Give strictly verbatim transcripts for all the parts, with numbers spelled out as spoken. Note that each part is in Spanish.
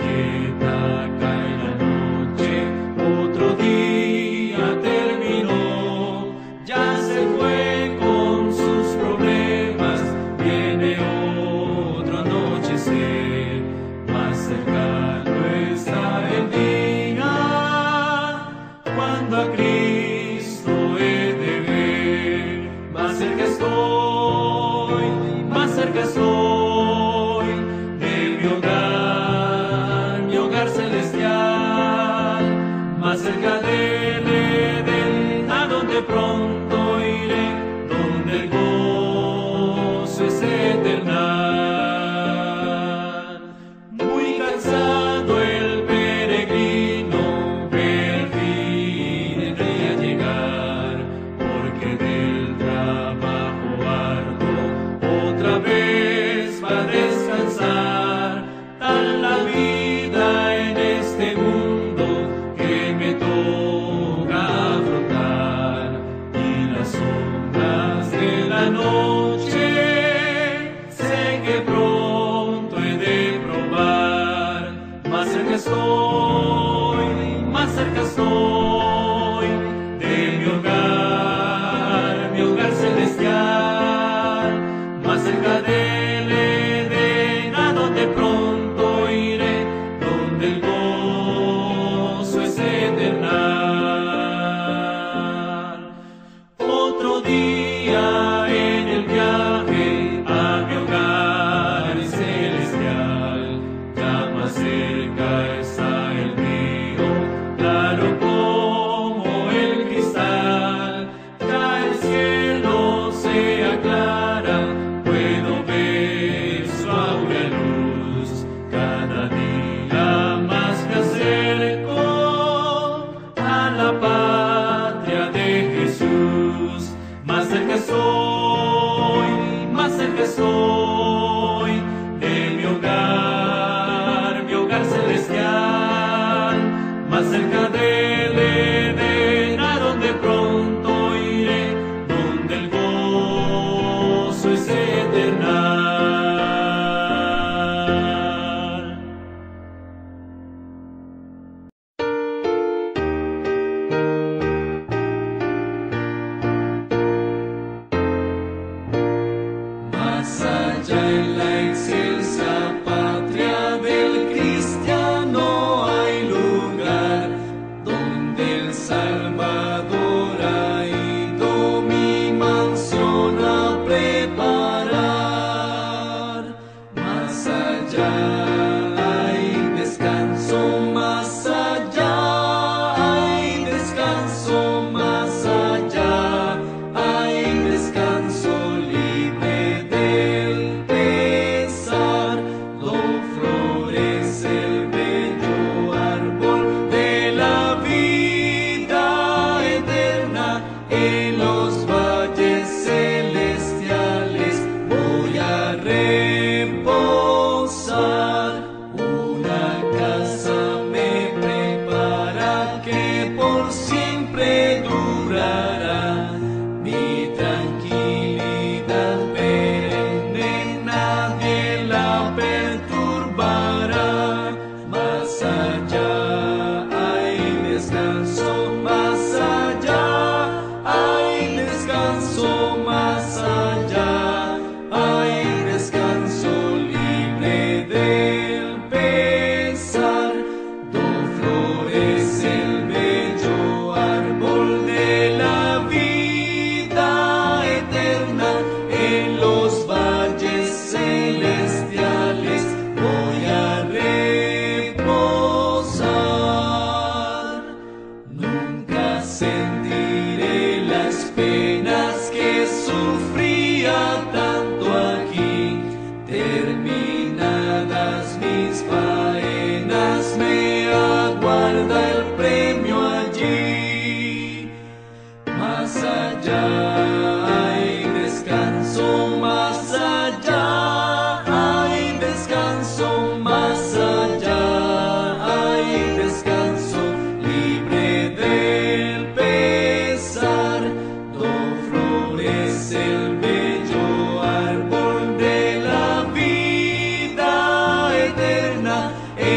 tormenta cae la noche, otro día terminó, ya se fue con sus problemas, viene otro anochecer, más cercano está el día, cuando a Cristo he de ver, más cerca estoy, más cerca estoy de mi hogar, mi hogar celestial, más cerca del Edén, a donde pronto iré, donde el gozo es eternal. Muy cansado el peregrino, ve al fin el día llegar, porque del trabajo arduo otra vez va a descansar. Tal la vida en este mundo que me toca afrontar, y las sombras de la noche sé que pronto he de probar. Más cerca estoy, más cerca estoy de mi hogar, mi hogar celestial, más cerca del Edén, a donde pronto iré, donde el gozo es eternal. Otro día en el viaje a mi hogar celestial, ya más cerca está el río, claro como el cristal, ya el cielo se aclara, puedo ver su áurea luz, cada día más me acerco a la patria de Jesús. Más cerca estoy, más cerca estoy de mi hogar, mi hogar celestial.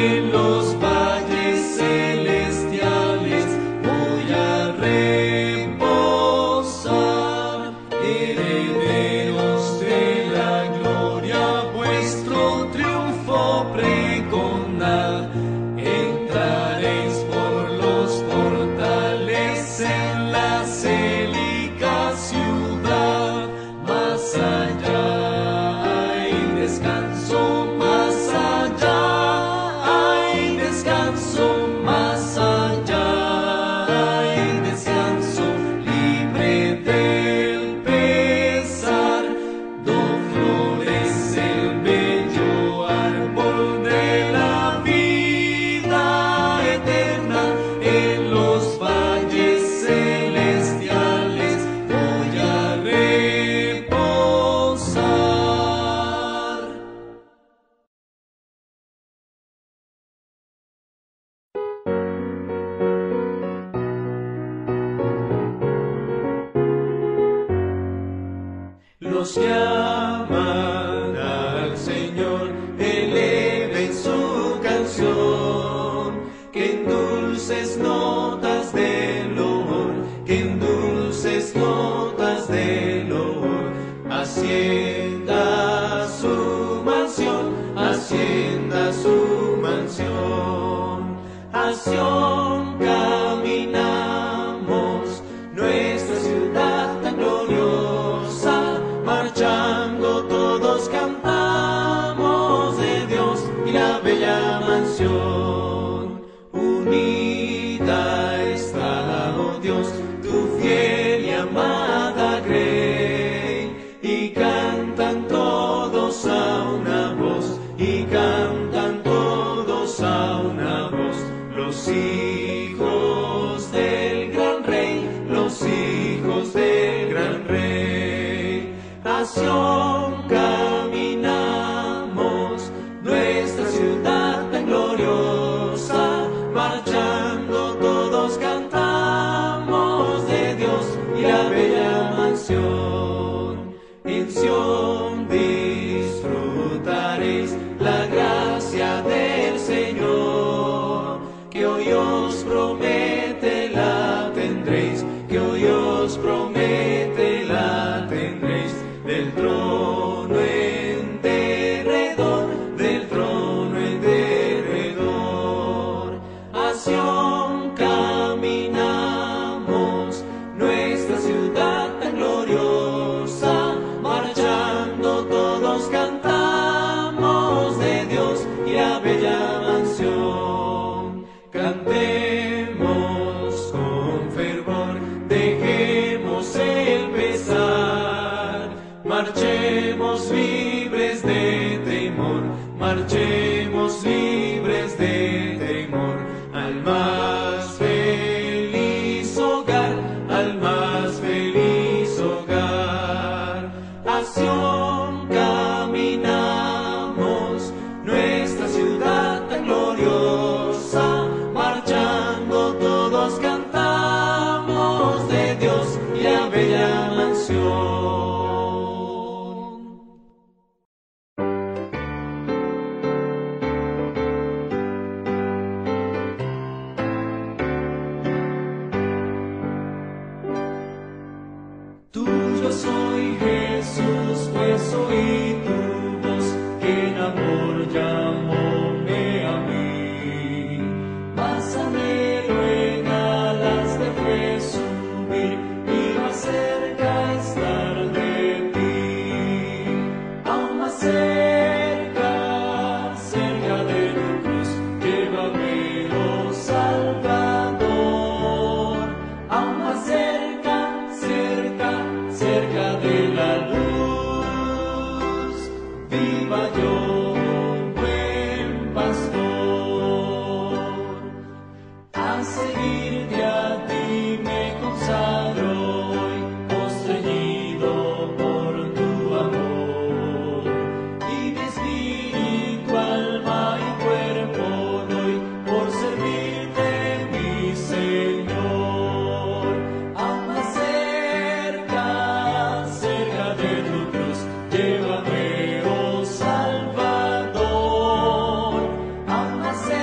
en los valles celestiales voy a reposar. Herederos de la gloria, vuestro triunfo pregonad. Entraréis por los portales en la célica ciudad. Más allá hay descanso, más allá hay descanso, más allá hay descanso, libre del pesar. Do florece el bello árbol de la vida eterna. En los valles celestiales voy a reposar. Los que aman al Señor eleven su canción, que en dulces notas de loor, que en dulces notas de loor, ascienda su mansión, ascienda su mansión. A Sión caminamos, nuestra ciudad tan gloriosa, marchando todos cantamos de Dios y la bella mansión. Unida está, oh Dios, tu fiel y amada grey, y cantan todos a una voz, y cantan todos a una voz, los hijos del gran rey, los hijos del gran rey. A Sión caminamos, nuestra ciudad tan gloriosa, marchando todos cantamos de Dios y la bella mansión. En Sión disfrutaréis la gracia del Señor, que hoy os promete la tendréis, que hoy os promete la tendréis. Del trono en derredor, del trono en derredor. A Sión caminamos, nuestra ciudad tan gloriosa, marchando todos cantamos de Dios y la bella mansión. Cantemos con fervor, dejemos el pesar, marchemos libres de temor, marchemos libres de temor, al más feliz hogar, al más feliz hogar. A Sión caminamos, nuestra ciudad tan gloriosa, marchando todos cantamos de Dios y la bella mansión. Tuyo soy, Jesús, pues oí tu voz, que en amor llamóme a mí. Más anhelo en alas de fe subir, y más cerca estar de ti. Aún más cerca, cerca de tu cruz, llévame, oh Salvador. Aún más cerca, cerca, cerca de la luz, viva yo, buen pastor. A seguirte a ti me consagro hoy, constreñido por tu amor, y mi espíritu, alma y cuerpo doy por servirte, mi Señor. Aún más cerca, cerca de tu cruz, llévame, oh Salvador. Aún más cerca,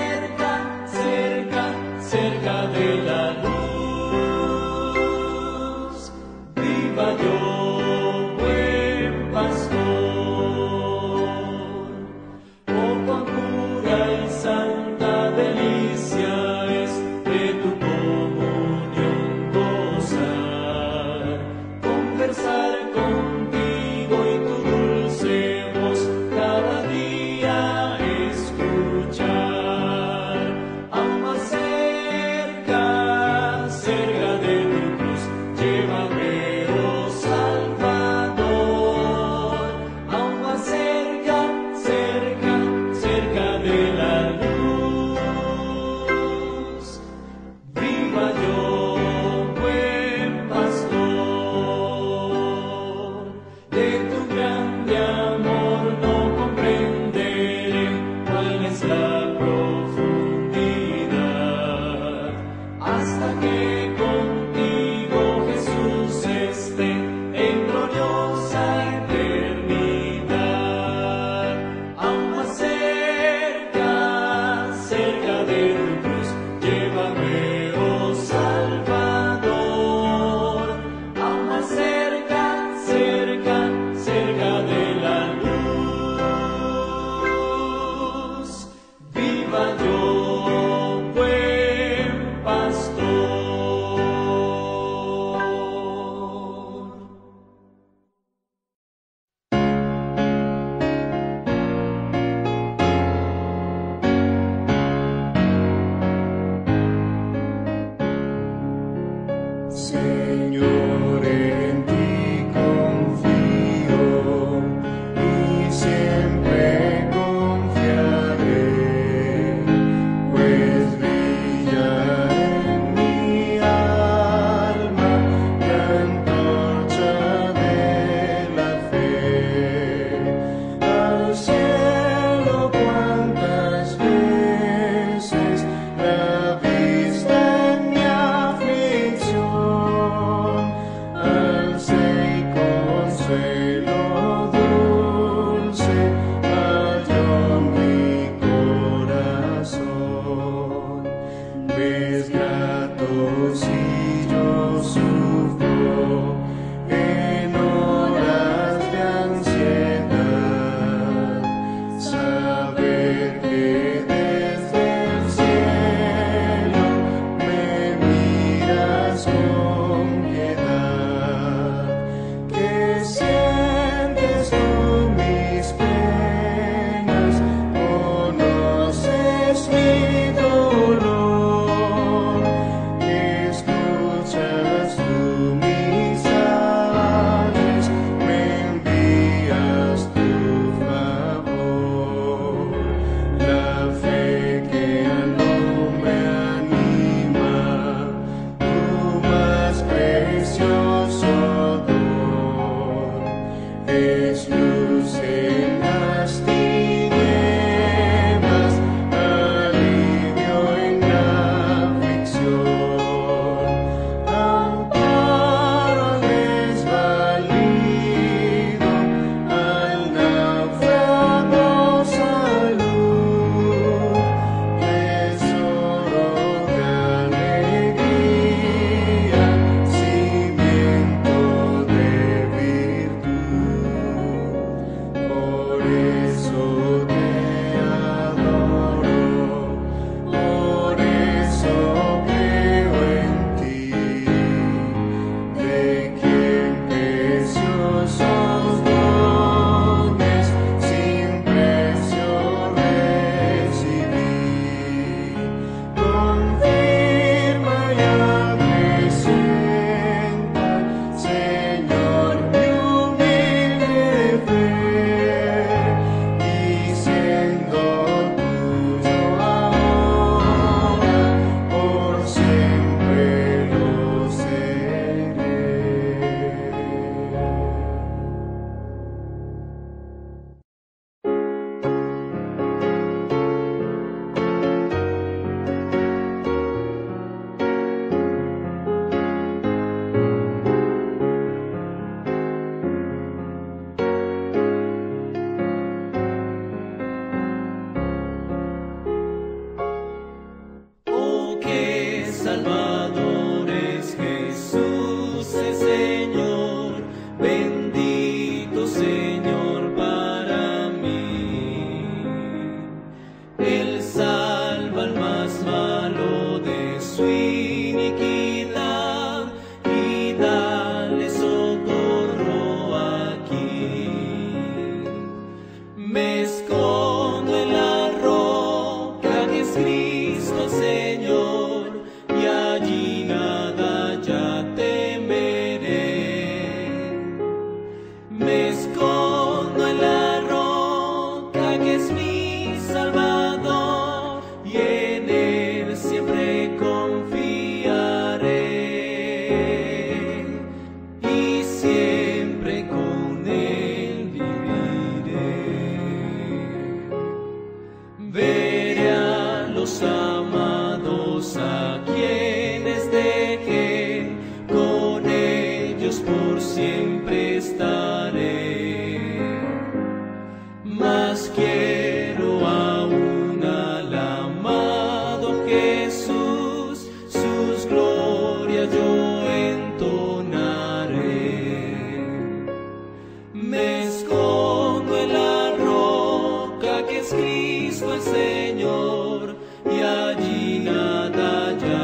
es Cristo el Señor, y allí nada ya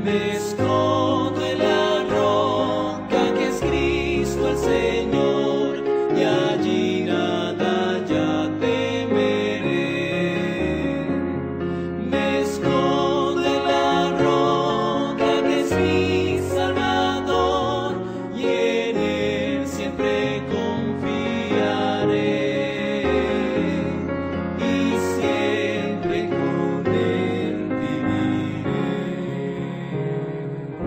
Me escondo en la roca que es Cristo el Señor, y allí nada ya temeré. Me escondo en la roca que es mi Salvador, y en Él siempre confiaré, y siempre con Él viviré.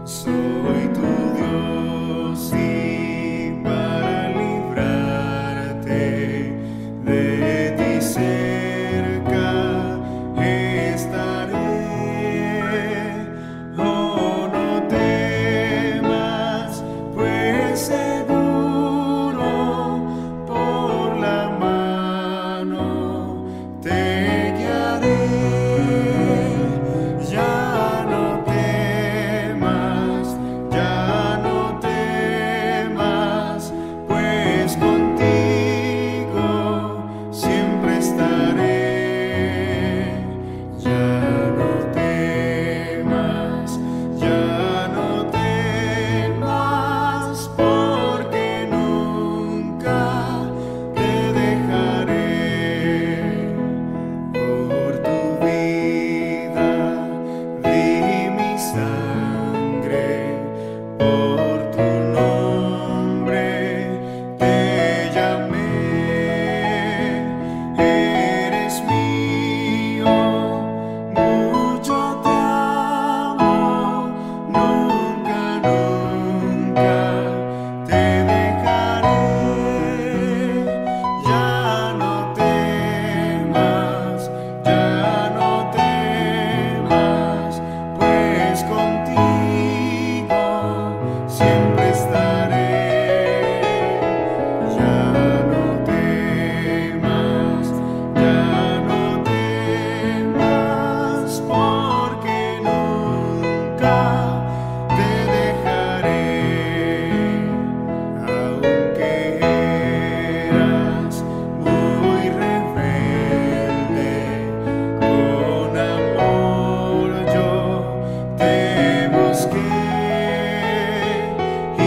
Soy tu Dios y para librarte de ti cerca estaré. Oh, no temas, pues seguro por la mano te guiaré. Ya no temas, ya no temas, pues contigo siempre estaré. Ya no temas, ya no temas, porque nunca te dejaré. Por tu vida di mi sangre, por tu nombre te llamé. Eres mío, mucho te amo, nunca, nunca te dejaré. Ya no temas, ya no temas, pues contigo siempre estaré. Ya no temas, ya no temas, porque nunca te dejaré. Aunque eras muy rebelde, con amor yo te busqué. Y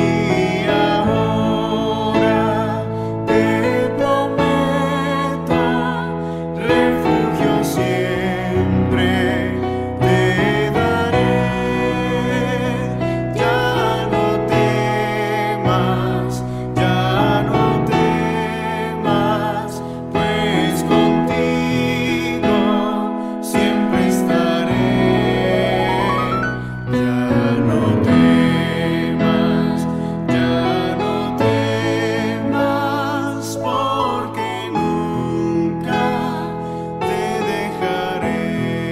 ahora te prometo refugio siempre te daré. Ya no temas, ya no temas, pues contigo siempre estaré. Ya no temas, ya no temas, porque nunca te dejaré.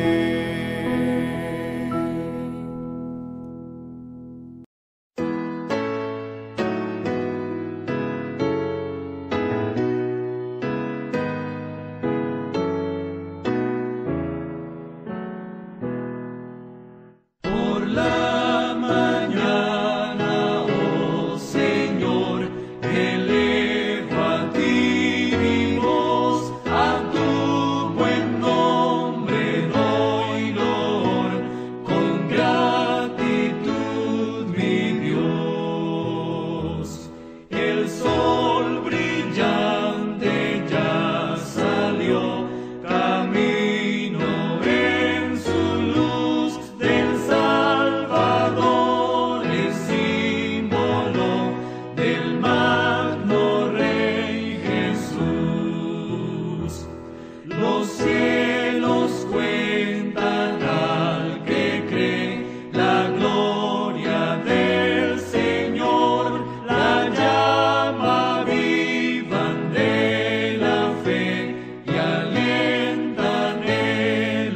Por la mañana, oh Señor, elevo a ti mi voz, a tu buen nombre doy loor, con gratitud mi Dios. El sol brillante ya salió, camino en su luz del Salvador, es símbolo del magno Rey Jesús. Los cielos cuentan al que cree la gloria del Señor, la llama vivan de la fe y alientan el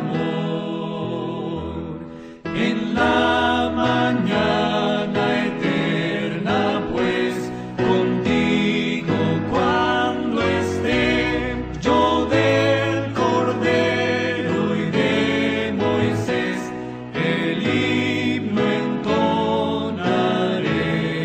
amor. En la mañana eterna, pues, contigo cuando esté, yo del Cordero y de Moisés el himno entonaré.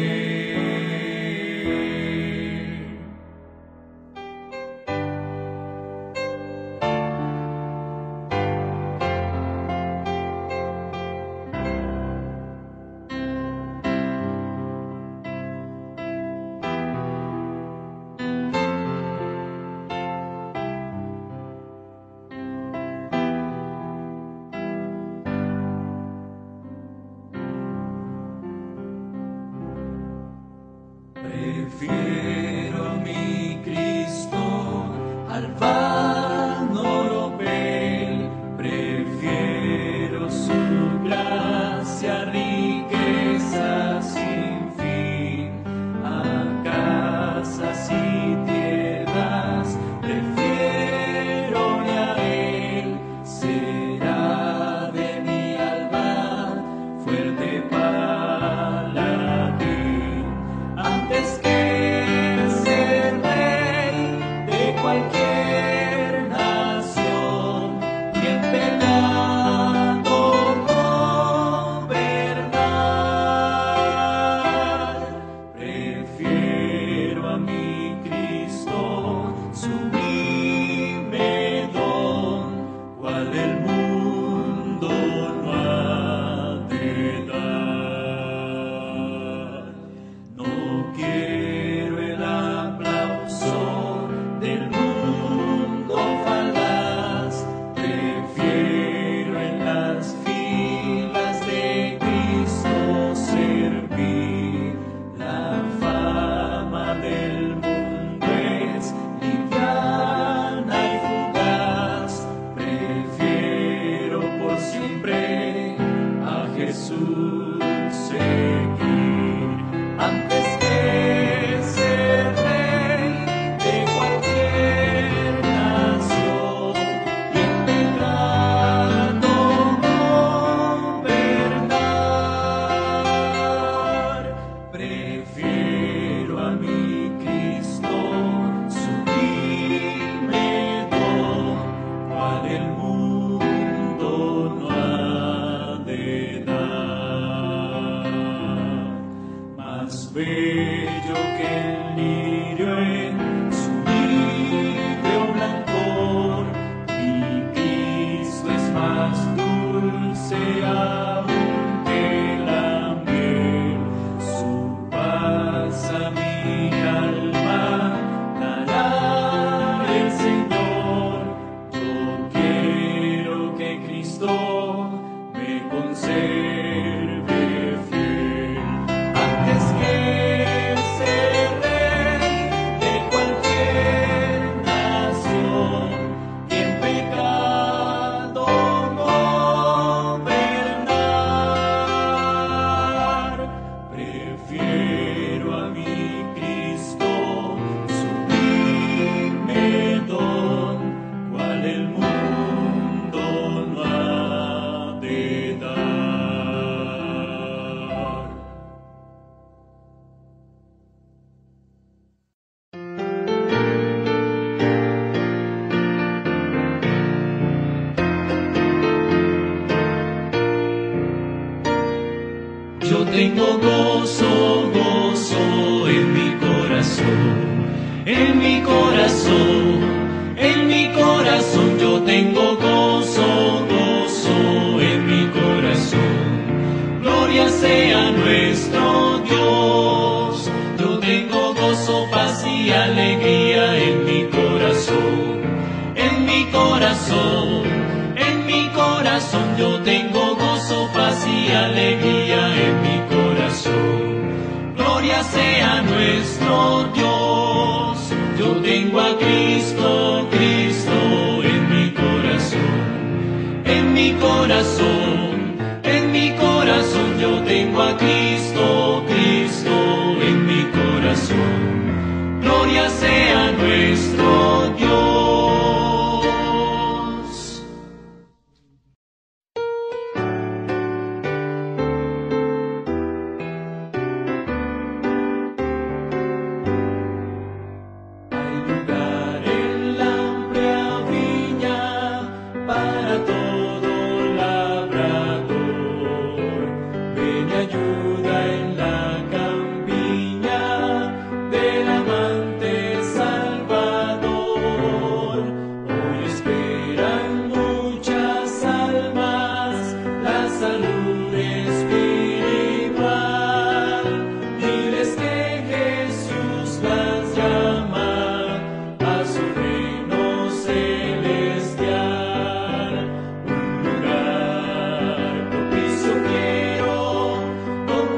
Prefiero a mi Cristo al vano oropel, prefiero su gracia riqueza suerte para ti. Antes que ser rey de cualquier nación y en pecado gobernar, prefiero a mi Cristo sublime don, cual el mundo no ha de dar. No quiero el aplauso del mundo falaz, prefiero en las filas de Cristo servir. La fama del mundo es liviana y fugaz, prefiero por siempre a Jesús seguir. Antes que ser rey de cualquier nación y en pecado gobernar, prefiero a mi Cristo sublime don, cual el mundo no ha de dar. Más bello que el lirio en su libre blancor, mi Cristo es más dulce aún que la miel. Su paz a mi alma dará el Señor. Yo quiero que Cristo me conserve fiel. Antes que ser rey de cualquier nación y en pecado gobernar, prefiero a mi Cristo sublime don, cual el mundo no ha de dar. Yo tengo gozo, gozo en mi corazón, en mi corazón, en mi corazón. Yo tengo gozo, gozo en mi corazón. Gloria sea nuestro Dios. Yo tengo gozo, paz y alegría en mi corazón, en mi corazón, en mi corazón. Yo tengo gozo, paz y alegría en mi corazón. Gloria sea nuestro Dios. Yo tengo a Cristo, Cristo en mi corazón, en mi corazón, en mi corazón. Yo tengo a Cristo, Cristo en mi corazón. Gloria sea nuestro Dios. Hay lugar en la amplia viña para todo labrador. Ven y ayuda en la campiña del amante Salvador. Hoy esperan muchas almas la salud espiritual. Diles que Jesús las llama a su reino celestial. Un lugar propicio quiero, donde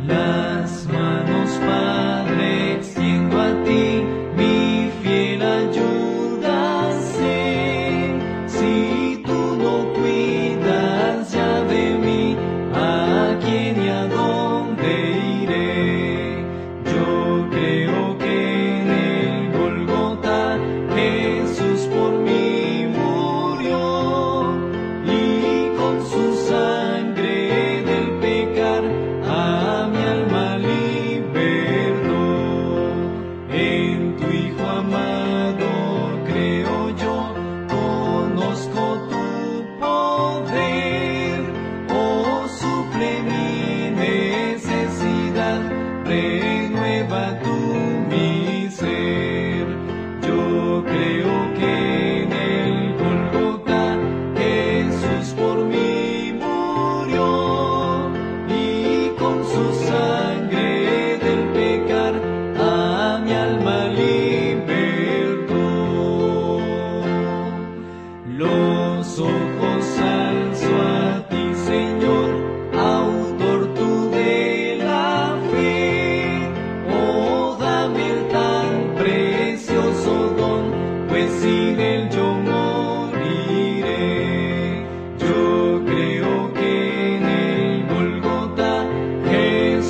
Las manos, Padre, extiendo a ti, mi fiel ayuda sé. Si tú no cuidas ya de mí, ¿a quién y a dónde iré? Yo creo que en el Gólgota Jesús por mí murió, y con su sangre del pecar a mi alma libertó. En tu Hijo amado creo yo, conozco tu poder. Oh, suple mi necesidad, renueva tu mi ser. Yo creo que en el Gólgota Jesús por mí murió, y con su sangre del pecar a mi alma libertó. Los ojos alzo a ti, Señor, autor tú de la fe. Oh, dame el tan precioso don, pues sin él yo moriré. Yo creo que en el Gólgota Jesús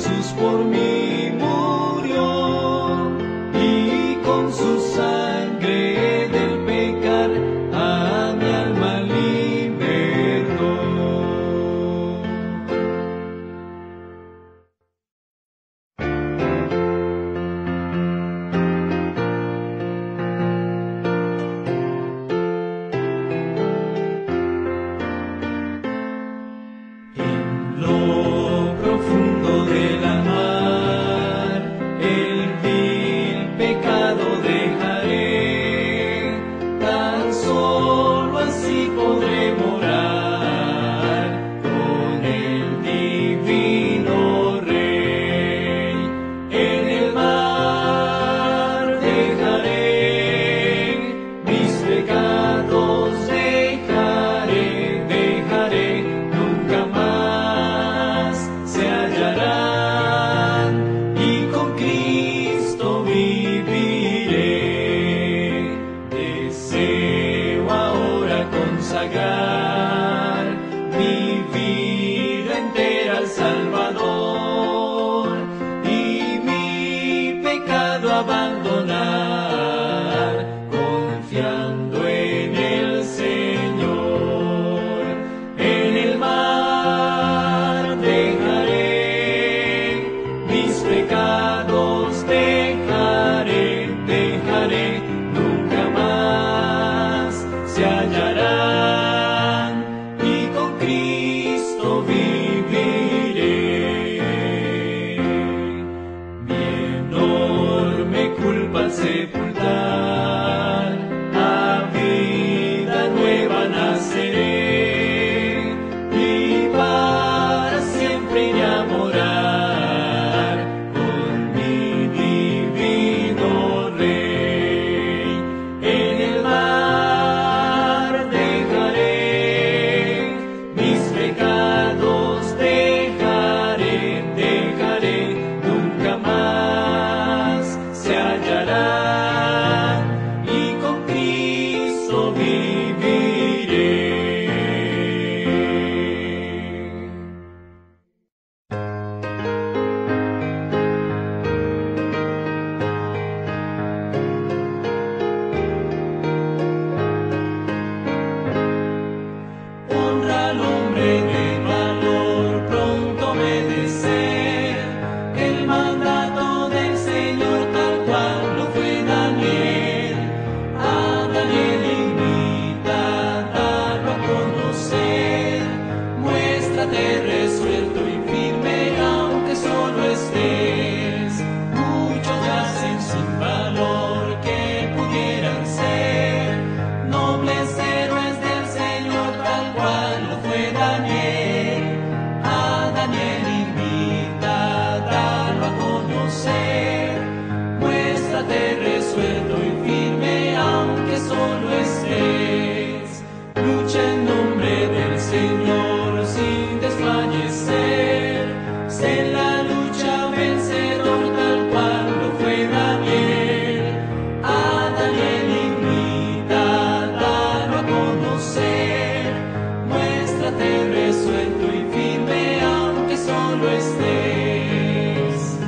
solo estés.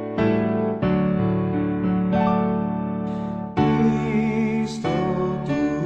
Cristo, tú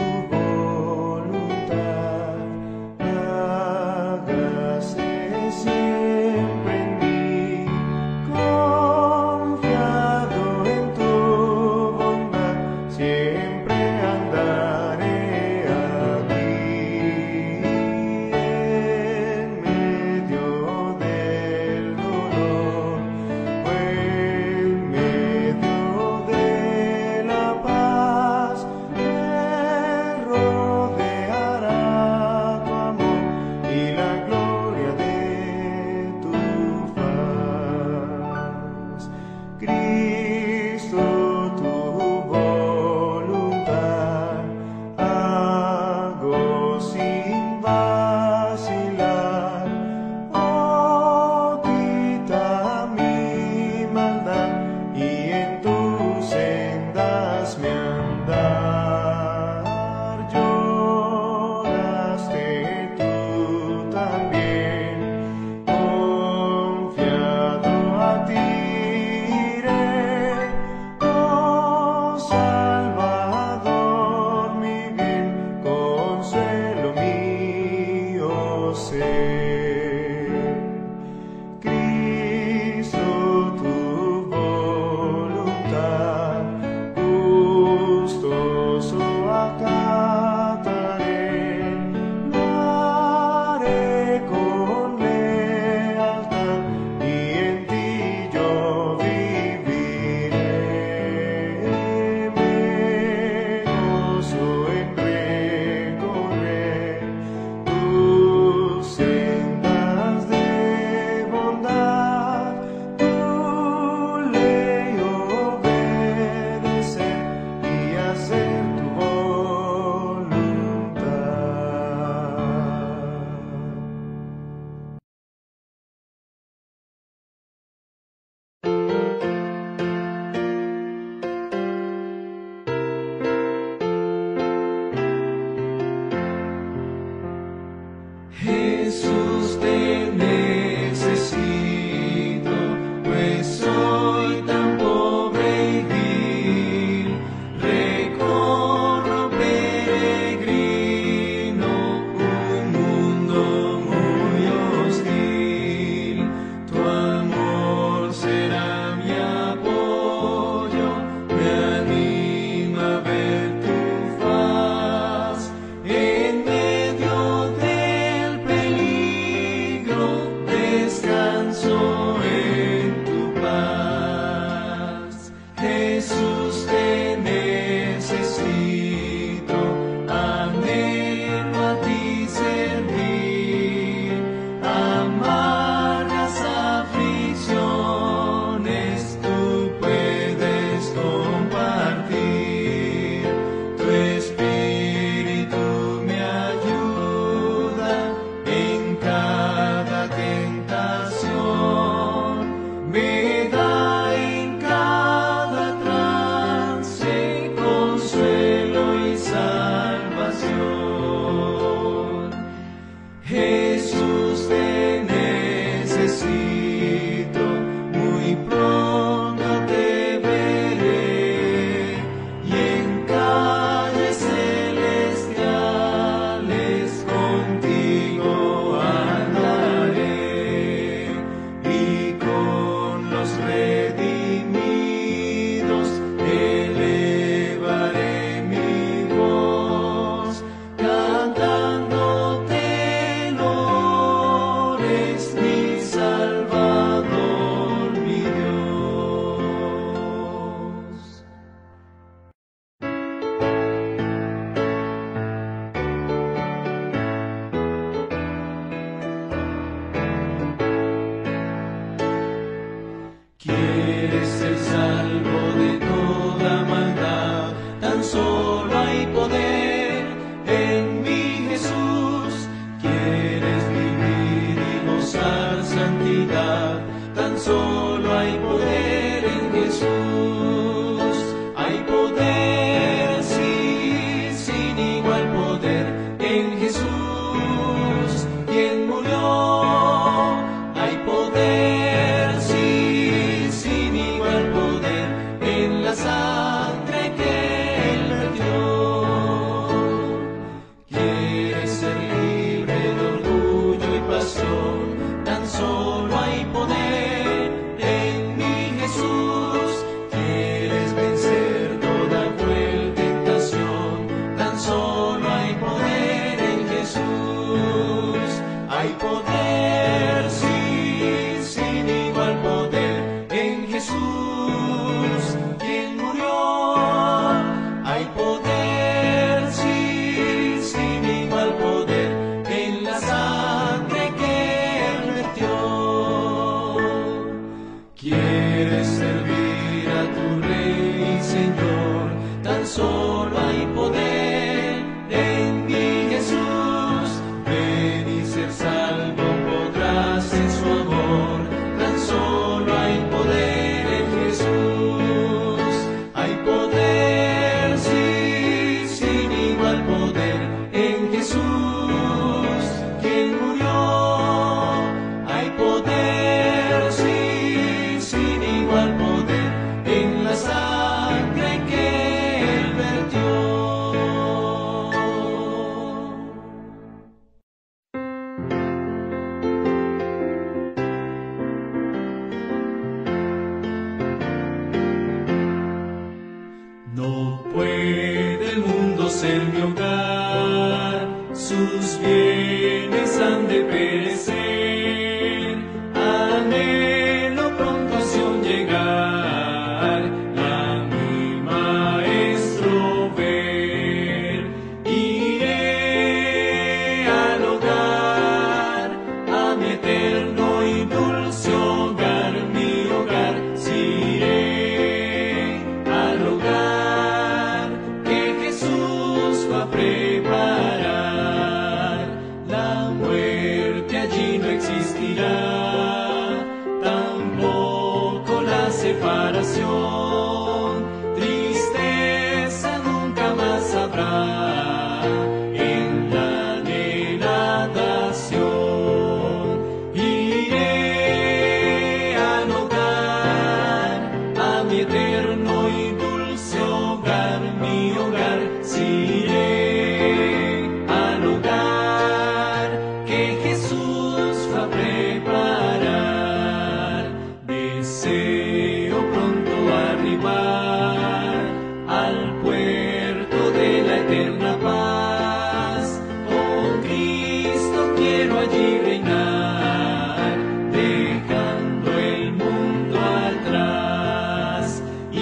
hay poder en mi Jesús. Ven y ser salvo podrás en su amor. Tan solo hay poder en Jesús. Hay poder, sí, sin igual poder en Jesús, quien murió. Hay poder, sí, sin igual poder en la sangre que Él vertió. No puede el mundo ser mi hogar, sus bienes han de perecer. Anhelo pronto hacia un llegar, a mi Maestro ver. Iré al hogar, a mi eterno y dulce hogar, mi hogar, sí iré al hogar que Jesús va a preparar. La muerte allí no existirá, tampoco la separación. Tristeza nunca más habrá en la degradación. Iré al hogar, a mi eterno y dulce hogar, mi hogar, sí iré al hogar que Jesús va a preparar. Deseo pronto arribar al puerto de la eterna paz. Con Cristo quiero allí reinar, dejando el mundo atrás.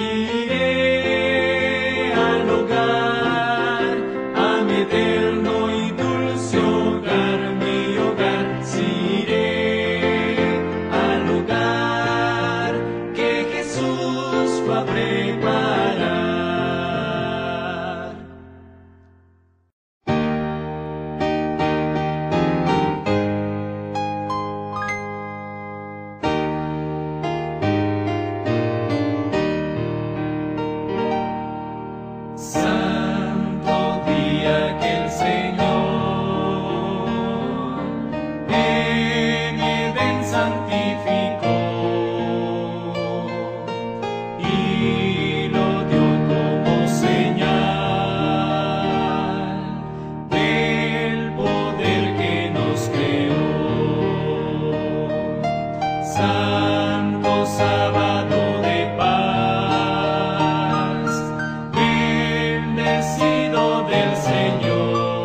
Iré al hogar, a mi eterno y dulce hogar, mi hogar, sí iré al hogar que Jesús va a preparar. Santo día que el Señor en Edén santificó y lo dio como señal del poder que nos creó. Santo sábado de paz, bendecido del Señor,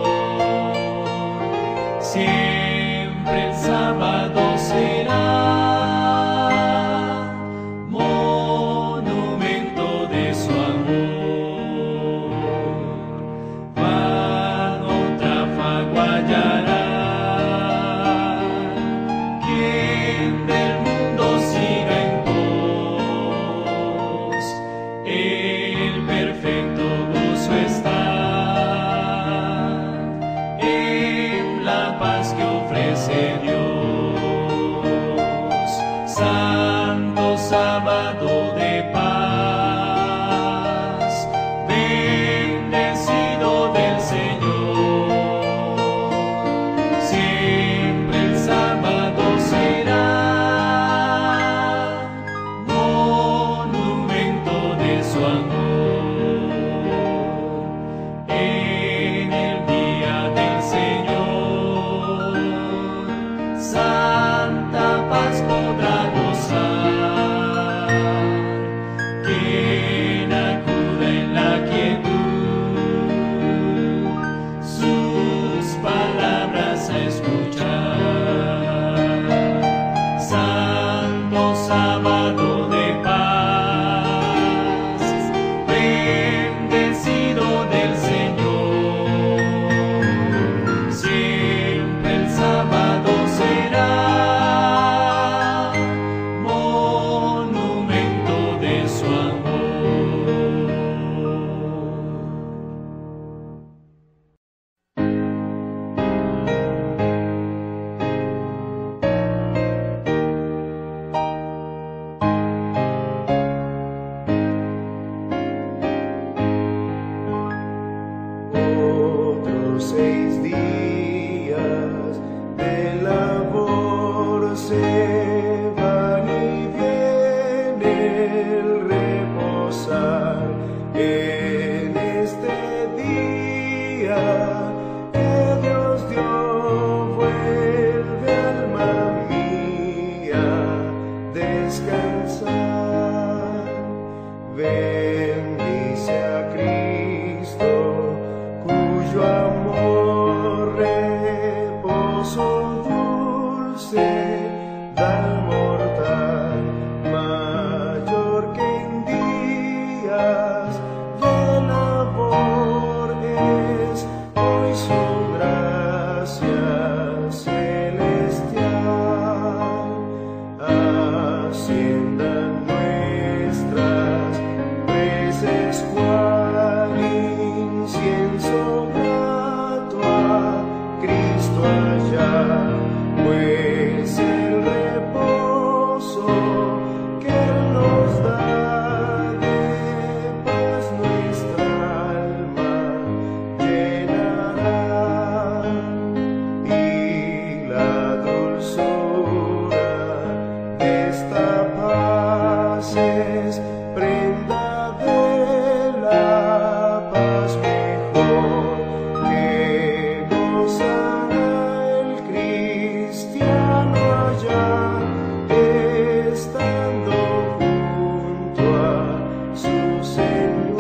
siempre el sábado será monumento de su amor. Vano tráfago hallará quien del mundo siga en pos, el perfecto gozo está seis días de labor se van y viene el reposar en este día que Dios dio. Vuelve, alma mía, descansar. Bendice a Cristo, cuyo amor reposo dulce da al mortal, mayor que en días de labor es hoy su gracia celestial. Hacienda nuestras veces cual incienso grato a Cristo allá, pues el reposo que Él nos da de paz nuestra alma llenará, y la dulzura de esta paz es prenda de la paz mejor que gozará el cristiano allá, estando junto a su Señor.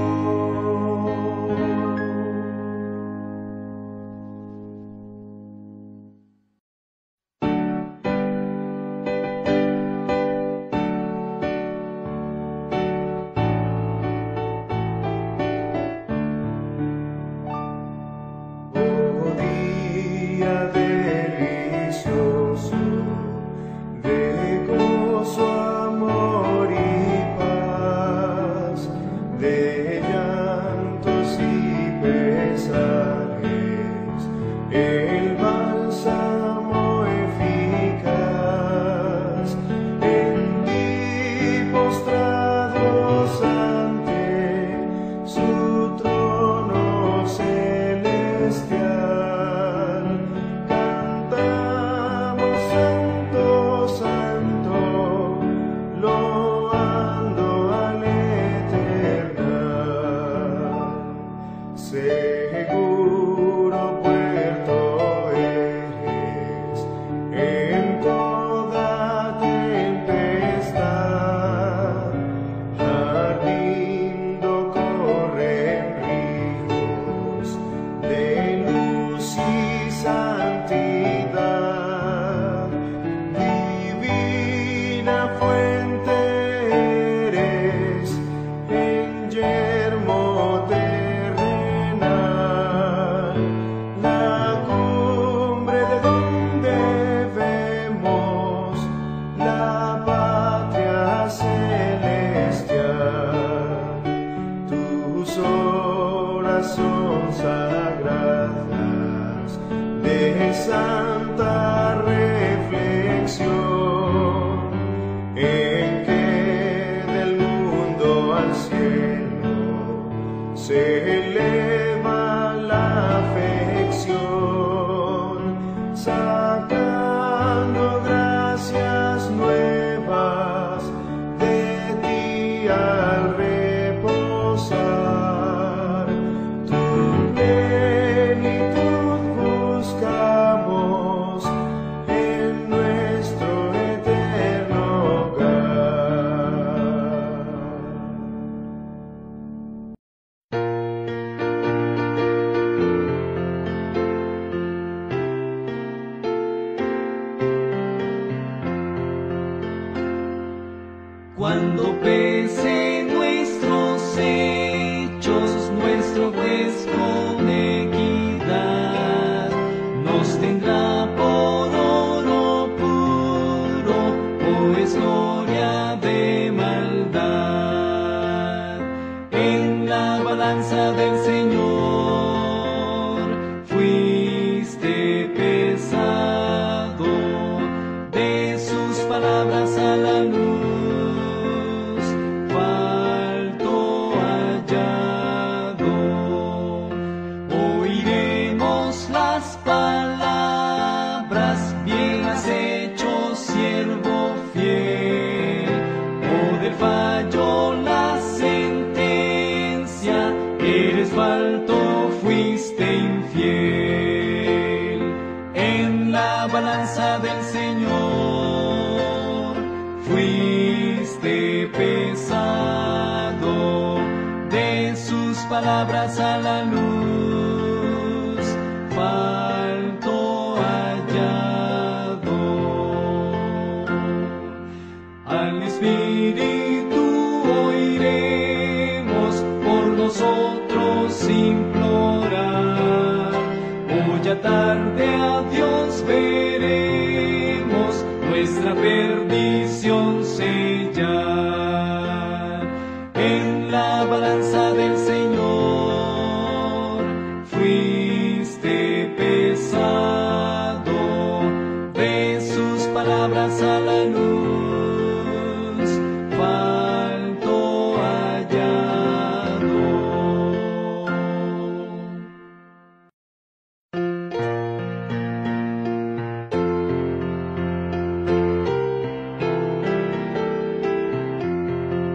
Oh, día delicioso de gozo, amor y paz, de llantos y pesares, el bálsamo eficaz, en ti postrados ante su trono celestial, cantamos santo, santo, loando al eternal. Seguro puerto eres en toda tempestad, ardiendo corren ríos de luz y santidad. Divina fuente eres en yermo terrenal, palabras a la luz, faltó hallado. Al Espíritu oiremos por nosotros implorar. Hoy ya tarde a Dios veremos nuestra perdición sellar. En la balanza del Señor fuiste pesado, de sus palabras a la luz faltó hallado.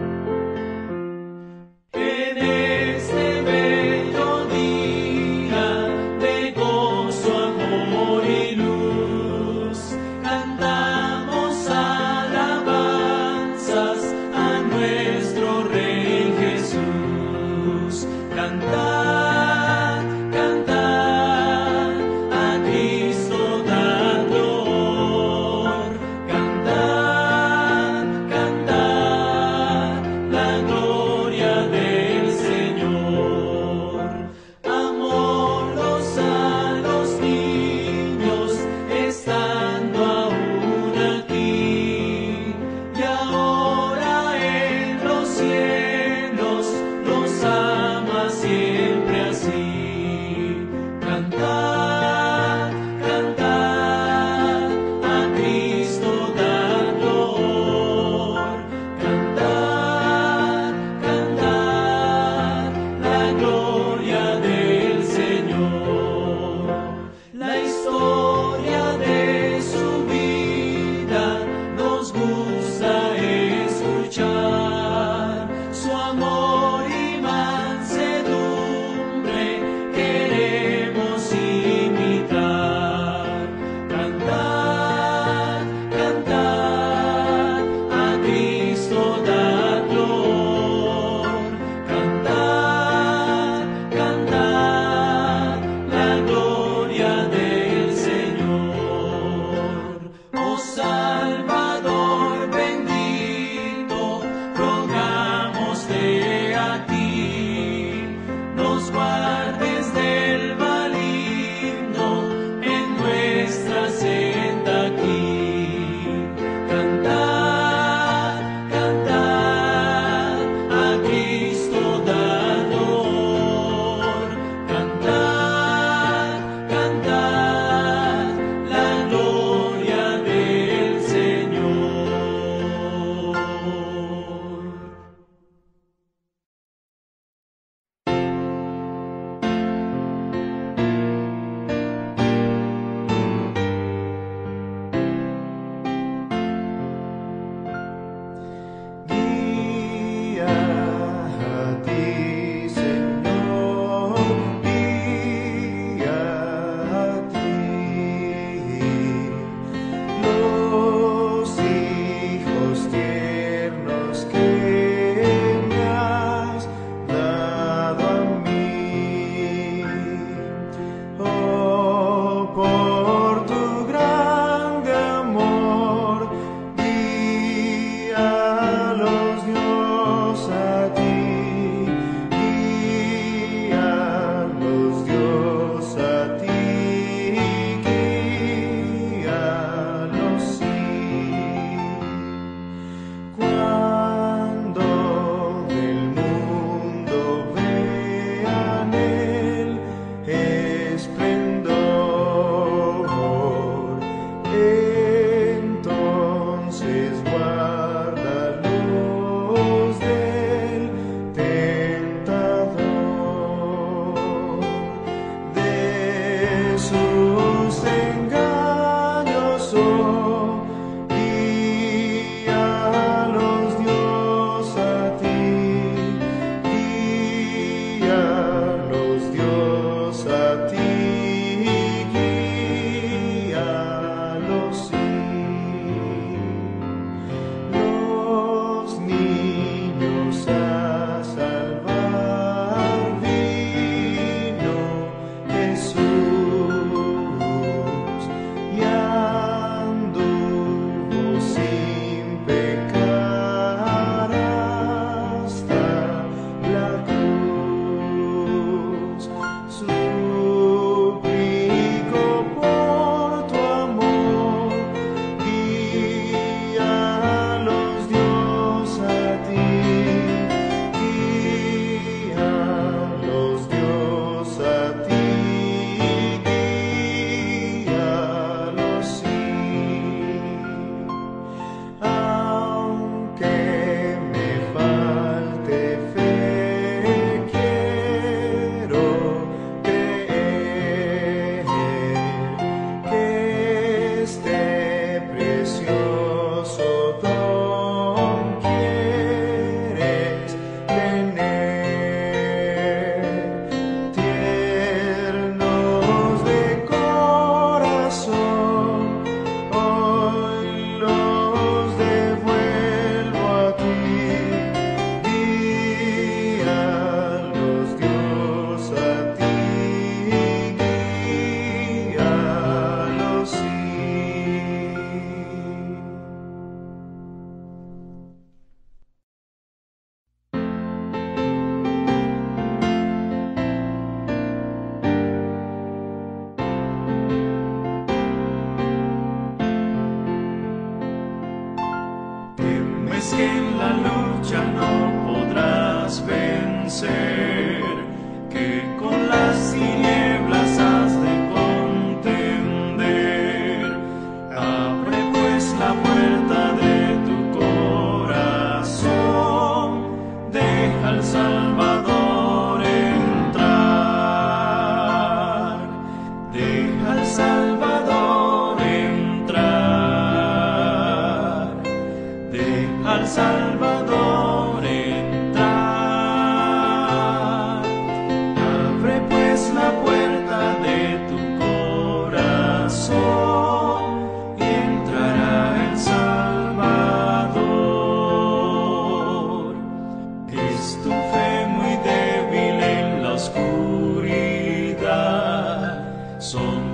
En este bello día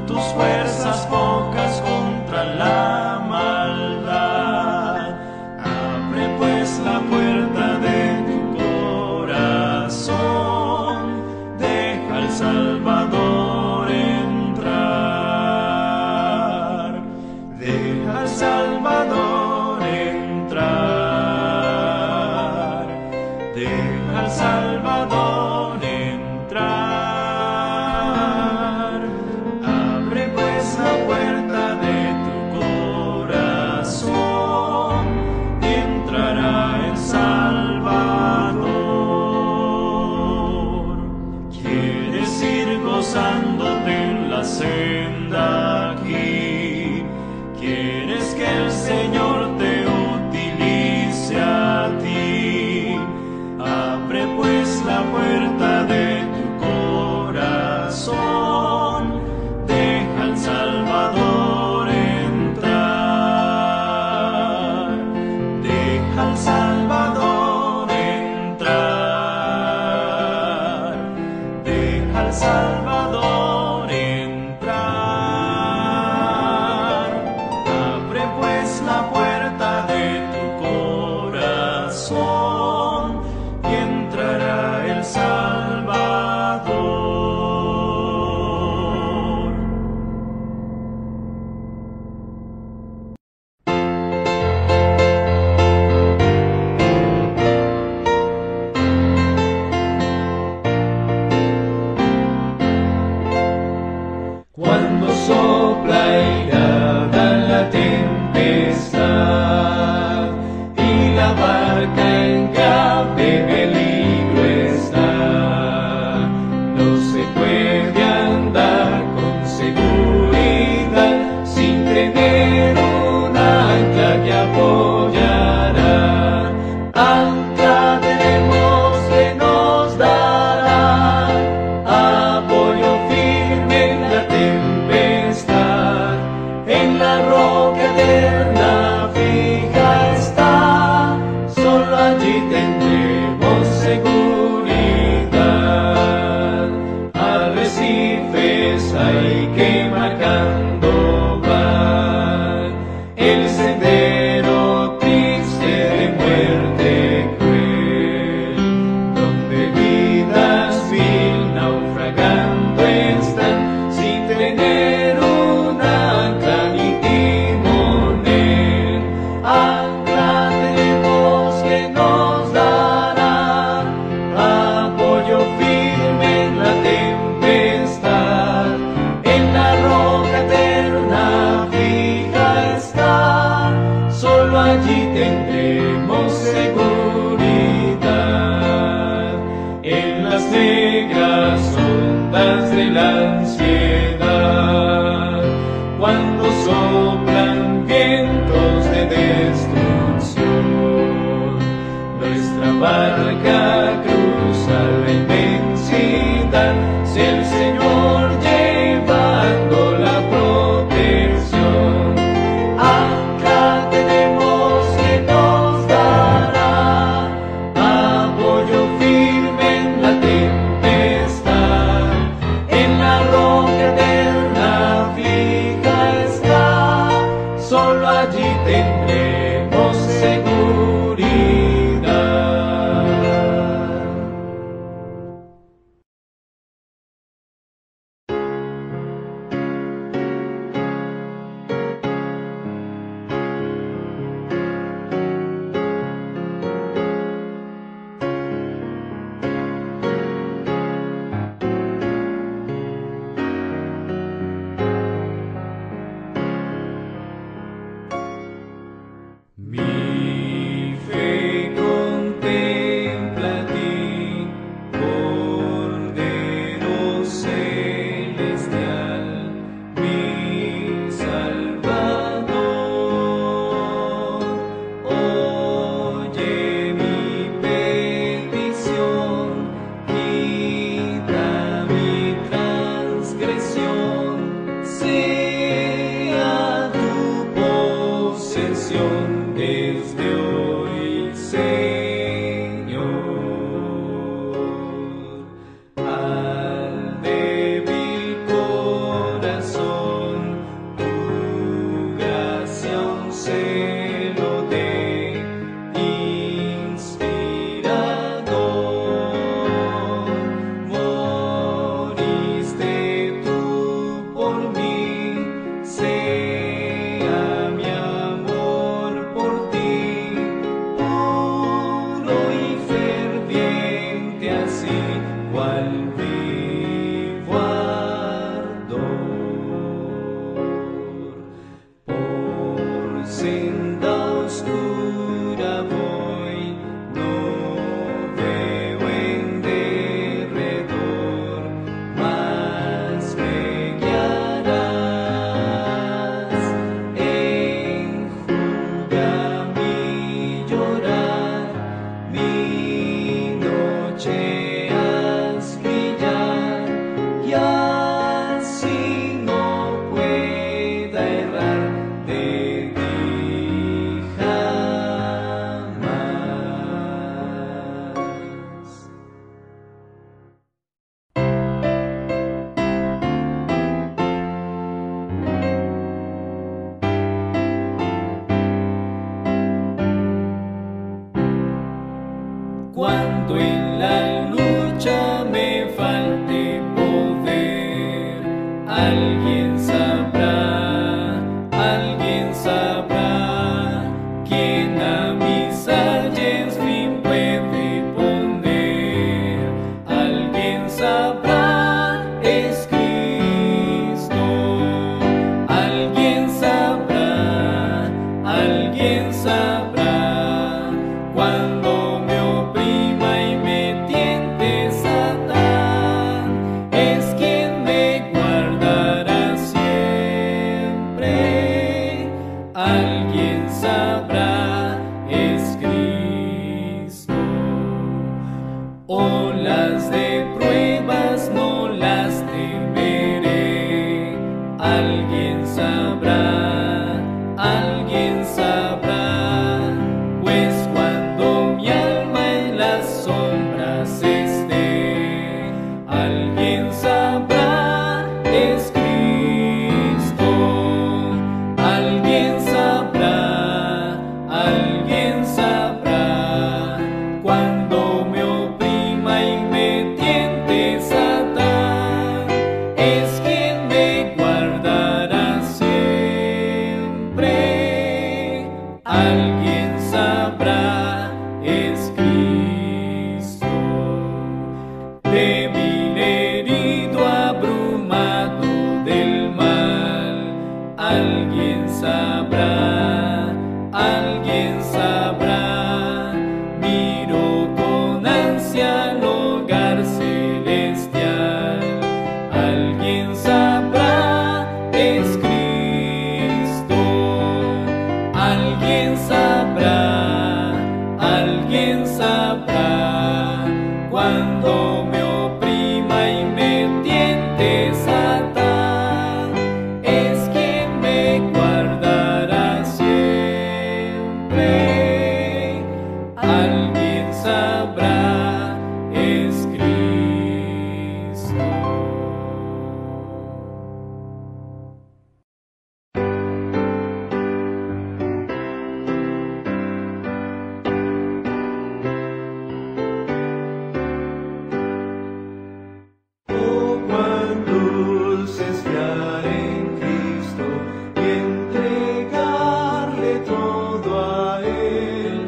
tus fuerzas pocas contra la maldad. Abre pues la puerta de tu corazón, deja al Salvador entrar, deja al Salvador entrar, deja al Salvador entrar. Abre pues la puerta de tu corazón y entrará el Salvador. ¿Quieres ir gozándote en la senda aquí? ¿Quieres que el Señor te utilice a ti? Abre pues la puerta de tu corazón, deja al Salvador entrar, deja al Salvador entrar, deja al Salvador entrar. Abre pues la puerta de tu corazón y entrará el Salvador. Cuando sopla airada la tempestad y la barca en grave peligro está, no se puede andar con seguridad sin tener un ancla que apoyará. Ancla tenemos que nos dará apoyo firme en la tempestad, en la roca eterna fija está, solo allí tendremos seguridad. Arrecifes hay que marcando van el sendero triste de muerte cruel, donde vidas mil naufragando están sin tener un ancla ni timonel. Ancla tenemos que nos dará apoyo firme en la tempestad, en la roca eterna fija está, solo allí tendremos seguridad. En las negras ondas de la ansiedad, cuando soplan vientos de destrucción, nuestra barca cruza la inmensidad, si el Señor llevando la protección. Ancla tenemos que nos dará apoyo firme en la tempestad, en la roca de Alguien sabrá, alguien sabrá, quién a mis ayes fin puede poner. Alguien sabrá, es Cristo. Alguien sabrá, alguien sabrá, cuando me oprima y me tiente Satán, es quien me guardará siempre. Alguien sabrá, es Cristo. Olas de pruebas no las temeré. Alguien sabrá, alguien sabrá, pues cuando mi alma en las sombras esté, alguien sabrá, es Cristo. Alguien sabrá, alguien sabrá, cuando me oprima y me tiente Satán, es quien me guardará siempre. Alguien sabrá, es Cristo. Débil, herido, abrumado del mal, alguien sabrá, alguien sabrá, miro con ansia al hogar celestial. Alguien sabrá, es Cristo. Alguien sabrá, alguien sabrá, cuando me oprima y me tiente Satán, es quien me guardará siempre. Alguien sabrá, es Cristo. Oh, cuán dulce es fiar en Cristo y entregarle todo a Él,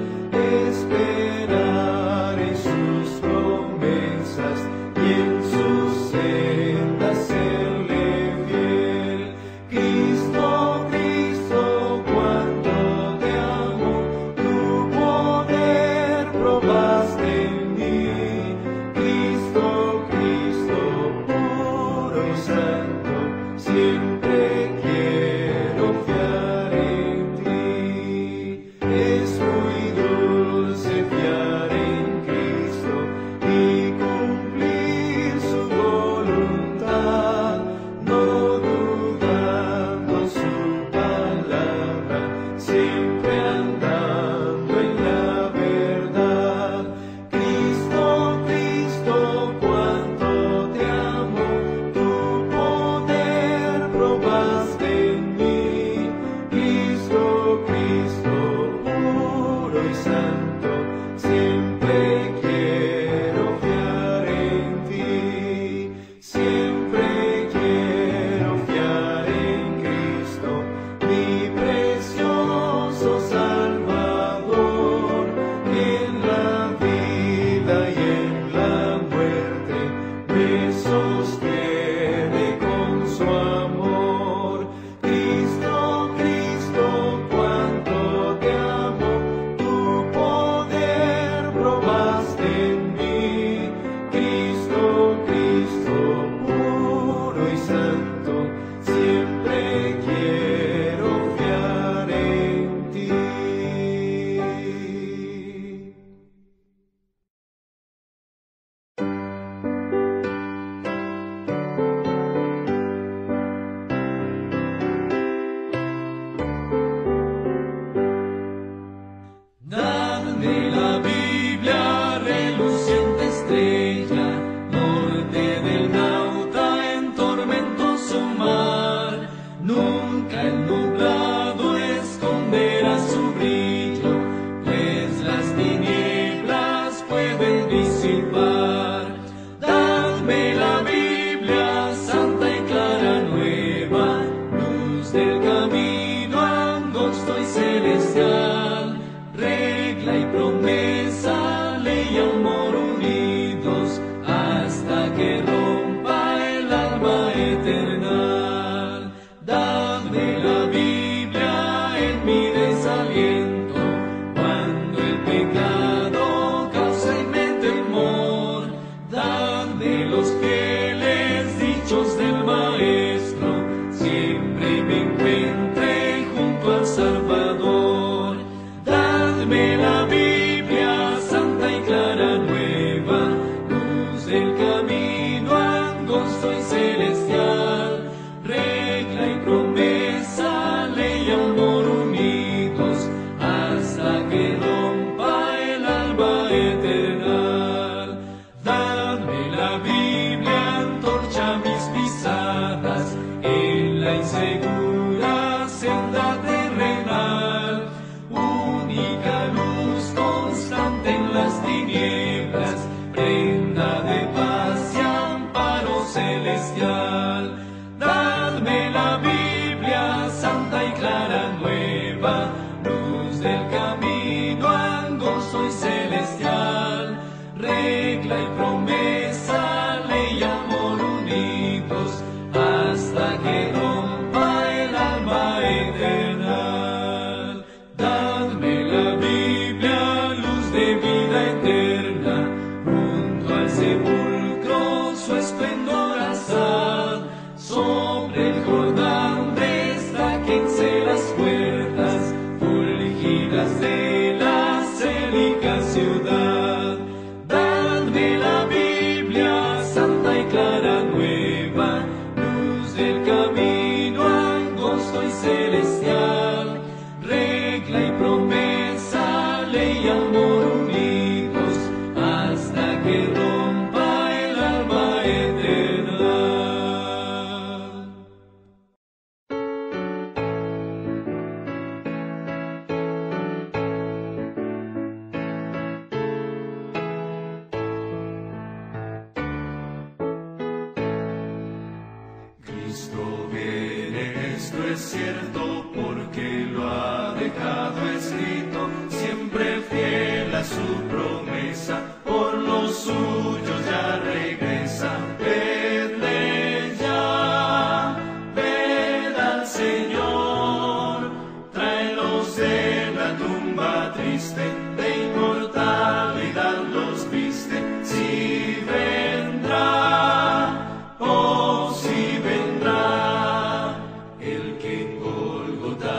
esperar en sus promesas y en sus sendas serle fiel. Cristo, Cristo, cuánto te amo, tu poder probaste en mí. Cristo, Cristo, puro y santo, siempre quiero fiar en ti. Es muy dulce fiar en Cristo y cumplir su voluntad, no dudando su palabra, siempre andando en la verdad. Cristo, Cristo, cuánto te amo, tu poder probaste en mí. Cristo, Cristo, puro y santo, siempre quiero fiar en ti. Siempre quiero fiar en Cristo, mi precioso Salvador, en la vida y en la muerte me sostiene con su amor. Cristo, Cristo, cuánto te amo, tu poder probaste en mí. Cristo, Cristo, puro y santo, siempre quiero fiar en ti. Dadme la Biblia, reluciente estrella, norte del nauta en tormentoso mar. Nunca eternal. Dadme la Biblia en mi desaliento, cuando el pecado causa en mi temor. Dadme los fieles dichos del Maestro, siempre me encuentre junto al Salvador. Dadme la Biblia santa y clara nueva, luz del camino angosto y celestial, regla y promesa, ley y amor unidos, hasta que rompa el alba eternal. Dadme la Biblia, antorcha mis pisadas en la insegura senda terrenal, única luz constante en las tinieblas, prenda de paz y amparo celestial. Dadme la Biblia santa y clara nueva, luz del camino angosto y celestial, regla y promesa, ley y amor unidos, hasta que rompa el alma eternal. Dadme la Biblia, luz de vida eterna, junto al sepulcro su esplendor alzad, sobre el Jordán destáquense las puertas fulgidas de la célica ciudad. Dadme la Biblia santa y clara nueva, luz del camino angosto y celestial, regla y promesa, ley y amor unidos, hasta que rompa el alma eternal. Cristo viene, esto es cierto, porque lo ha dejado escrito, siempre fiel a su promesa, por los suyos ya regresa. Vedle ya, ved al Señor, tráelos de la tumba triste, de inmortalidad los viste. Si vendrá, oh si vendrá, el que en Gólgota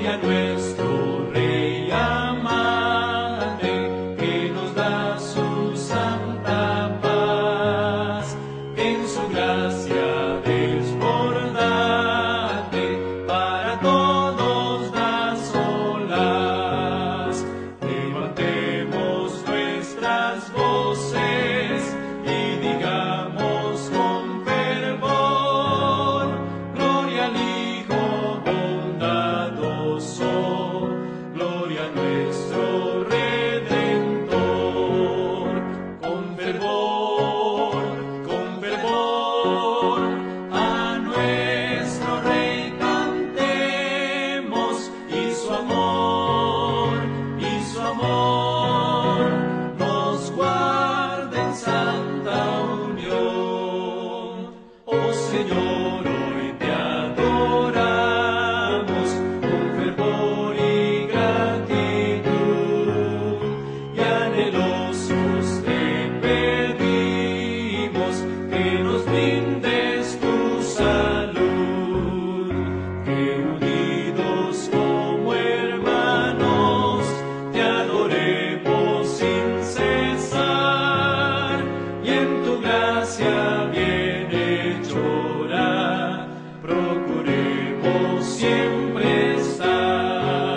Gloria a nuestro Rey amante, que nos da su santa paz, en su gracia desbordante, para todos da solaz. Levantemos nuestras voces y digamos con fervor: gloria al Hijo bondadoso, gloria a nuestro Redentor. Con fervor, con fervor, a nuestro Rey cantemos, y su amor, y su amor nos guarda en santa unión. Oh Señor, hoy te adoramos con fervor y gratitud, y anhelosos te pedimos que nos brindes tu salud, que unidos como hermanos te adoremos sin cesar, y en tu gracia bienhechora procuremos siempre estar.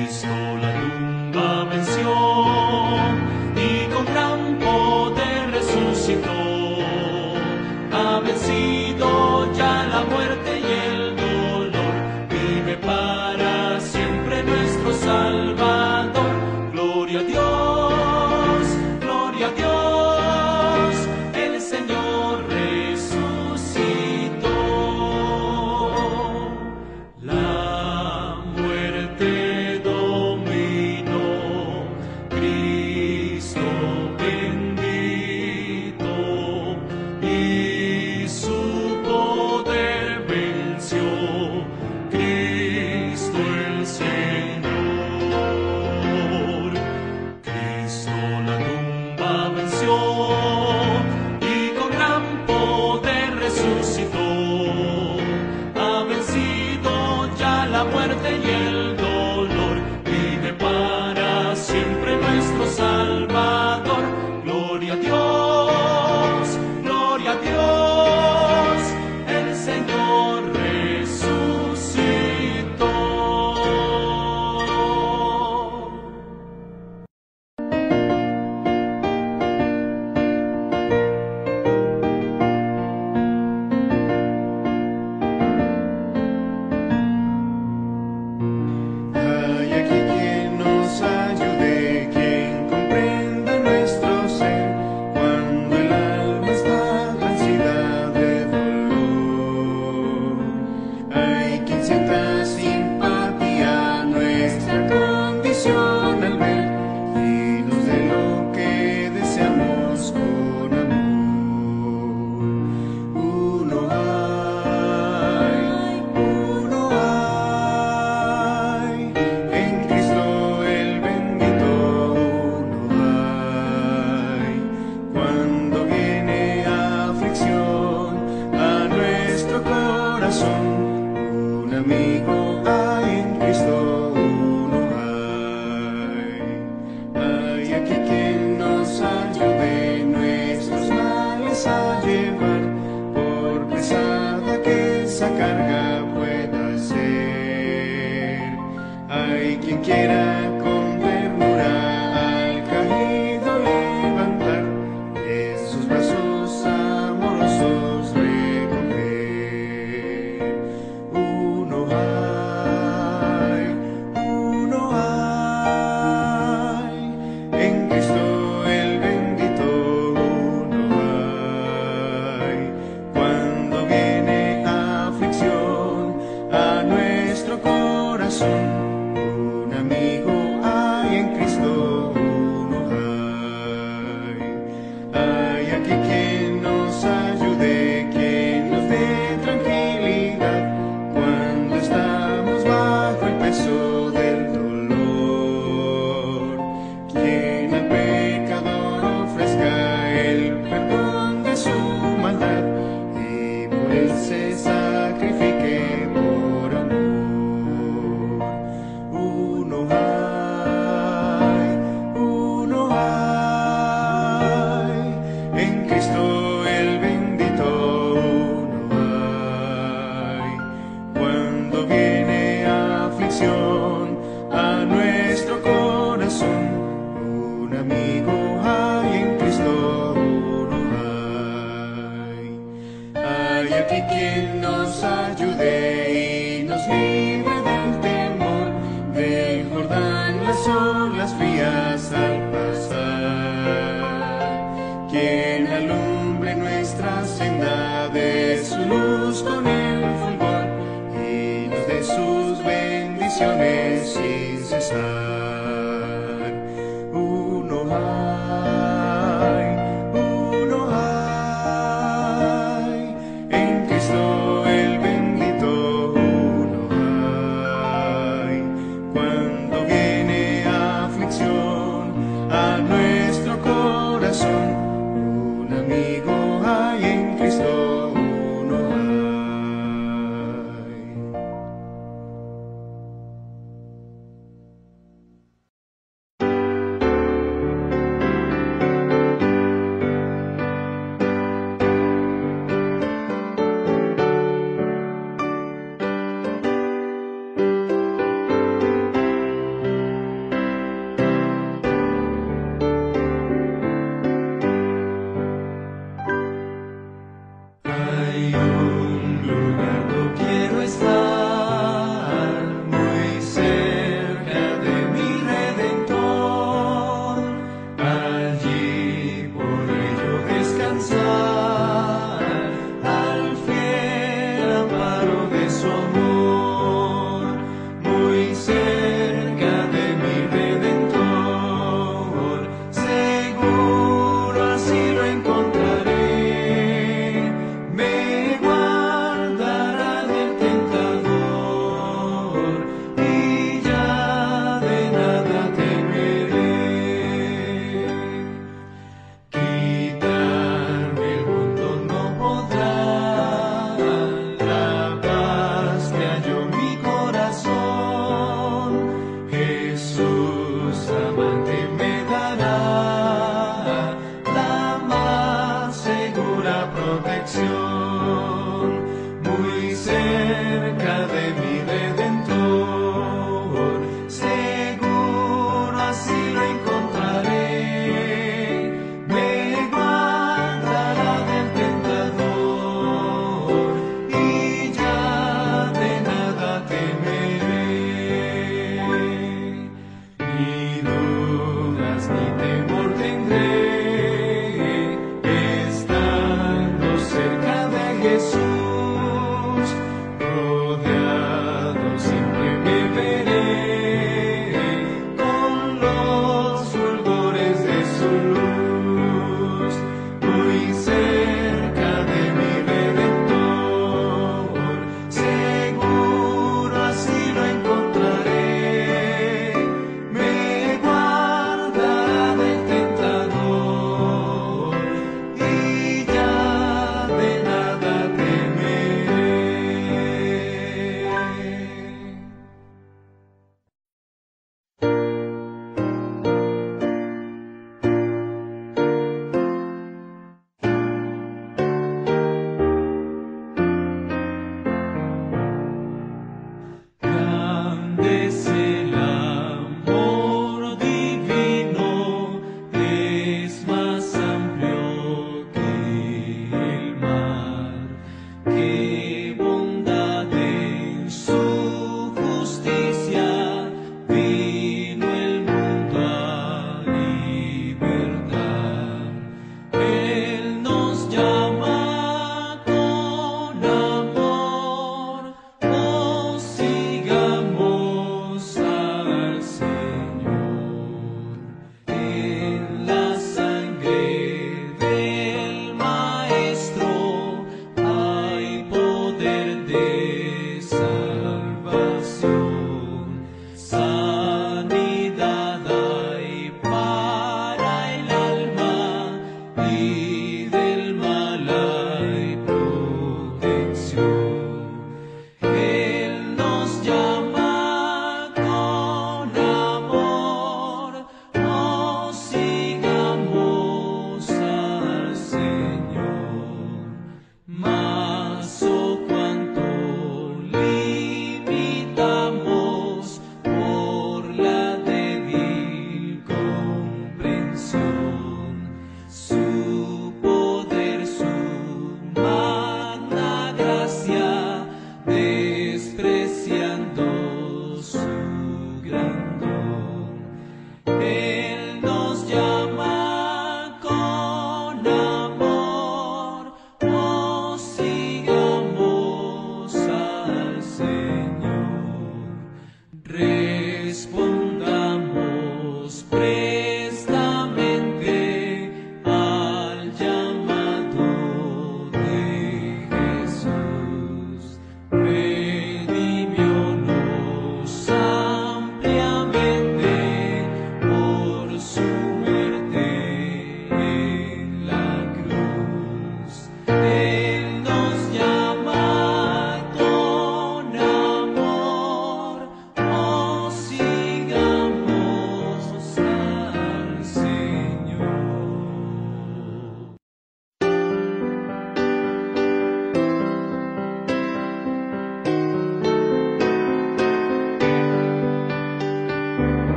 Cristo la tumba venció y con gran poder resucitó. Ha vencido ya la muerte y el dolor, vive para siempre nuestro Salvador. Gloria a Dios, gloria a Dios, el Señor resucitó. La muerte dominó, Cristo bendito, y su poder venció, Cristo el Señor. Cristo la tumba venció y con gran poder resucitó. Ha vencido ya la muerte y el dolor, vive para siempre nuestro Salvador. Gloria a Dios, gloria a Dios, el Señor resucitó. Hay aquí quien nos ayude, quien comprenda nuestro ser, cuando el alma está transida de dolor. Hay quien sienta simpatía nuestra condición al ver, y nos dé lo que deseamos con amor. Uno hay, uno hay, en Cristo el bendito uno hay. Cuando viene aflicción a nuestro corazón, un amigo hay, en Cristo uno hay. Hay aquí quien nos ayude nuestros males a llevar, por pesada que esa carga pueda ser. Hay quien quiera con ternura al caído levantar, en sus brazos amorosos recoger. Uno hay, uno hay, en Cristo el bendito uno hay. Cuando viene aflicción a nuestro corazón, un amigo hay, en Cristo uno hay. Hay aquí quien nos ayude, quien nos dé tranquilidad, cuando estamos bajo el peso del dolor. Quien al pecador ofrezca el perdón de su maldad, y por él se sacrifique por amor. Uno hay, uno hay, en Cristo el bendito uno hay. Cuando viene aflicción a nuestro corazón, un amigo hay, en Cristo uno hay. Hay aquí quien nos ayude y nos libre del temor, del Jordán las olas frías al pasar. Quien alumbre nuestra senda de su luz con el fulgor, y nos dé sus bendiciones sin cesar. Uno hay, uno hay, en Cristo el bendito uno hay. Cuando viene aflicción a nuestro corazón, un amigo hay, en Cristo uno hay. Jesús amante me dará la más segura protección, muy cerca de mi Redentor, seguro así lo encontraré, me guardará del tentador y ya de nada temeré. Ni dudas ni temor tendré, estando cerca de Jesús, rodeado siempre me veré, con los fulgores de su luz, muy cerca de mi Redentor, seguro así lo encontraré, me guardará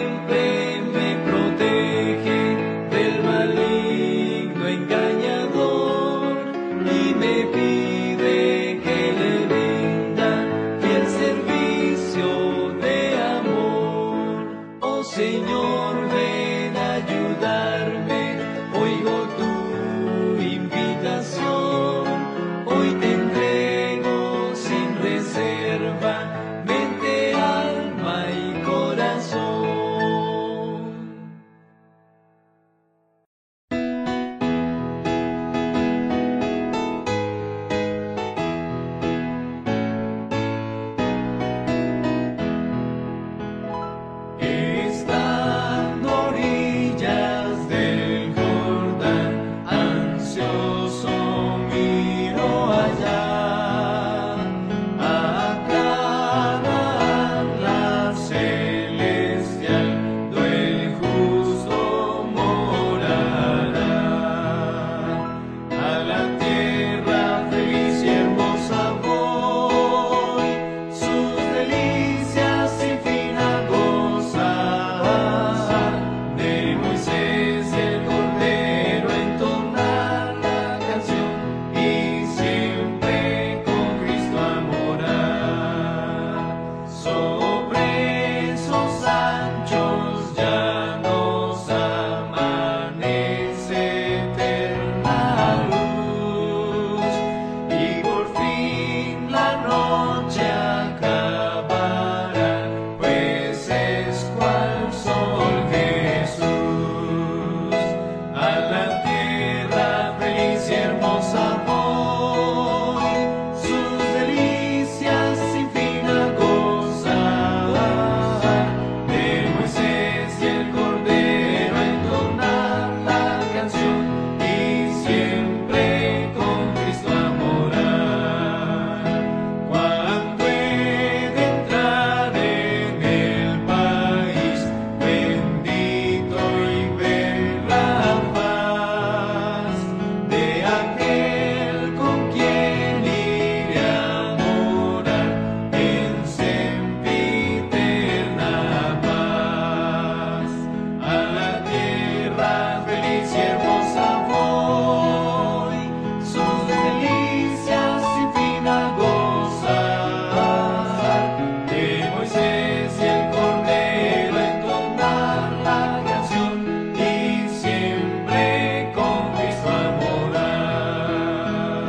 siempre me protege del maligno engañador y me pide que le rinda fiel servicio de amor. Oh Señor, ven a ayudarme, oigo tu invitación. Hoy te entrego sin reserva mente, alma y corazón. Estando a orillas del Jordán, ansioso miro allá a Canaán, la celestial, donde el justo morará. A la tierra feliz y hermosa voy, sus delicias sin fin a gozar. De Moisés y el Cordero entonar la canción y siempre con Cristo a morar. Sobre esos anchos llanos amanece eterna luz y por fin la noche acabará, pues es cual sol Jesús. A la tierra feliz y hermosa voy, sus delicias sin fin a gozar. De Moisés y el Cordero entonar la canción y siempre con Cristo a morar. Cuando he de entrar en el país bendito y ver la paz de aquel con quien iré a morar en sempiterna paz. A la tierra feliz y hermosa voy, sus delicias sin fin a gozar. De Moisés y el Cordero entonar la canción y siempre con Cristo a morar.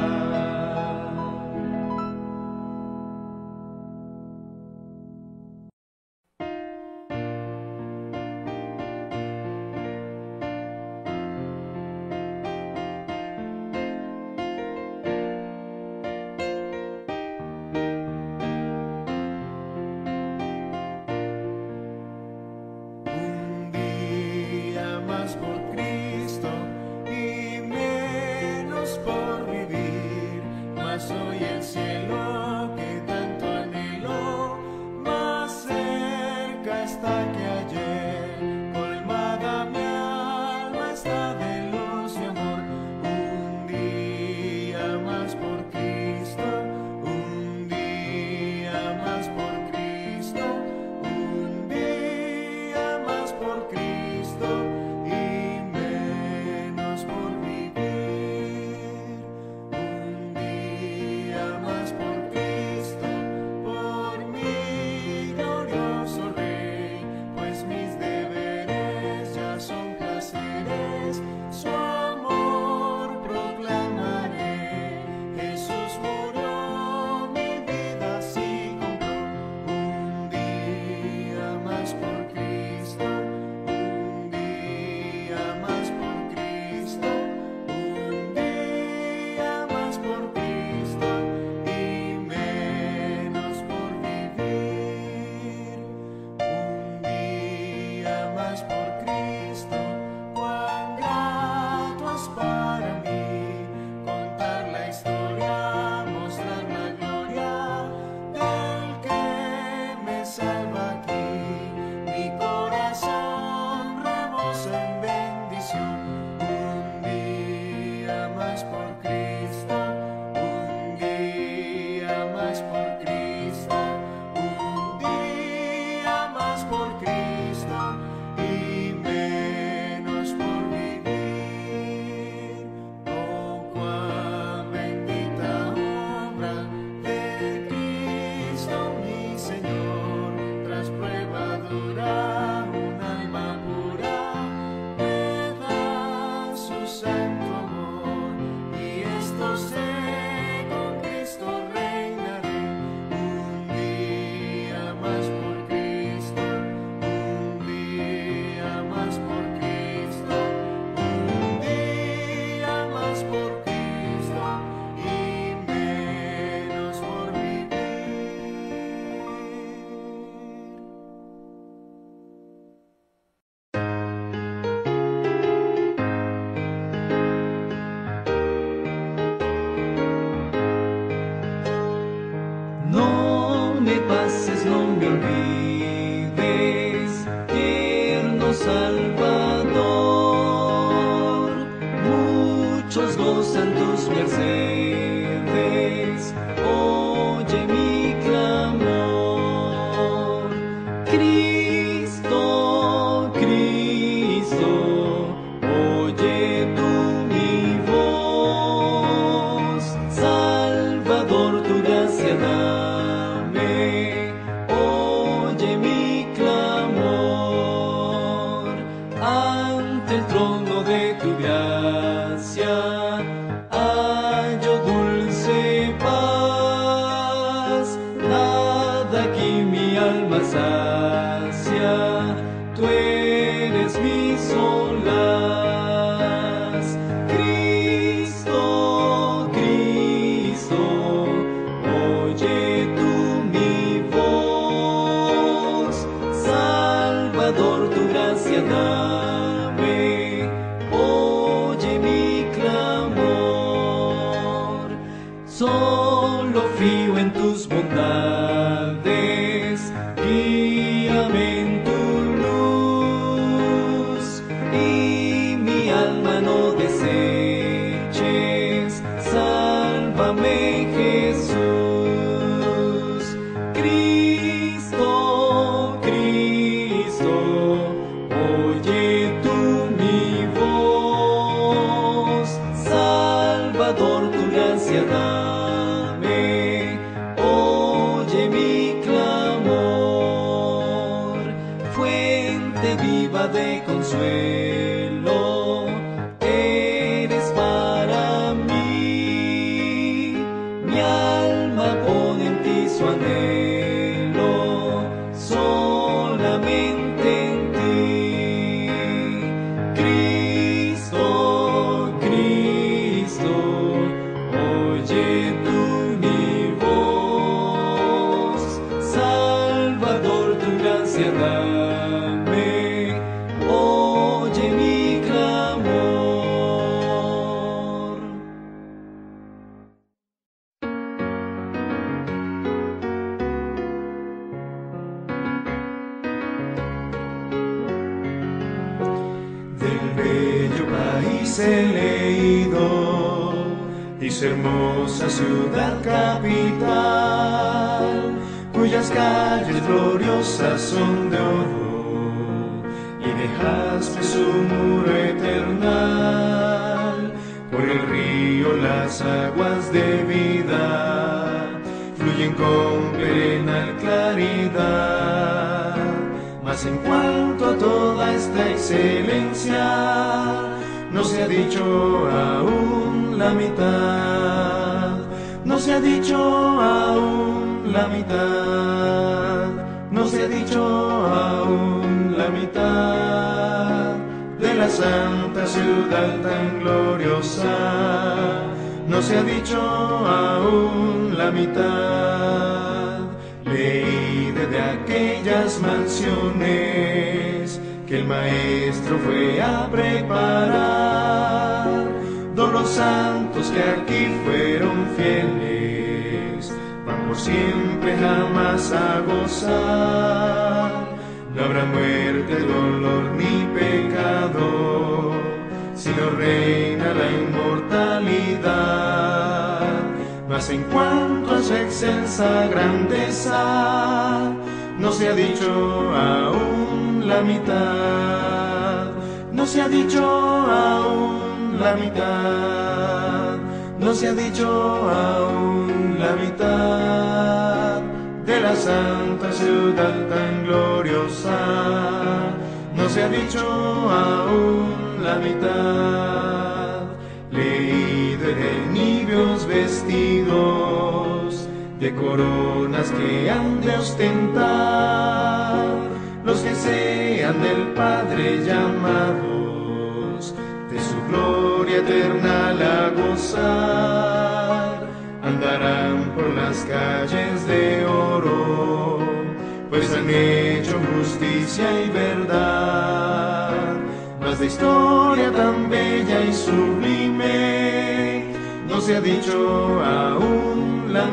Un día más por Cristo y menos por vivir, mas hoy el cielo que tanto anhelo más cerca está que ayer. Colmada mi alma está de luz y amor. Un día más por Cristo, un día más por Cristo, un día más por Cristo y menos Salvador. Muchos gozan tus mercedes, oye mi clamor. Cristo, Cristo, oye tú mi voz. Salvador, tu gracia dame, oye mi clamor. Ante el trono de tu gracia hallo dulce paz. Nada aquí mi alma sacia, tú eres mi solaz. Cristo, Cristo, oye tú mi voz. Salvador, tu gracia dame, oye mi clamor. Solo fío en tus bondades, guíame en tu luz, y mi alma no deseches, sálvame Jesús. Cristo, Cristo, oye tú mi voz. Salvador, tu gracia dame, oye mi clamor. Fuente viva de consuelo eres para mí, mi alma pone en ti su anhelo, solamente en ti. Cristo, Cristo, oye tú mi voz. Salvador, tu gracia dame, oye mi clamor. Del bello país he leído y su hermosa ciudad capital, cuyas calles gloriosas son de oro, y dejaste su muro eternal. Por el río las aguas de vida fluyen con plena claridad. Mas en cuanto a toda esta excelencia, no se ha dicho aún la mitad, no se ha dicho aún la mitad, no se ha dicho aún la mitad de la santa ciudad tan gloriosa, no se ha dicho aún la mitad. Leí de aquellas mansiones que el Maestro fue a preparar, todos los santos que aquí fueron fieles van por siempre jamás a gozar. No habrá muerte, dolor ni pecado, sino reina la inmortalidad. Mas en cuanto a su excelsa grandeza, no se ha dicho aún la mitad, no se ha dicho aún la mitad, no se ha dicho aún la mitad de la santa ciudad tan gloriosa, no se ha dicho aún la mitad. Leído de niveos vestidos de coronas que han de ostentar los que sean del Padre llamados, de su gloria eterna a gozar. Andarán por las calles de oro, pues han hecho justicia y verdad. Mas de historia tan bella y sublime no se ha dicho aún la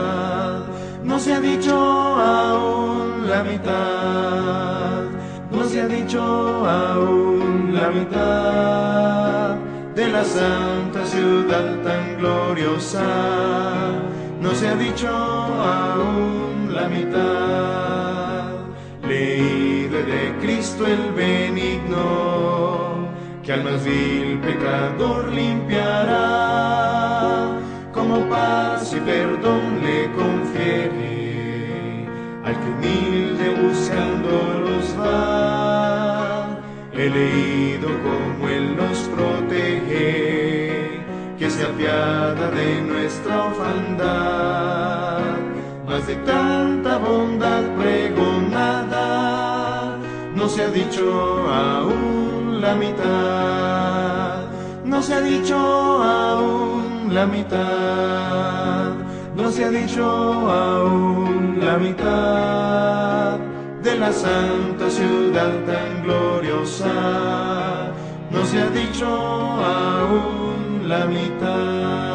mitad, no se ha dicho aún la mitad, no se se ha dicho aún la mitad de la santa ciudad tan gloriosa. No se ha dicho aún la mitad. Leído de Cristo el benigno, que al más vil pecador limpiará, como paz y perdón le confiere al que humilde buscándolos va. He leído como Él nos protege, que se apiada de nuestra orfandad, mas de tanta bondad pregonada no se ha dicho aún la mitad. No se ha dicho aún la mitad. No se ha dicho aún la mitad de la santa ciudad tan gloriosa. No se ha dicho aún la mitad.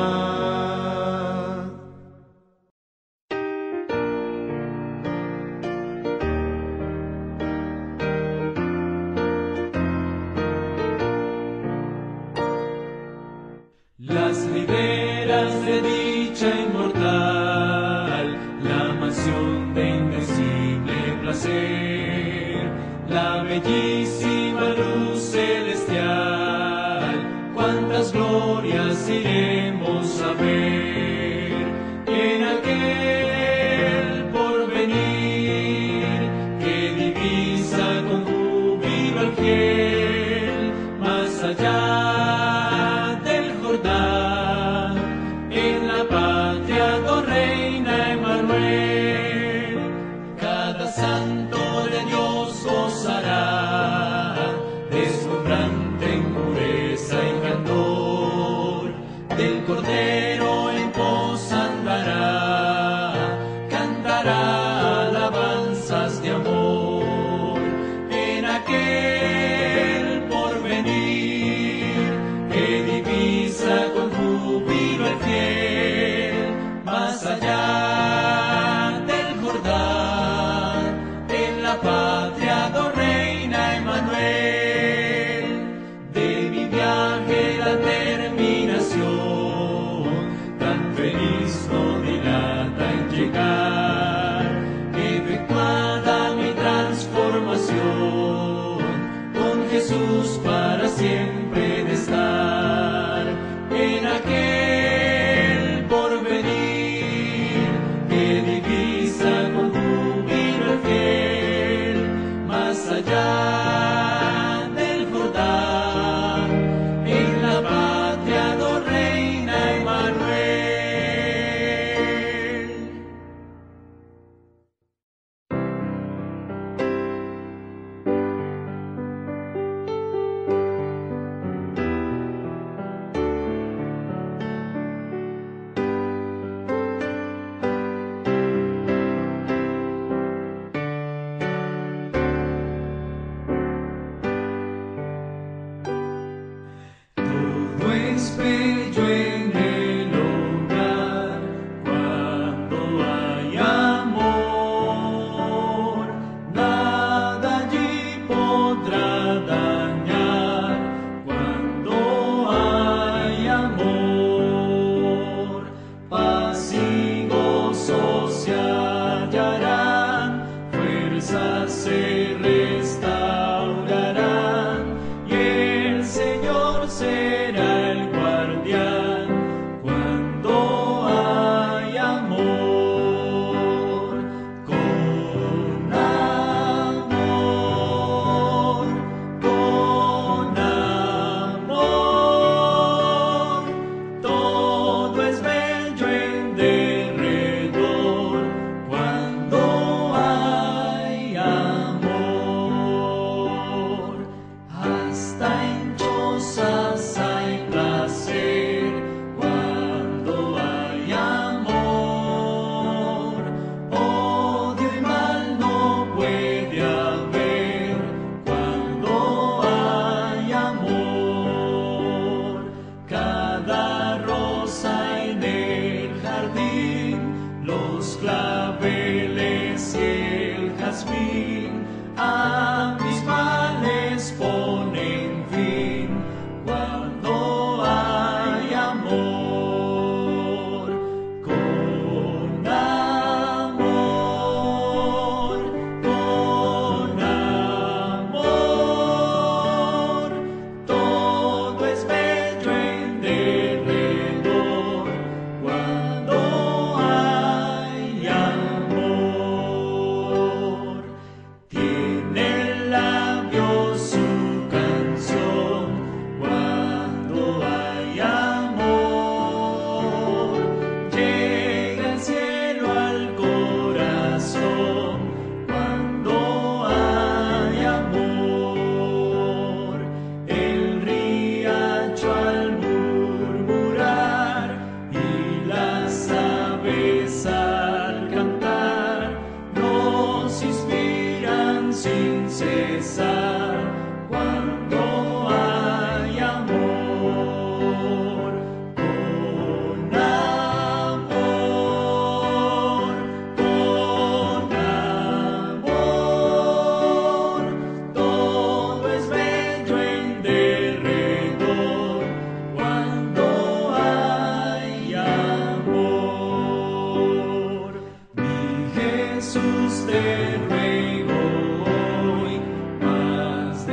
Las riberas de dicha inmortal, la mansión de invencible placer, la bellísima luz celestial, cuántas glorias iremos a ver en aquel porvenir que divisa con júbilo al fiel, más allá en la patria do reina Emmanuel. Cada santo de Dios gozará, deslumbrante en pureza y candor, del Cordero en pos andará, cantará alabanzas de amor en aquel porvenir que divisa con júbilo el fiel, más allá del Jordán, en la patria do reina Emmanuel. De mi viaje la terminación, tan feliz no dilata en llegar, efectuada mi transformación, con Jesús para siempre de estar en aquel porvenir que divisa con júbilo el fiel, más allá del Jordán, en la patria do reina Emmanuel.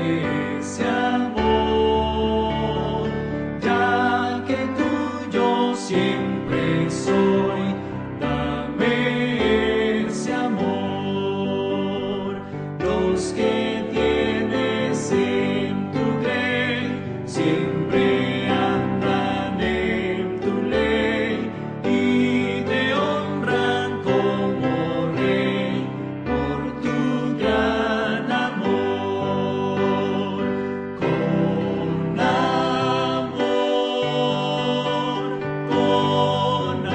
ese amor, ya que tuyo siempre soy, dame ese amor. Los que tienes en tu grey siempre andan en tu ley y te honran como rey por tu gran amor. Con amor, con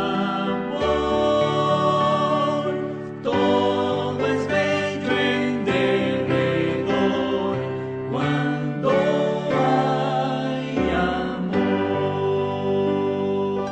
amor, todo es bello en derredor cuando hay amor.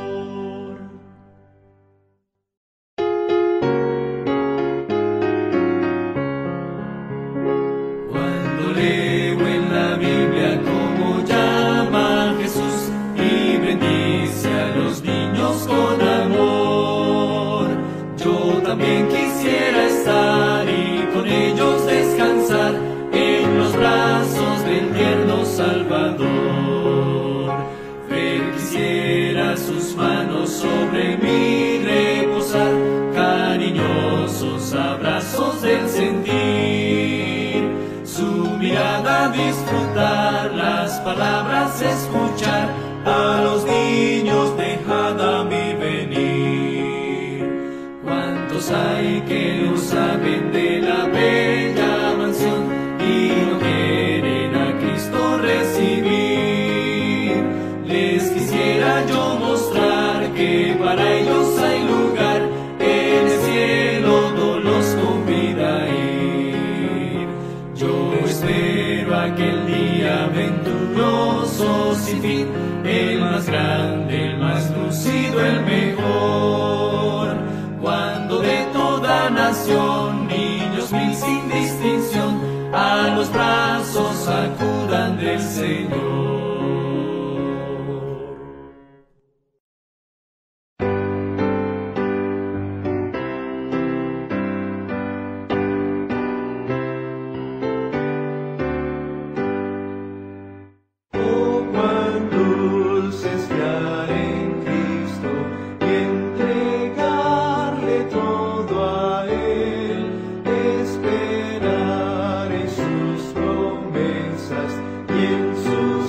Cuando leo en la Biblia cómo llama a Jesús y bendice a los niños con amor, yo también quisiera estar y con ellos descansar en los brazos del tierno Salvador. Ver quisiera sus manos sobre mí reposar, cariñosos abrazos del sentir, su mirada disfrutar, las palabras escuchar, a los niños dejad a mí venir. ¿Cuántos hay que no saben de la bella mansión y no quieren a Cristo recibir? Les quisiera yo mostrar que para ellos hay lugar, en el cielo no los convida a ir. Yo espero aquel día venturoso sin fin, el más grande, el más lucido, el mejor, cuando de toda nación, niños mil sin distinción, a los brazos acudan del Señor. Oh, cuán dulce es fiar en Cristo y entregarle todo a Él, esperar en sus promesas y en sus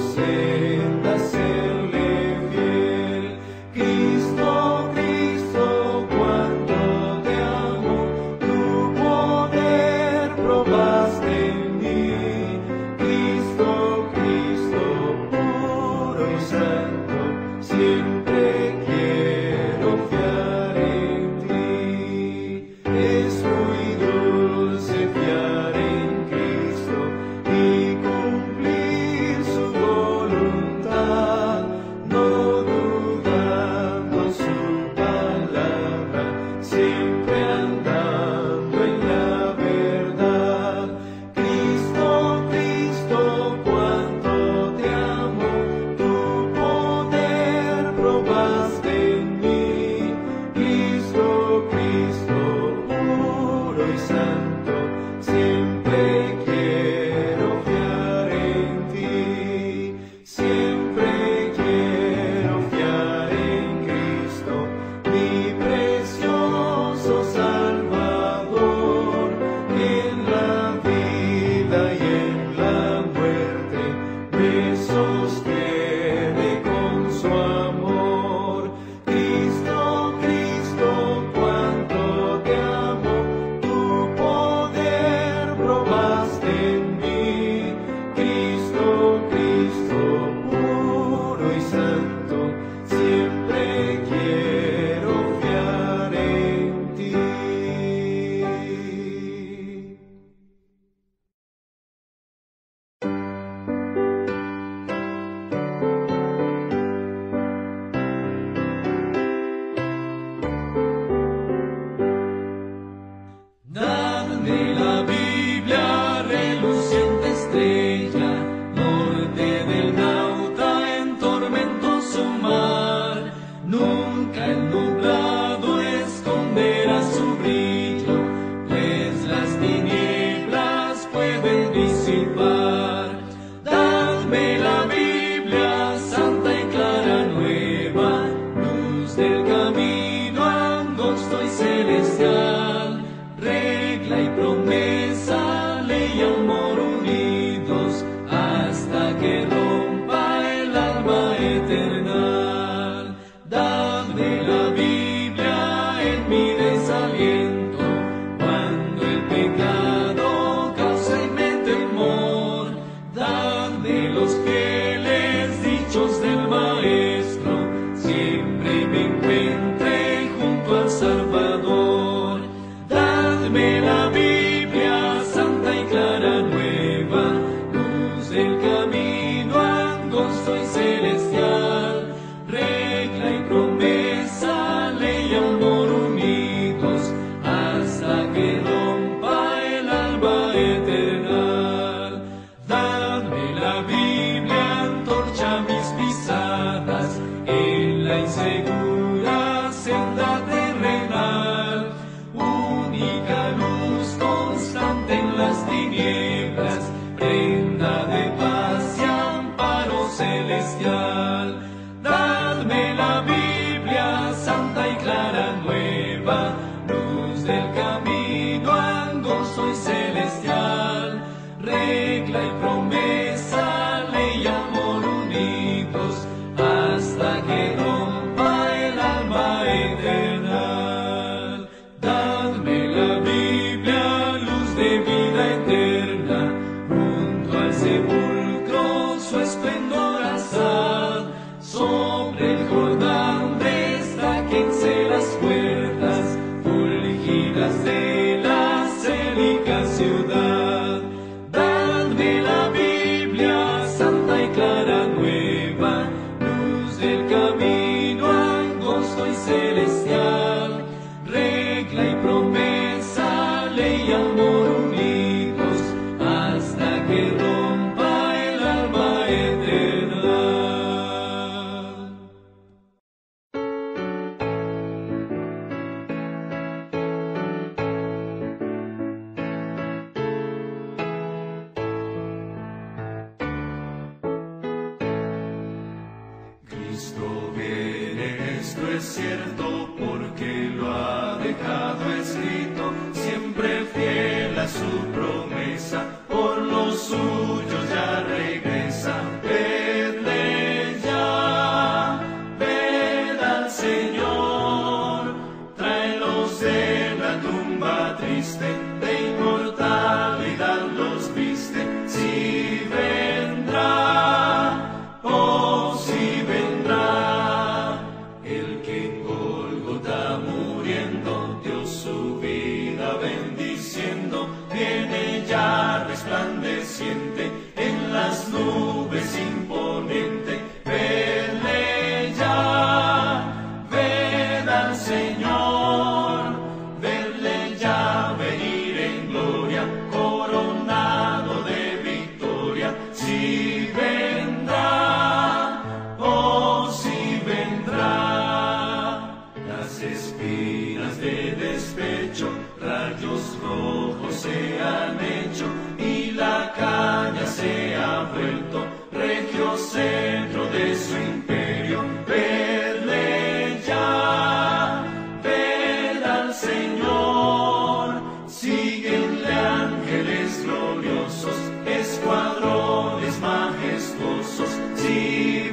regla y promesa, ley y amor unidos, hasta que rompa el alma eterna. Dadme la Biblia, luz de vida eterna, junto al sepulcro su esplendor alzad, sobre el Jordán destáquense las puertas, fulgidas de la célica ciudad. Dadme la Biblia, santa y clara nueva, luz del camino angosto y celestial, regla y promesa, ley y amor unidos, hasta que rompa el alma eterna. Cristo viene, esto es cierto, porque lo ha dejado escrito, siempre fiel a su promesa, por los suyos ya regresa. Vedle ya, ved al Señor, tráelos de la tumba triste, de inmortalidad los viste. Si vendrá, oh si vendrá, el que en Gólgota muriendo dio su vida bendiciendo, viene ya resplandeciente en las nubes imponente. Vedle ya, ved al Señor, vedle ya venir en gloria, coronado de victoria. Si vendrá, oh si vendrá, las espinas de despecho, rayos rojos se han hecho, y la caña se ha vuelto regio centro de su imperio. Vedle ya, ved al Señor, síguenle ángeles gloriosos, escuadrones majestuosos. Si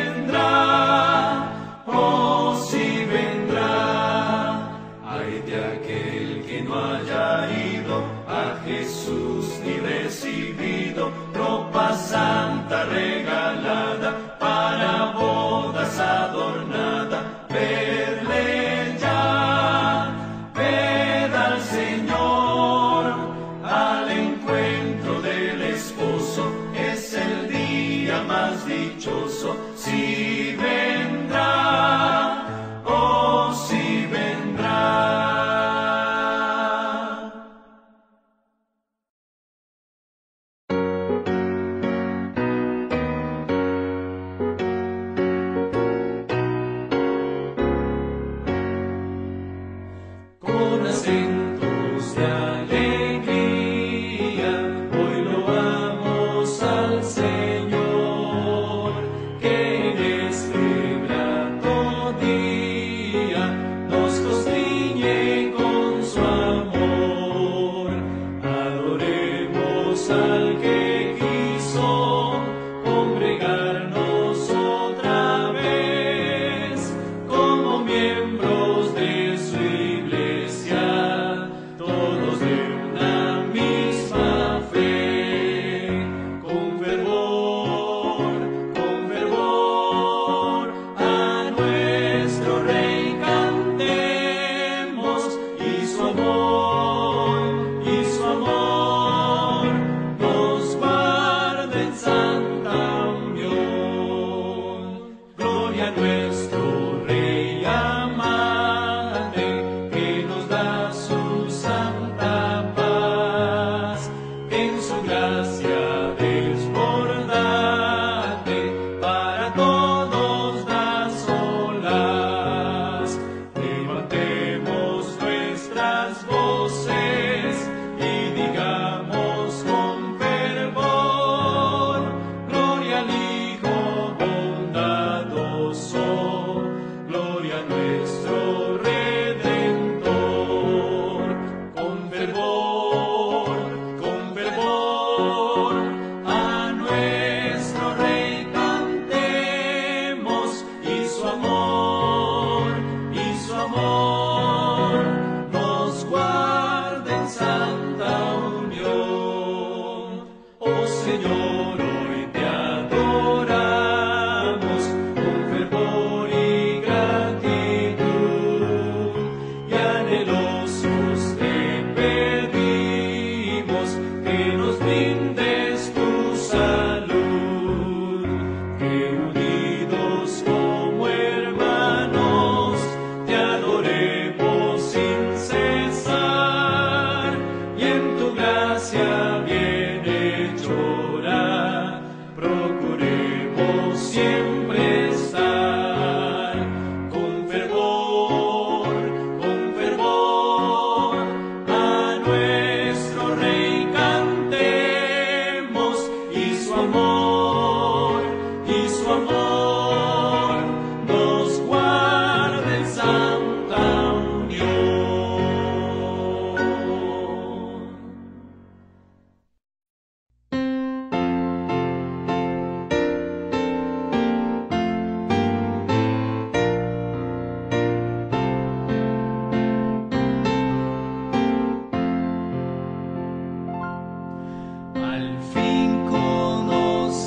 vendrá, oh si vendrá, ay de aquel que no haya ido a Jesús ni recibido ropa santa regalada, para bodas adornada. Vedle ya, ved al Señor, al encuentro del esposo, es el día más dichoso. Si vendrá, oh si vendrá. Con acentos de alegría, hoy loamos al Señor, que en este grato día nos constriñe con su amor. Adoremos al que quiso congregarnos otra vez, como miembros de su iglesia, todos de una misma fe. Con fervor, con fervor, a nuestro Rey cantemos, y su amor, y su amor nos guardará. Señor, hoy te adoramos con fervor y gratitud, y anhelosos te pedimos que nos brindes tu salud, que unidos como hermanos te adoremos sin cesar, y en tu gracia bienhechora procuremos siempre estar. Con fervor, con fervor, a nuestro Rey cantemos, y su amor, y su amor nos guarde en santa unión. Al fin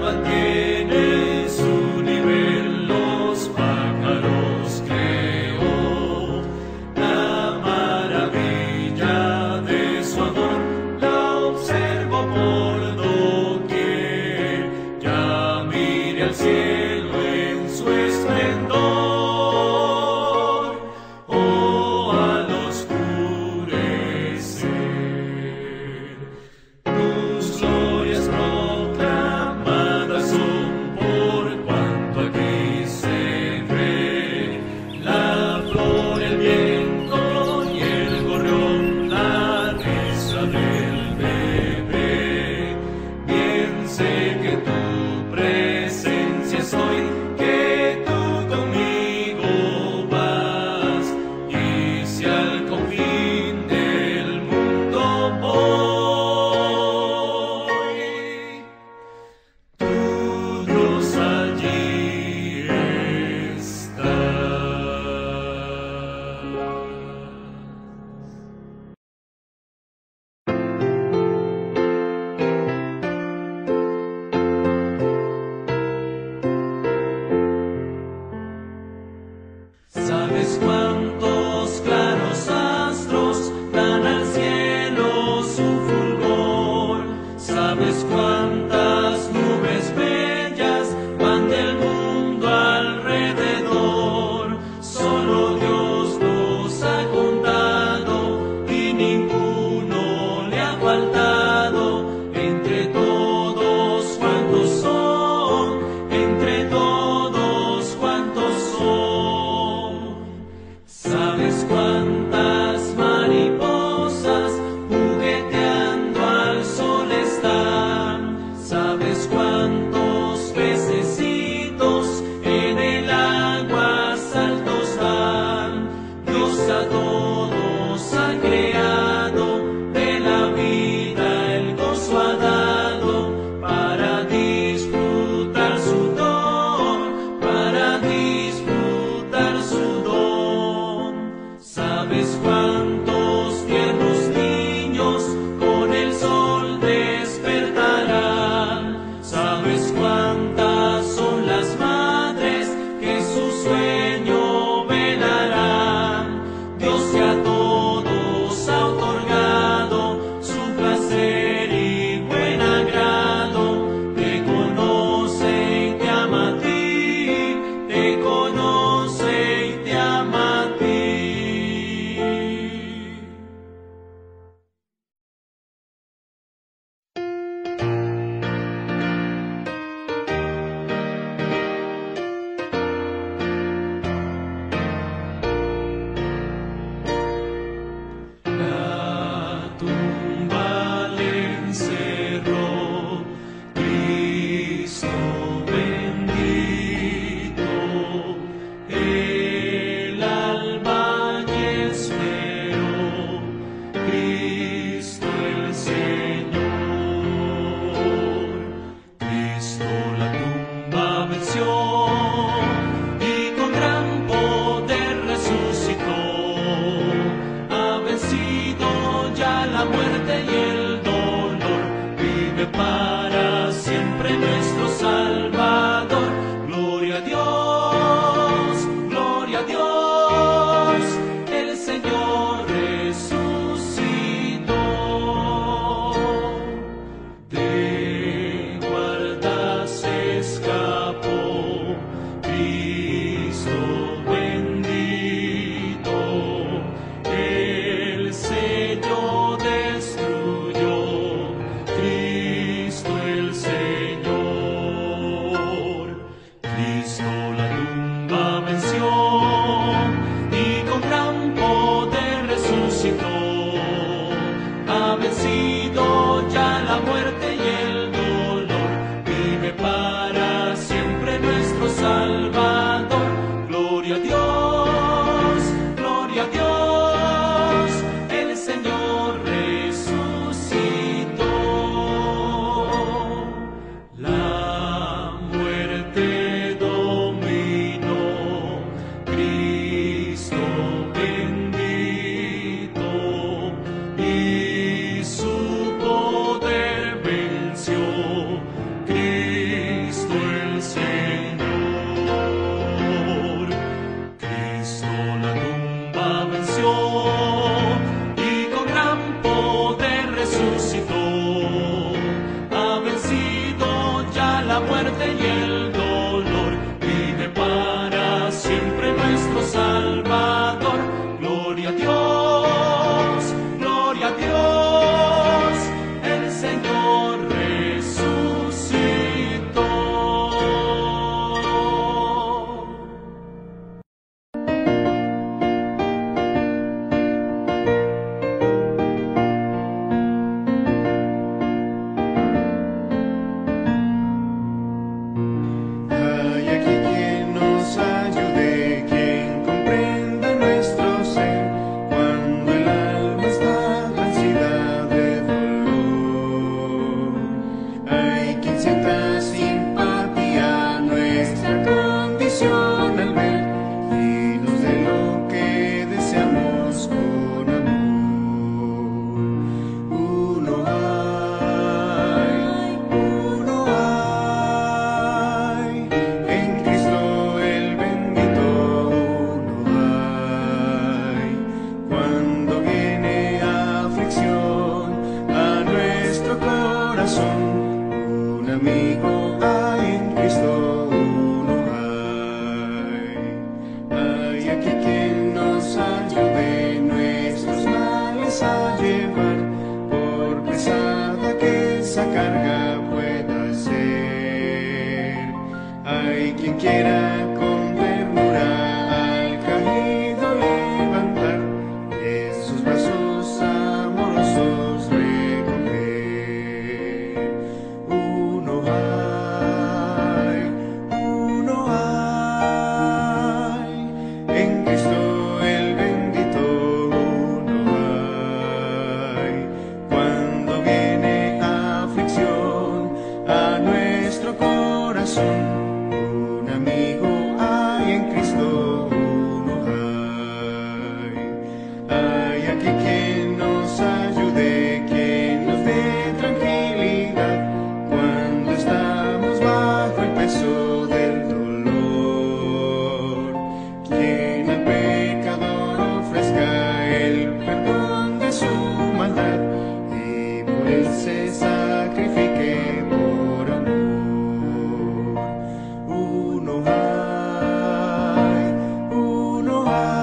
mantiene su nivel, los pájaros creó. La maravilla de su amor la observo por doquier. Ya mire al cielo en su esplendor, oh, al oscurecer. Tus glorias proclamadas son por cuanto aquí se ve. La flor, el viento y el gorrión, la risa del bebé. Bien sé que tu presencia soy, que tú conmigo vas, y si al confín del mundo voy, tu Dios allí está. ¿Sabes cuántos claros astros dan al cielo su fulgor? ¿Sabes cuántas nubes bellas van del mundo alrededor? Solo Dios los ha contado y ninguno le ha faltado. Entre todos cuantos son, entre todos cuantos son. ¿Sabes cuántas mariposas jugueteando al sol están? un amigo hay en Cristo, uno hay. Hay aquí quien nos ayude nuestros males a llevar, por pesada que esa carga pueda ser. Hay quien quiera con ternura al caído levantar, en sus brazos amorosos recoger. Uno hay, uno hay, en Cristo el bendito, uno hay. Cuando viene aflicción a nuestro corazón, un amigo hay en Cristo, uno hay. Hay aquí quien nos ayude, quien nos dé tranquilidad cuando estamos bajo el peso del dolor. Quien al pecador ofrezca el perdón de su maldad y por él se sacrifique por amor. Uno hay, uno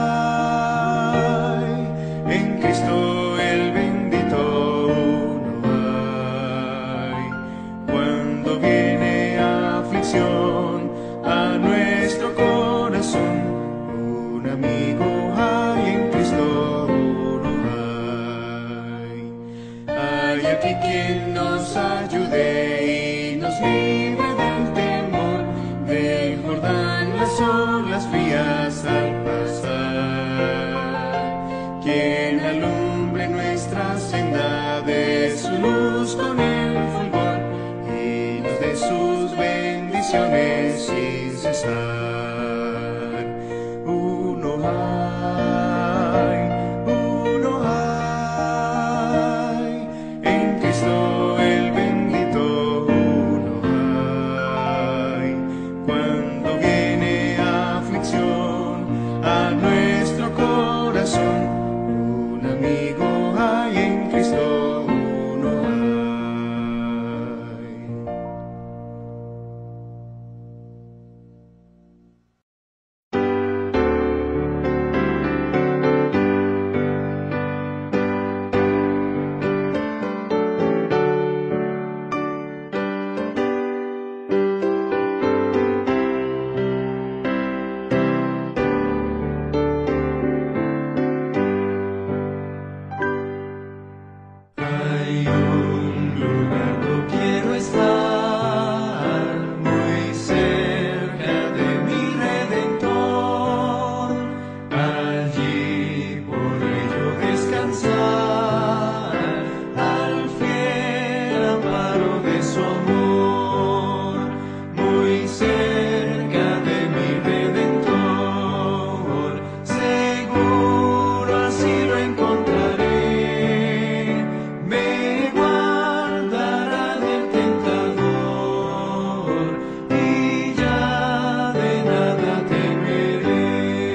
hay, en Cristo el bendito, uno hay. Cuando viene aflicción a nuestro corazón, un amigo hay en Cristo, uno hay. Hay aquí quien nos ayude y nos libre del temor, del Jordán las olas frías al pasar. Quien alumbre nuestra senda de su luz con el fulgor y nos dé sus bendiciones sin cesar. Uno hay, uno hay, en Cristo el bendito, uno hay. Cuando viene aflicción a nuestro corazón, un amigo hay en Cristo, uno hay. Hay un lugar donde quiero estar, muy cerca de mi Redentor. Allí podré yo descansar al fiel amparo de su amor. Muy cerca de mi Redentor, seguro así lo encontraré. Me guardará del tentador y ya de nada temeré.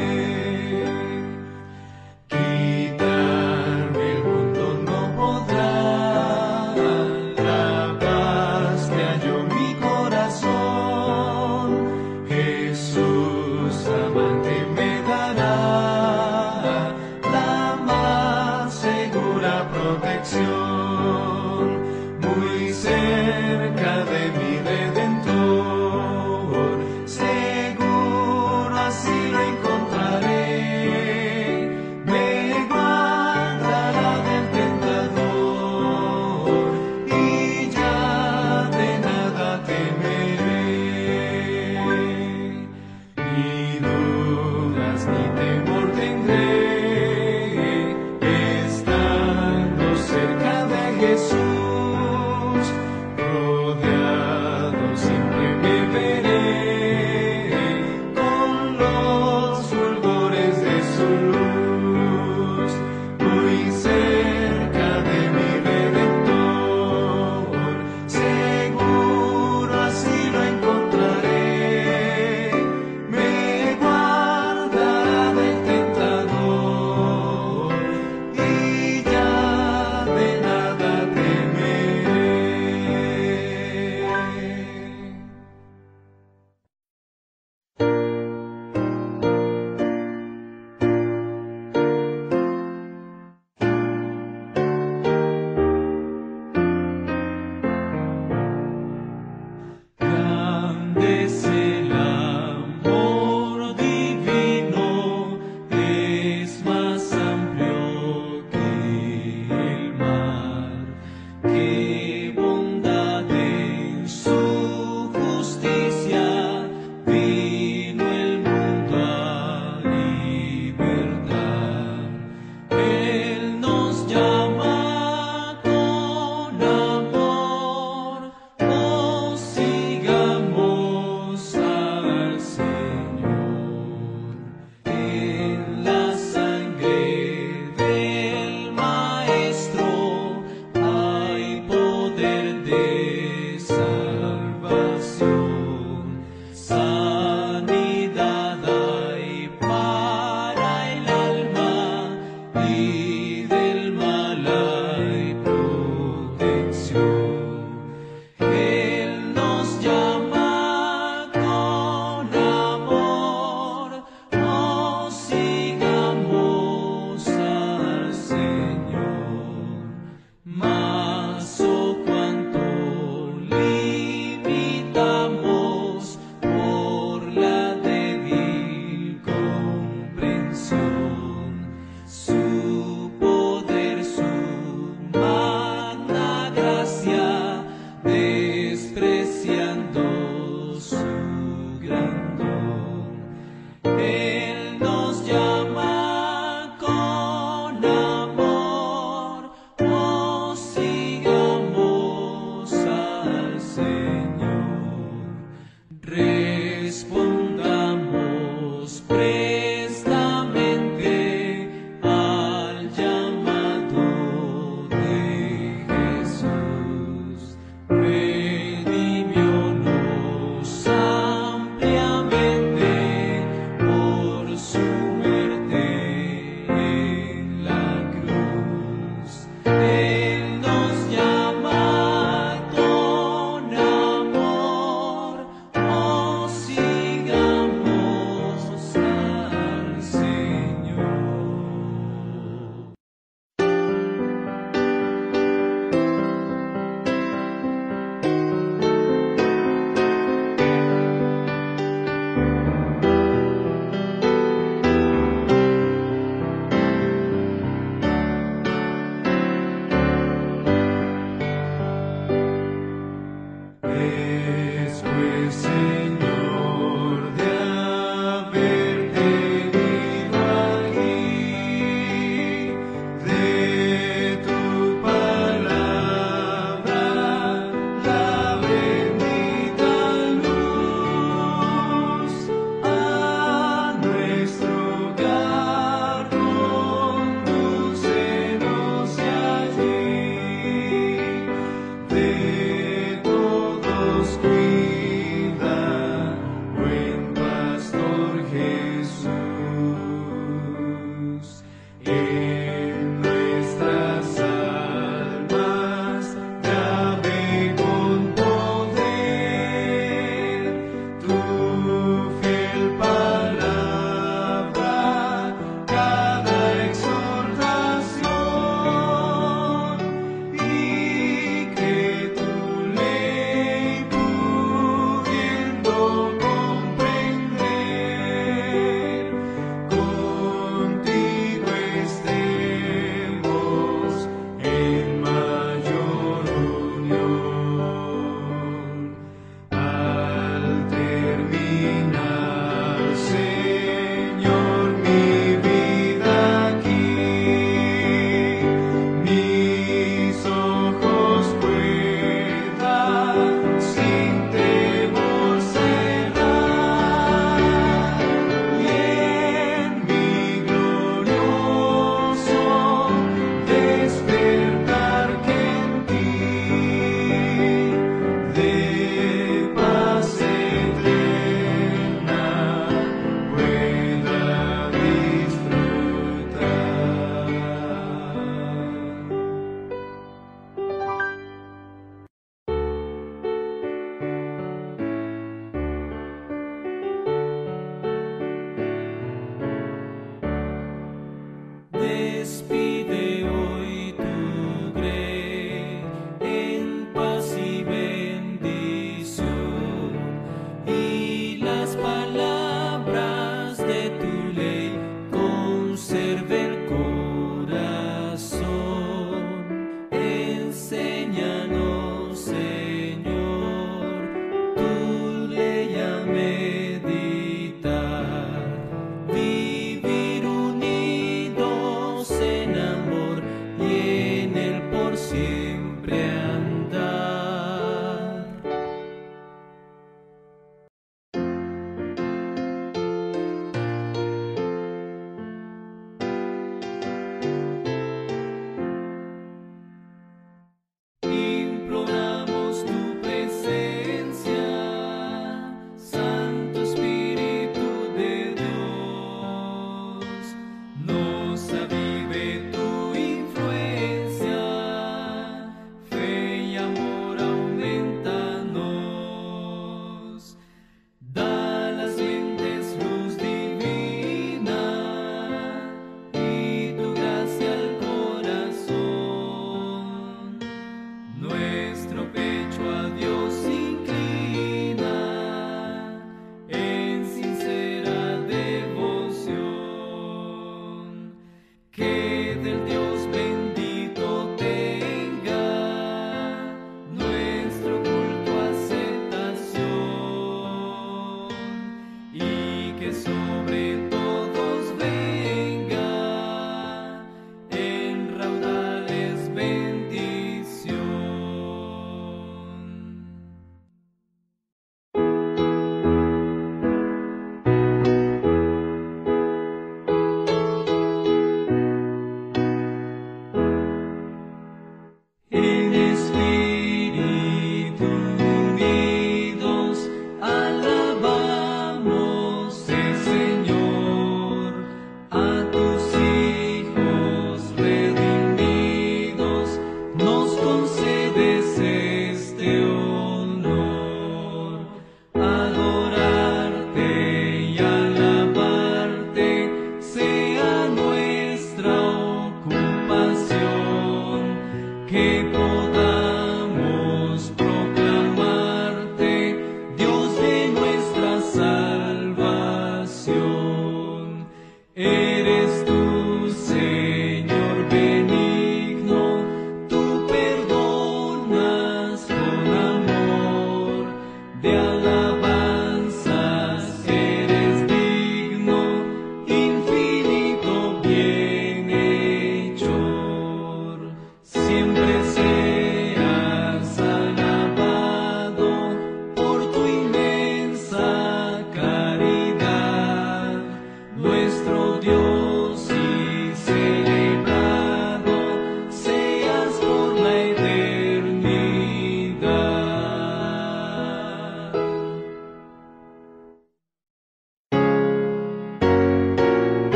Quitarme el mundo no podrá, la paz que halló mi corazón. Jesús amante me dará la más segura protección. Muy cerca de mi Redentor, seguro así lo encontraré. Me guardará del tentador y ya de nada temeré. Ni dudas ni temor tendré, estando cerca de Jesús, rodeado nos cuida, buen pastor Jesús. En nuestras almas llame con poder tu fiel palabra, cada exhortación, y que tu ley pura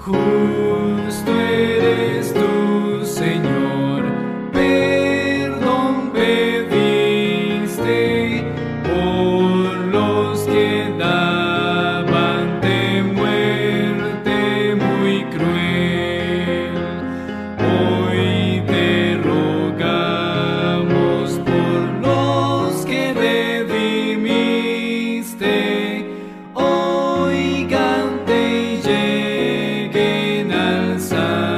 Justo eres tú, Señor, perdón pediste por los que daban de muerte muy cruel. Hoy te rogamos por los que redimiste, oigan y lleguen al Salvador.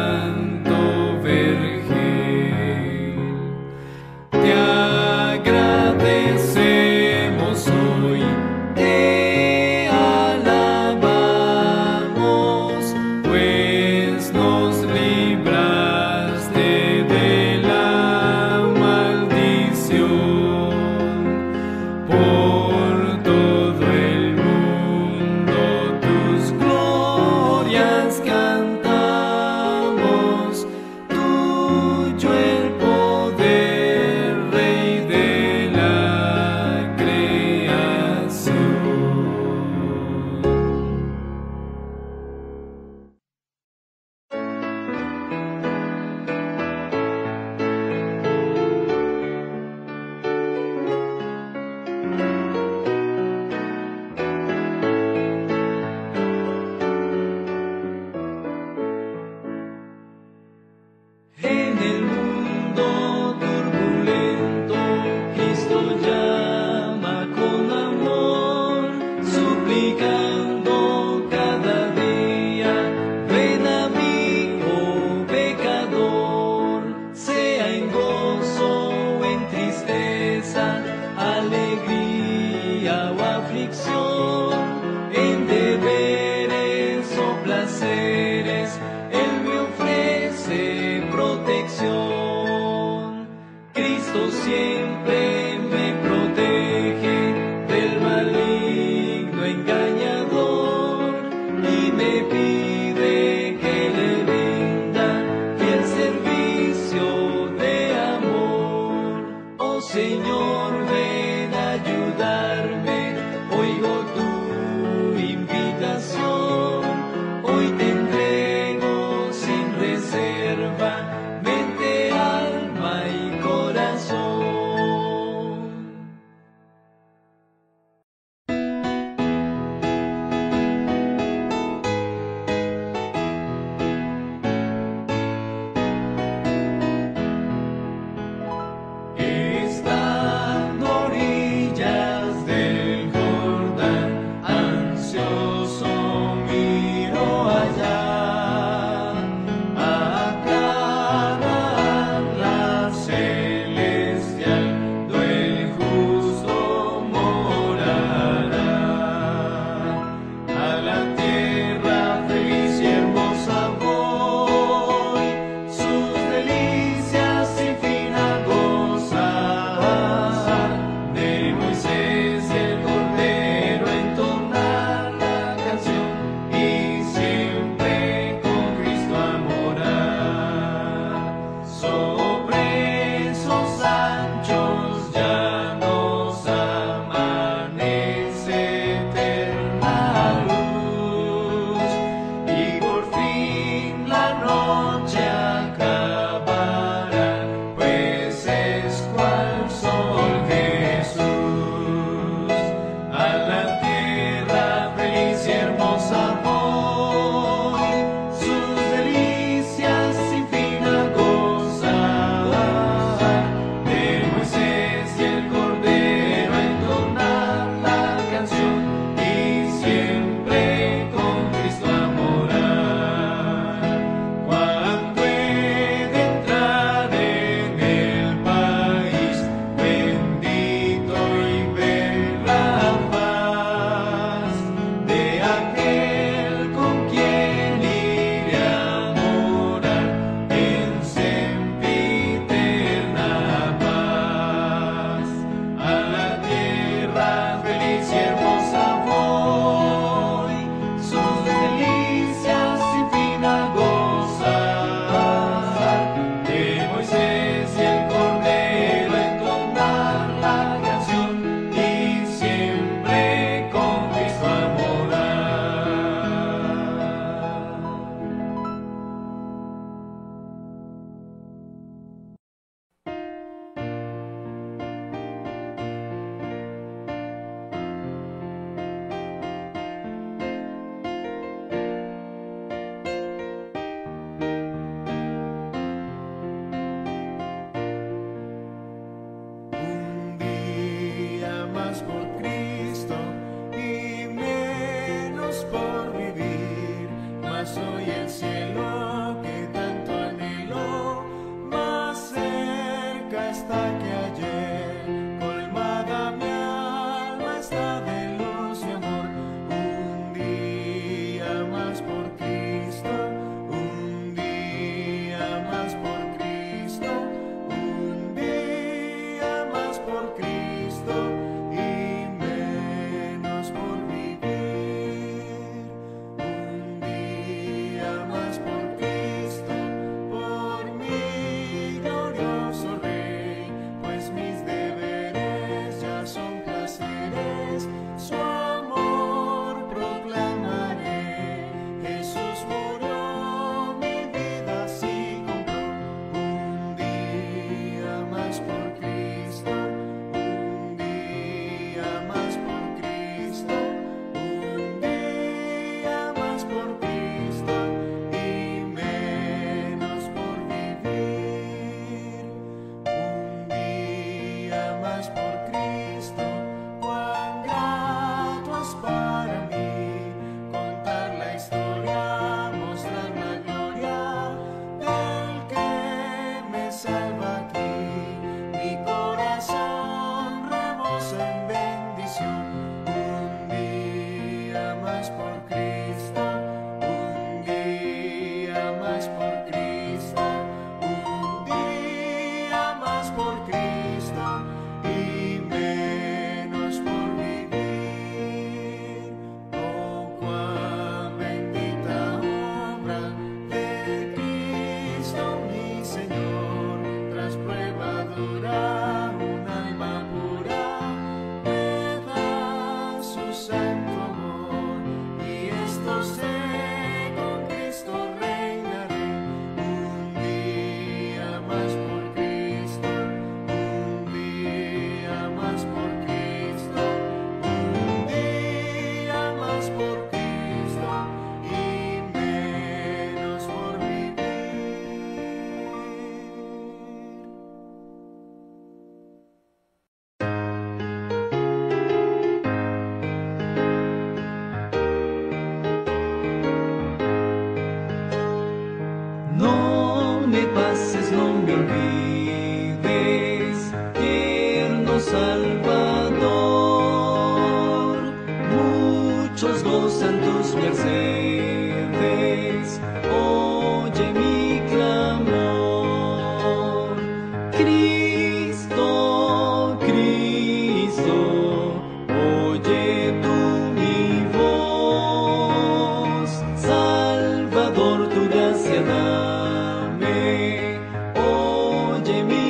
gracia dame, oye mi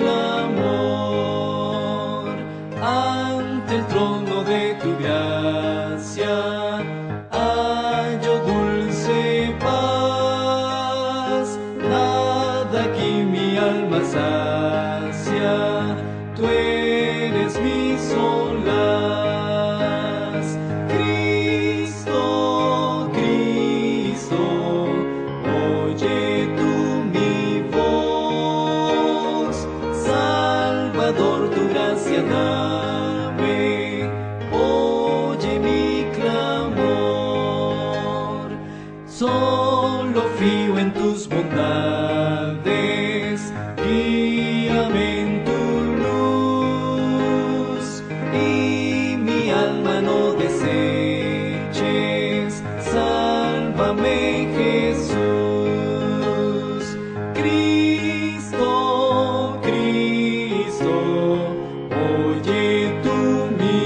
clamor, ante el trono de tu gracia hallo dulce paz, nada aquí mi alma sacia, tú eres mi solaz. Cristo, Cristo, oye tú mi voz, Salvador, tu gracia dame, oye mi clamor, solo fío en tus bondades, guíame en tu luz, y mi alma no deseches, sálvame Jesús. Cristo, Cristo, oye tú mi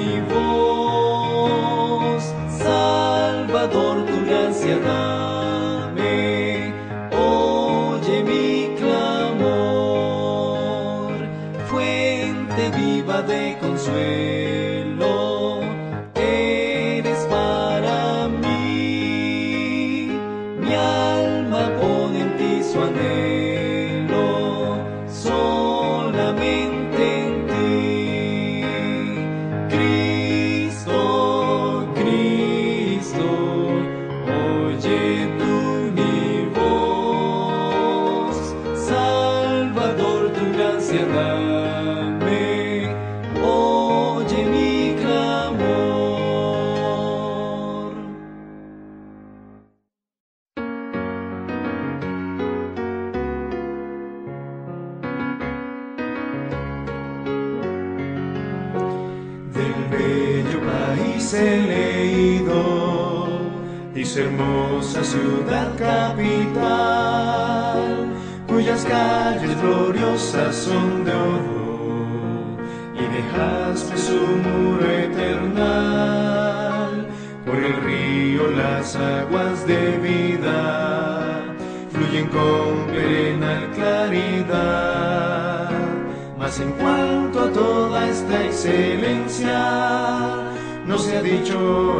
voz, Salvador, tu gracia dame, oye mi clamor, fuente viva de consuelo, eres para mí, mi alma pone en ti su anhelo, solamente en ti. Cristo, Cristo, oye tú mi voz, Salvador, tu gracia dame, oye mi clamor. Del bello país he leído y su hermosa ciudad capital, cuyas calles gloriosas son de oro, y de jaspe su muro eternal. Por el río las aguas de vida fluyen con perenal claridad. Mas en cuanto a toda esta excelencia, no se ha dicho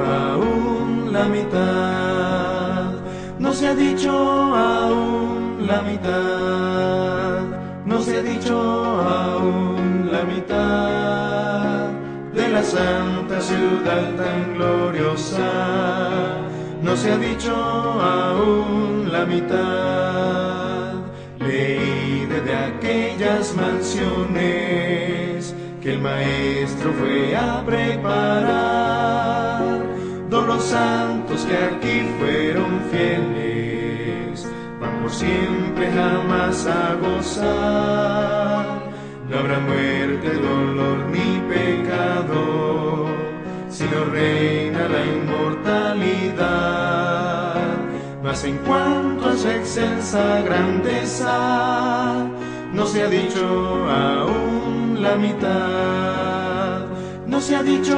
aún la mitad, no se ha dicho aún la mitad, no se ha dicho aún la mitad de la santa ciudad tan gloriosa, no se ha dicho aún la mitad. Leí de aquellas mansiones que el Maestro fue a preparar, todos los santos que aquí fueron fieles van por siempre jamás a gozar. No habrá muerte, dolor ni pecado, sino reina la inmortalidad. Mas en cuanto a su excelsa grandeza, no se ha dicho aún la mitad, no se ha dicho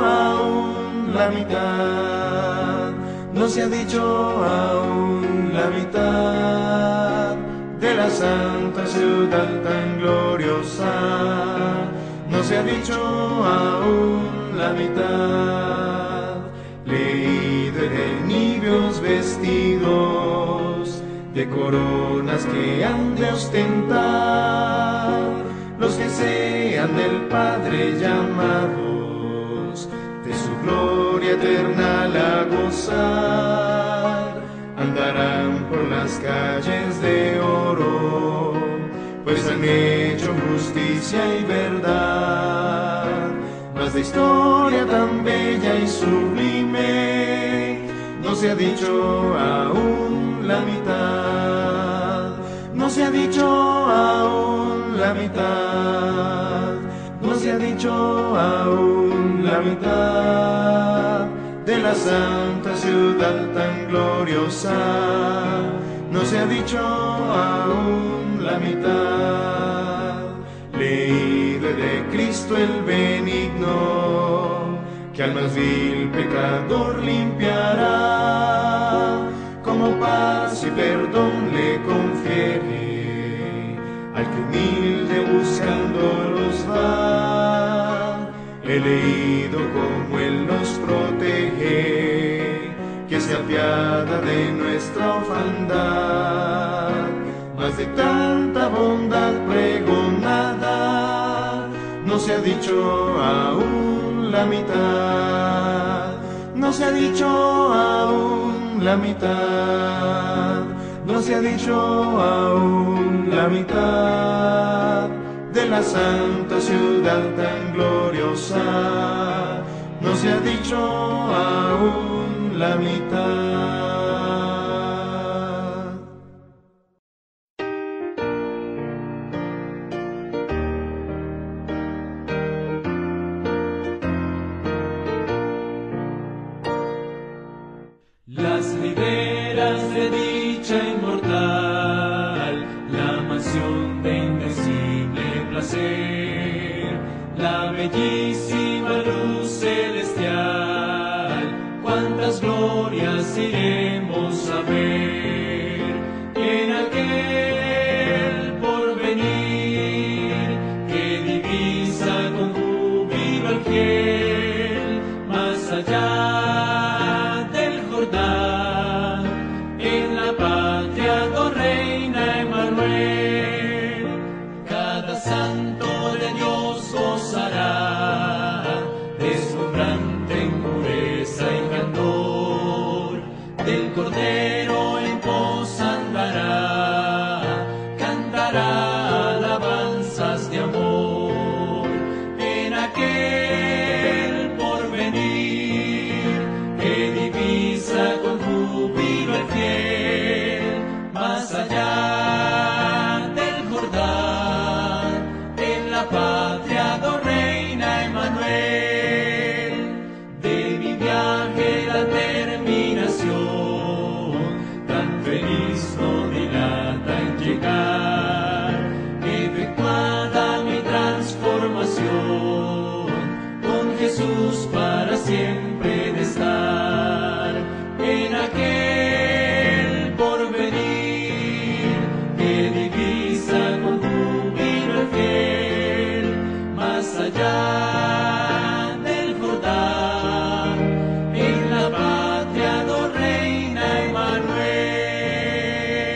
aún la mitad, no se ha dicho aún la mitad de la santa ciudad tan gloriosa, no se ha dicho aún la mitad. Leí de niveos vestidos de coronas que han de ostentar los que sean del Padre llamados, de su gloria eterna a gozar. Andarán por las calles de oro, pues han hecho justicia y verdad. Mas de historia tan bella y sublime no se ha dicho aún la mitad, no se ha dicho aún la mitad, no se ha dicho aún la mitad de la santa ciudad tan gloriosa, no se ha dicho aún la mitad. Leí de Cristo el benigno, que al más vil pecador limpiará con como paz y perdón le confiere al que humilde buscando los da. He leído cómo Él nos protege, que se apiada de nuestra orfandad. Más de tanta bondad pregonada no se ha dicho aún la mitad, no se ha dicho aún la mitad, no se ha dicho aún la mitad de la santa ciudad tan gloriosa, no se ha dicho aún la mitad. Las riberas de dicha inmortal, la mansión de indecible placer, la bellísima luz celestial, cuántas glorias iremos a ver en aquel porvenir que divisa con júbilo al fiel más allá en la patria do reina Emmanuel. Cada santo de Dios gozará, deslumbrante en pureza y candor, del Cordero en pos andará, cantará alabanzas de amor en aquel porvenir que divisa con júbilo el fiel más allá del Jordán, en la patria do reina Emmanuel. De mi viaje la terminación, tan feliz no dilata en llegar, efectuada mi transformación, con Jesús para siempre de estar en aquel porvenir que divisa con júbilo el fiel más allá del Jordán, en la patria do reina Emmanuel.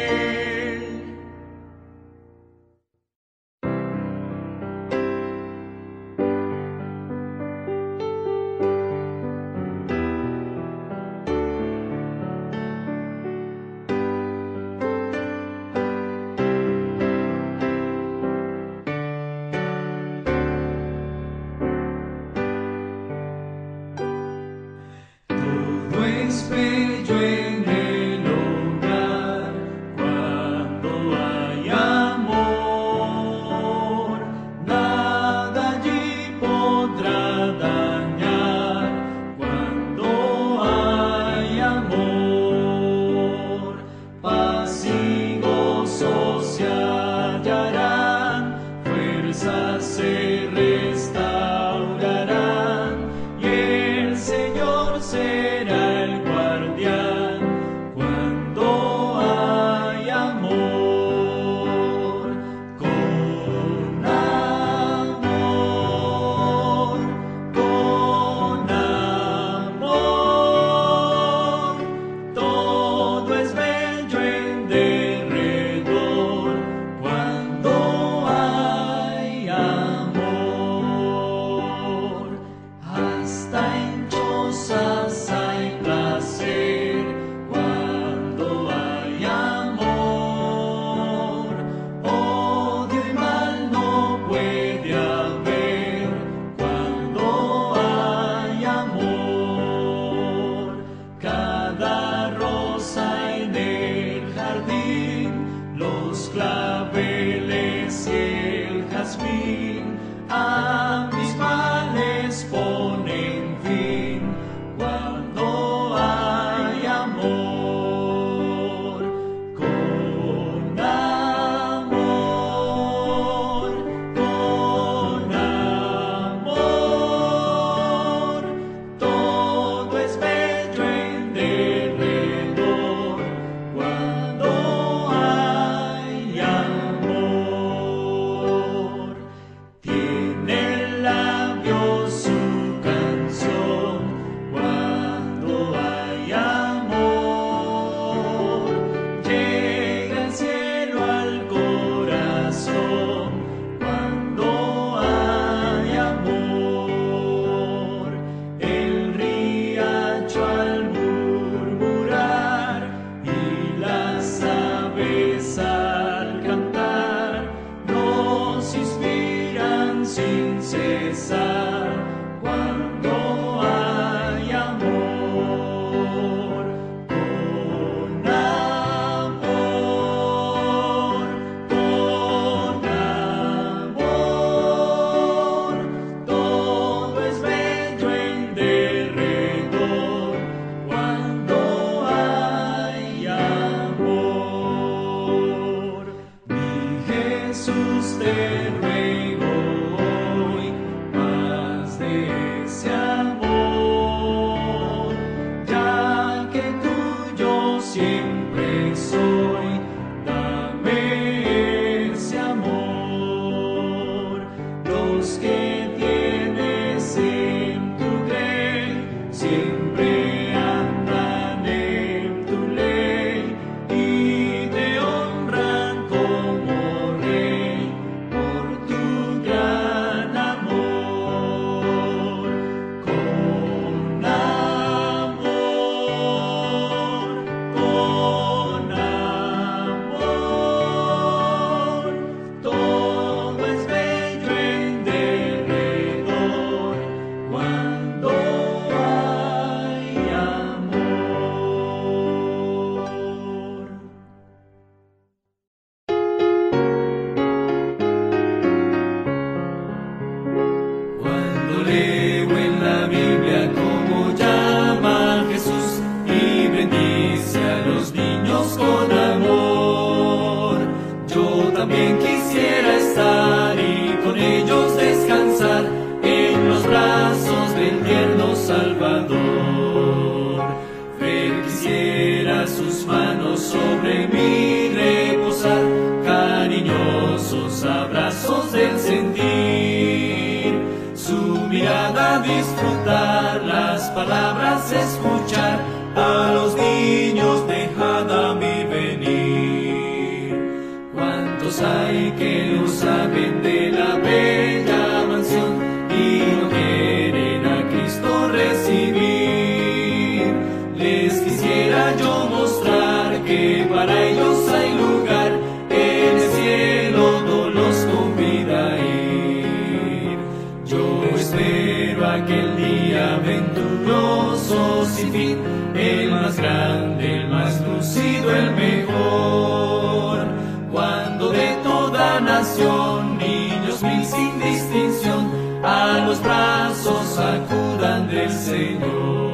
disfrutar las palabras, escuchar a los niños, dejad a mí venir. ¿Cuántos hay que no saben de la bella mansión y no quieren a Cristo recibir? Les quisiera yo mostrar que para ellos hay lugar, en el cielo los convida a ir. Yo espero aquel día venturoso sin fin, el más grande, el más lucido, el mejor, cuando de toda nación, niños mil sin distinción, a los brazos acudan del Señor.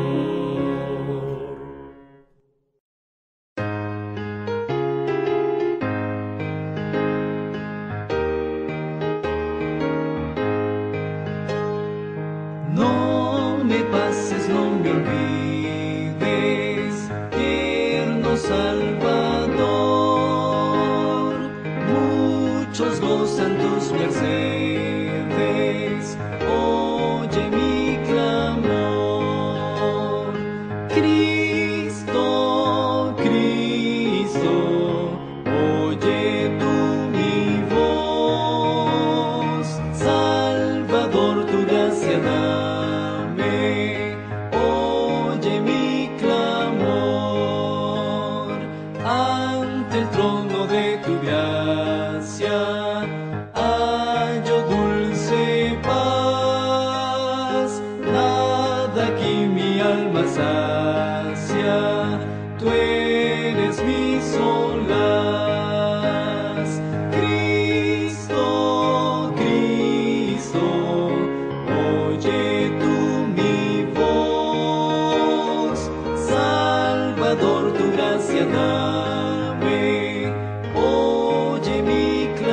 No me pases, no me olvides, tierno Salvador. Muchos gozan tus mercedes, oye mi clamor. Cristo, Cristo, oye tú mi voz. Salvador, tu gracia dame, oye mi clamor. Ante el trono de tu gracia hallo dulce paz. Nada aquí mi alma sacia, tú eres mi solaz. Cristo, Cristo, oye tú mi voz. Salvador, tu gracia dame, oye mi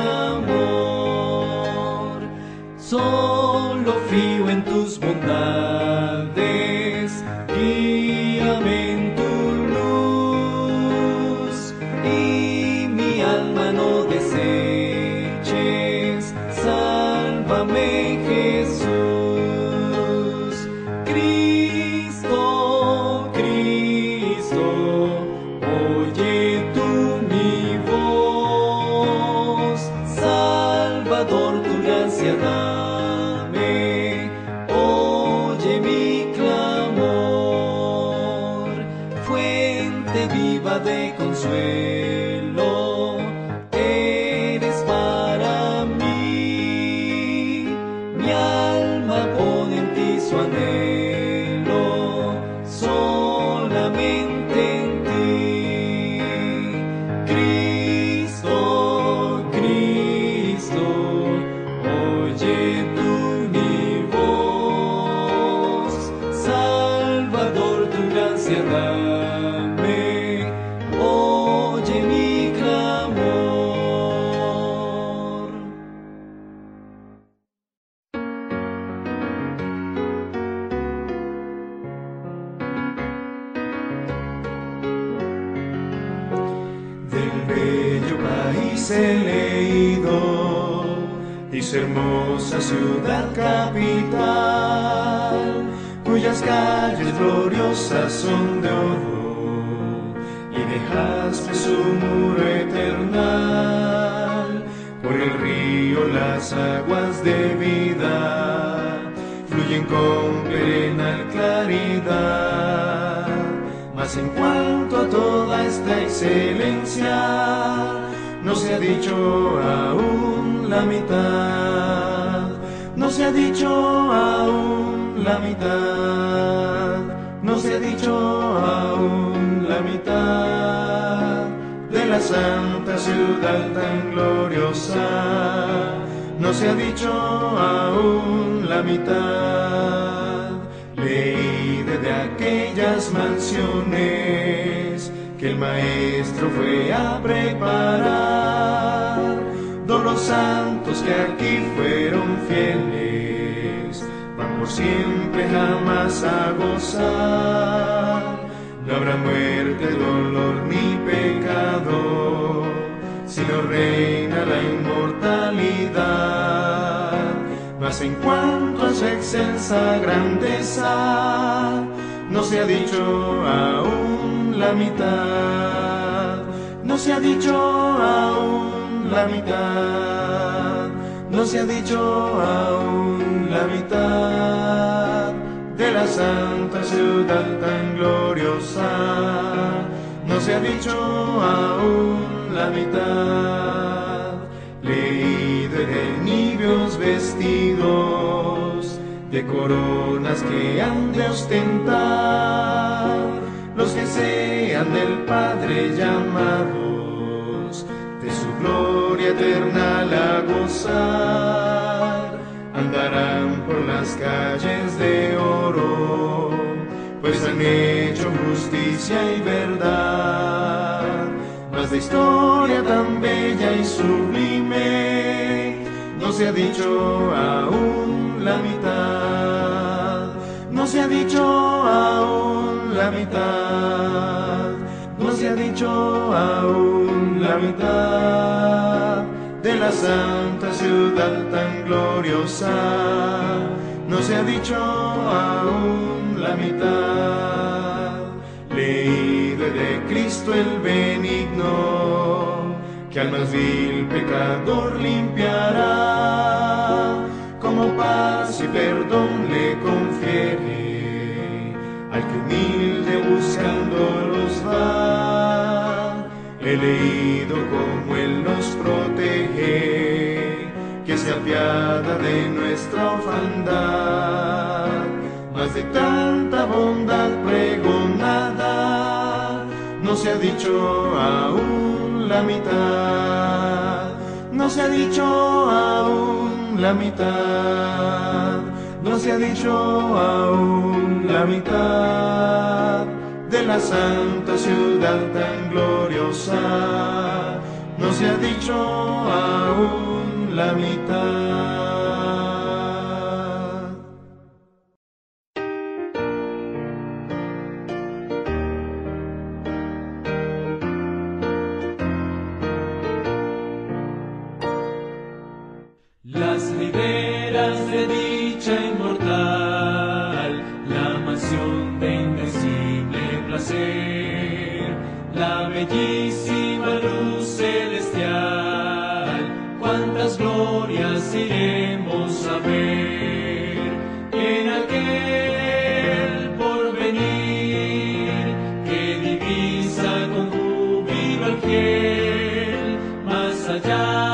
clamor. Solo fío en tus bondades, guíame en tu luz, y mi alma no deseches, sálvame Jesús. Cristo, Cristo, oye tú mi voz. Salvador, tu gracia dame, oye mi clamor. Fuente viva de consuelo eres para mí. Mi alma pone en ti su anhelo, solamente en ti. Cristo, Cristo, oye tú mi voz. Salvador, tu gracia dame, oye mi clamor. Del bello país he leído y su hermosa ciudad capital, cuyas calles gloriosas son de oro, y dejaste su muro eternal. Por el río las aguas de vida fluyen con perenne claridad. Mas en cuanto a toda esta excelencia, no se ha dicho aún la mitad, no se ha dicho aún la mitad, no se ha dicho aún la mitad de la santa ciudad tan gloriosa, no se ha dicho aún la mitad. Leí de aquellas mansiones que el Maestro fue a preparar, todos los santos que aquí fueron fieles van por siempre jamás a gozar. No habrá muerte, dolor ni pecado, sino reina la inmortalidad. mas en cuanto a su excelsa grandeza, no se ha dicho aún la mitad, no se ha dicho aún la mitad, no se ha dicho aún la mitad de la santa ciudad tan gloriosa, no se ha dicho aún la mitad. Leído de niveos vestidos de coronas que han de ostentar los que sean del Padre llamados, de su gloria eterna a gozar. Andarán por las calles de oro, pues han hecho justicia y verdad. Mas de historia tan bella y sublime no se ha dicho aún la mitad, no se ha dicho aún la mitad, no se ha dicho aún la mitad de la santa ciudad tan gloriosa, no se ha dicho aún la mitad. Leído de Cristo el benigno, que al más vil pecador limpiará, como paz y perdón le confiere al que humilde buscándolos va. He leído como Él nos protege, que se apiada de nuestra orfandad, mas de tanta bondad pregonada no se ha dicho aún la mitad, no se ha dicho aún la mitad, no se ha dicho aún la mitad de la santa ciudad tan gloriosa, no se ha dicho aún la mitad. Las riberas de dicha inmortal, la mansión de indecible placer, la bellísima luz celestial, cuántas glorias iremos a ver en aquel porvenir que divisa con júbilo al fiel, más allá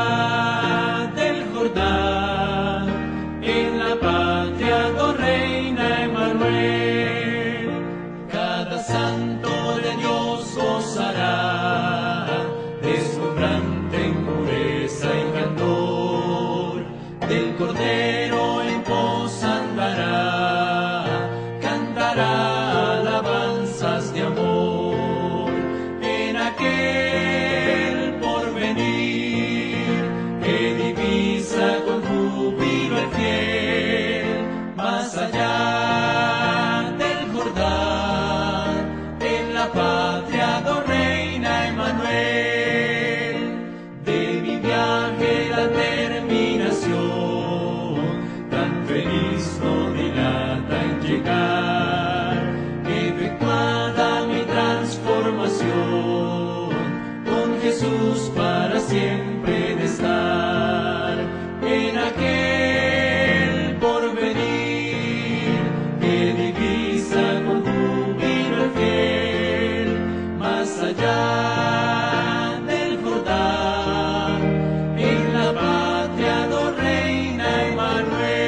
en la patria, oh Reina Emmanuel, cada santo de Dios gozará, deslumbrante en pureza y candor, del Cordero en pos andará, cantará alabanzas de amor, en aquel porvenir que divisa con júbilo el fiel, más allá del Jordán, en la patria, oh Reina Emmanuel, de mi viaje la terminación, tan feliz no dilata en llegar, efectuada mi transformación, con Jesús para siempre de estar, en aquel porvenir que divisa con júbilo el fiel, más allá del Jordán, en la patria, oh Reina Emmanuel.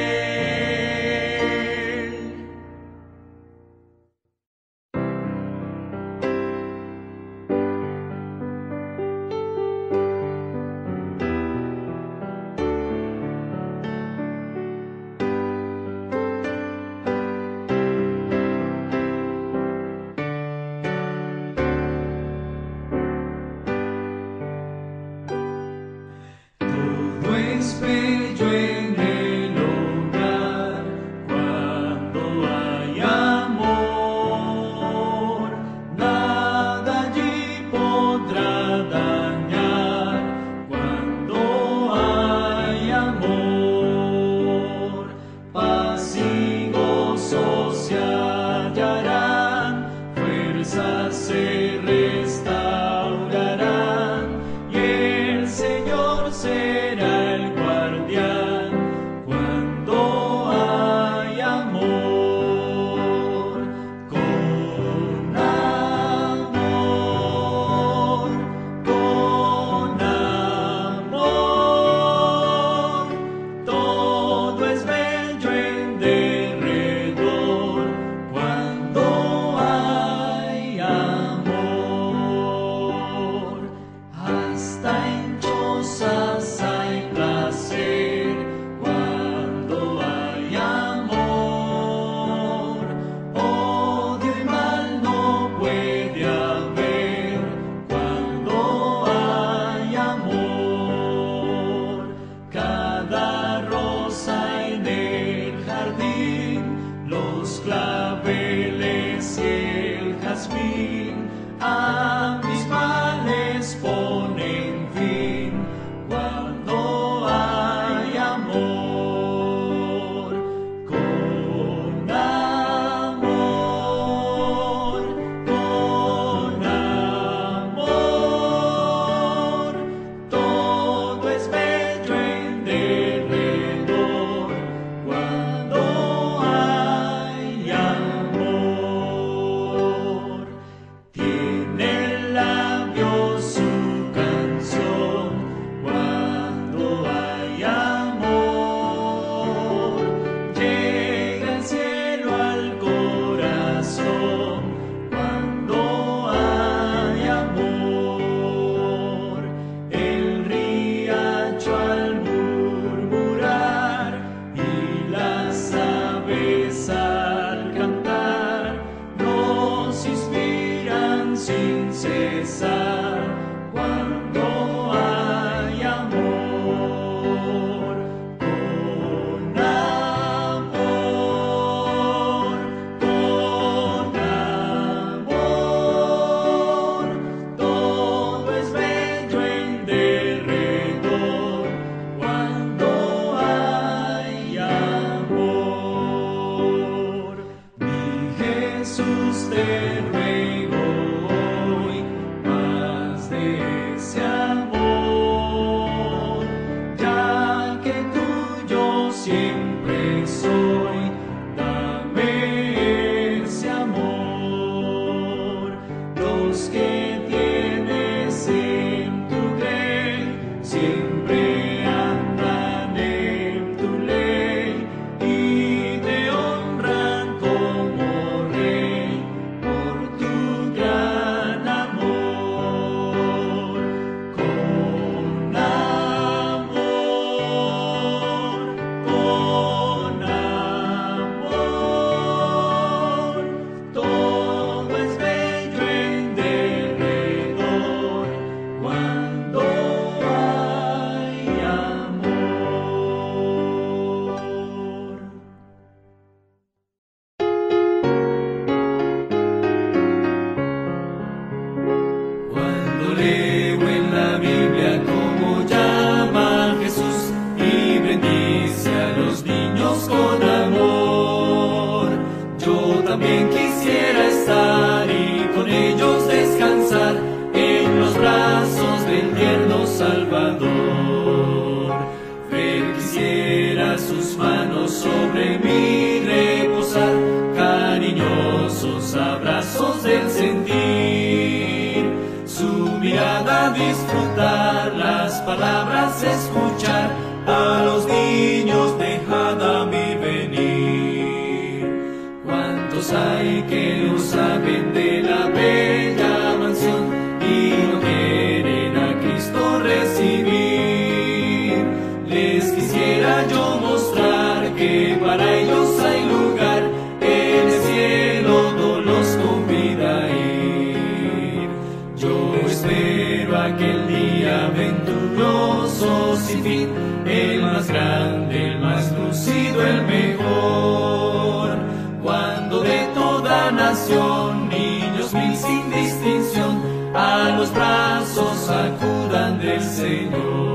Salvador. Ver quisiera sus manos sobre mí reposar, cariñosos abrazos del sentir, su mirada disfrutar, las palabras escuchar, a los niños dejad a mí venir. ¿Cuántos hay que no saben de la bella mansión y no quieren a Cristo recibir? Les quisiera yo mostrar que para ellos hay lugar, en el cielo no los convida a ir. Yo espero aquel día venturoso sin fin, el más grande, el más lucido, el mejor, cuando de toda nación, niños mil sin distinción, a los brazos acudan del Señor.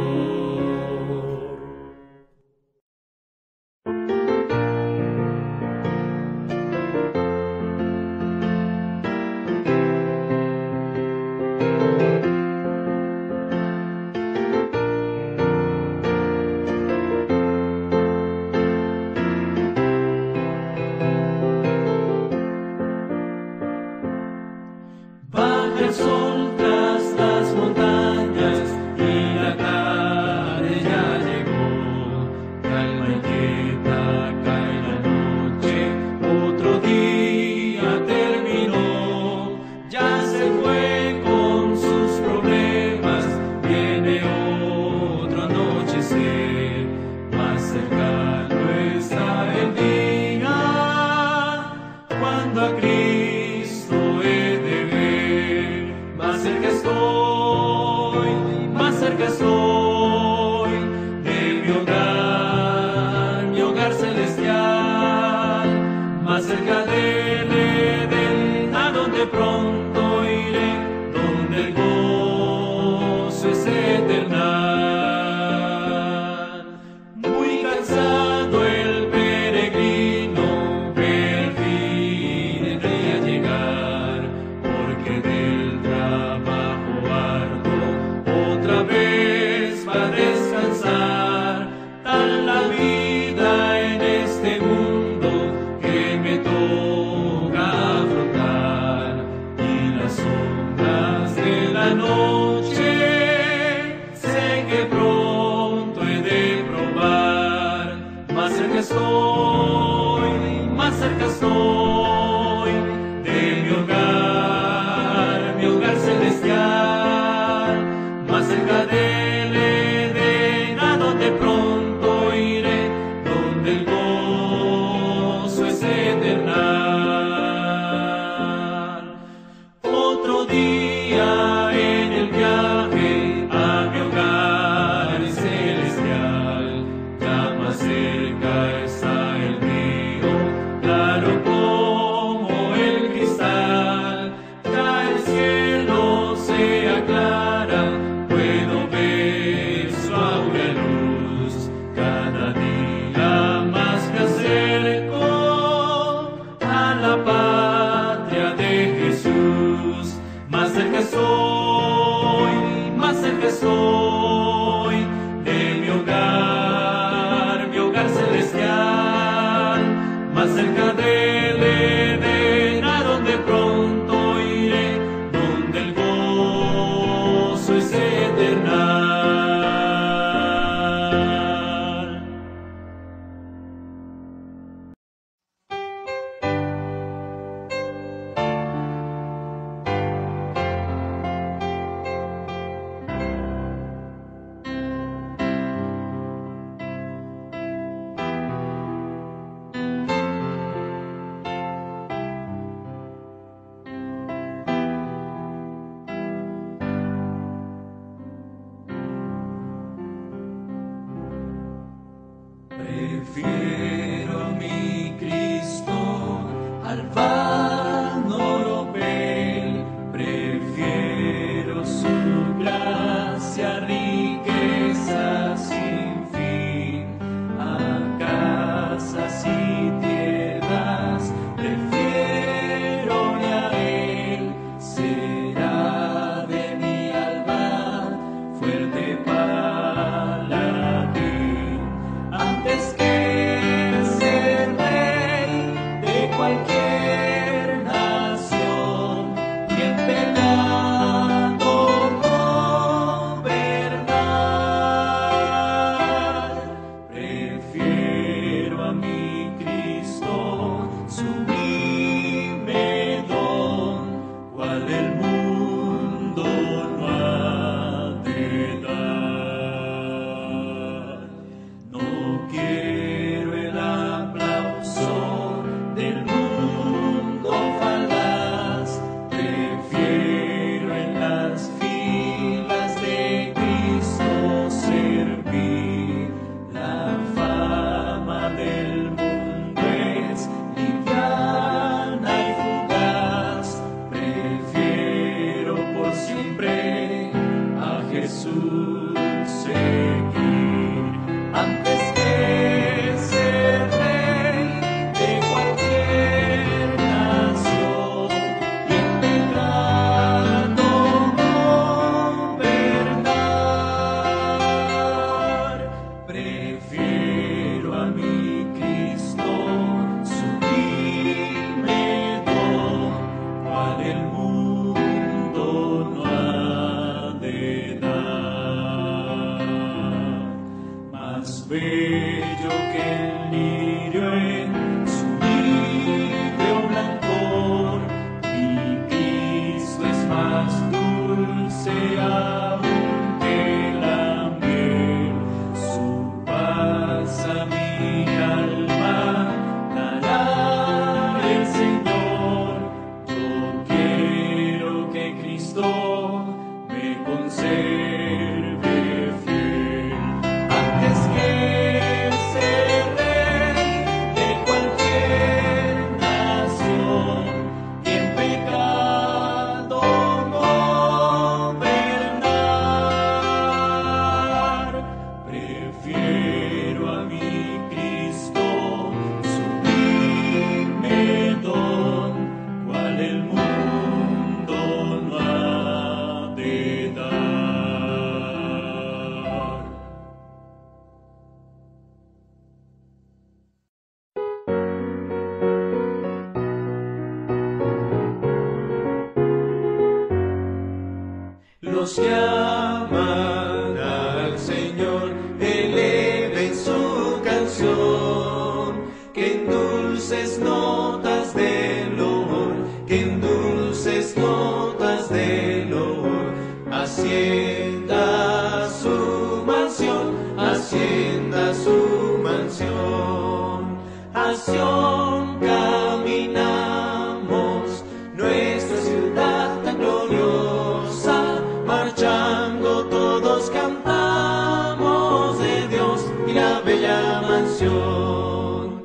Baja el sol tras las montañas y la tarde ya llegó. Calma y quieta cae la noche, otro día terminó. Ya se fue con sus problemas, viene otro anochecer. Más cercano está el día cuando a Cristo he de ver. Más cerca estoy, más cerca estoy de mi hogar, mi hogar celestial. Más cerca del Edén, a donde pronto iré, donde el gozo es eternal. Muy cansado el peregrino, el fin el día llegar, porque del trabajo arduo otra vez va a descansar. Tal la vida en este mundo que me toca afrontar, y las sombras de la noche sé que pronto he de probar. Más cerca estoy, más cerca estoy de mi hogar, mi hogar celestial. Más cerca del Edén, a donde pronto iré, donde el gozo es eternal. Otro día en el viaje a mi hogar celestial, ya más cerca está el río, claro como el cristal. Ya el cielo se aclara, puedo ver su áurea luz. Cada día más me acerco a la patria de Jesús. Más cerca estoy, más cerca estoy de mi hogar, mi hogar celestial. Más cerca del Edén, a donde pronto iré, donde el gozo es eternal. Prefiero a mi Cristo al vano oropel, prefiero su gracia, riqueza sin fin, a casas y tierras, prefiero a él. Será de mi alma fuerte para ti. Antes que ser rey de cualquier nación y en pecado gobernar, prefiero a mi Cristo sublime don, cual el mundo no ha de dar. No quiero el aplauso del mundo falaz, prefiero en las filas de Cristo servir. La fama del mundo es liviana y fugaz, prefiero por siempre a Jesús seguir. Antes que ser rey de cualquier nación y en pecado gobernar, prefiero a mi Cristo sublime don, cual el mundo no ha de dar. Más bello que el lirio en su libre blancor, mi Cristo es más dulce aún que la miel. Su paz a mi alma dará el Señor. Yo quiero que Cristo me conserve fiel. Antes que ser rey de cualquier nación y en pecado gobernar, prefiero a mi Cristo sublime don, cual el mundo no ha de dar. Los que aman al Señor eleven su canción, que en dulces notas de loor, que en dulces notas de loor, hacienda su mansión, hacienda su mansión. A Sión caminamos, nuestra ciudad tan gloriosa, marchando todos cantamos de Dios y la bella mansión.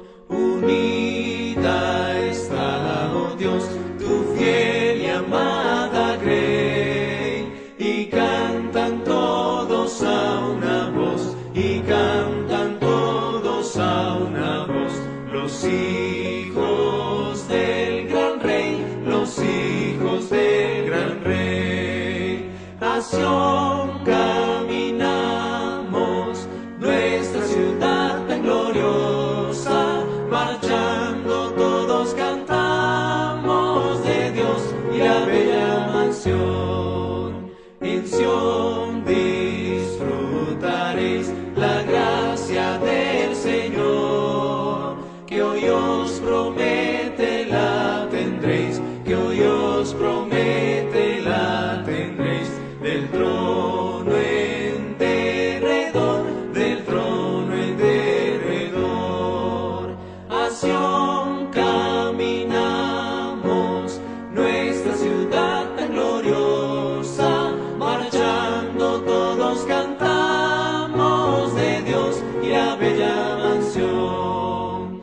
Unida está, oh Dios, tu fiel y amada grey, y cantan todos a una voz, y cantan todos a una voz, los hijos del gran rey, los hijos del gran rey. A Sión caminamos, nuestra ciudad tan gloriosa, marchando todos cantamos de Dios y la bella mansión. En Sión disfrutaréis la gracia del Señor, que hoy os promete la tendréis, que hoy os promete la tendréis, del trono en derredor, del trono en derredor. A Sión caminamos, nuestra ciudad tan gloriosa, marchando todos cantamos de Dios y la bella mansión.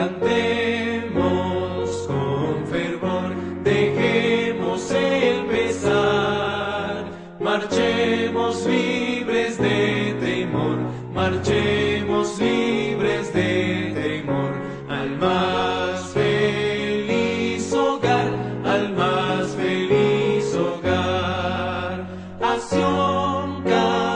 Cantemos con fervor, dejemos el pesar, marchemos libres de temor, marchemos libres de temor, al más feliz hogar, al más feliz hogar. A Sión caminamos,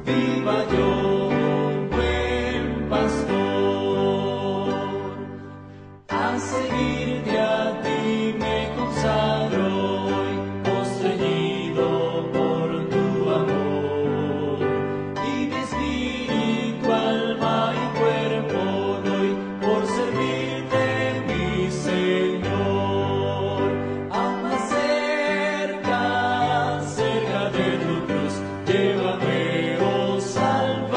viva yo, buen pastor. A seguirte a ti me consagro hoy, constreñido por tu amor, y mi espíritu, alma y cuerpo doy por servirte, mi Señor. Aún más cerca, cerca de tu cruz, llévame, oh Salvador.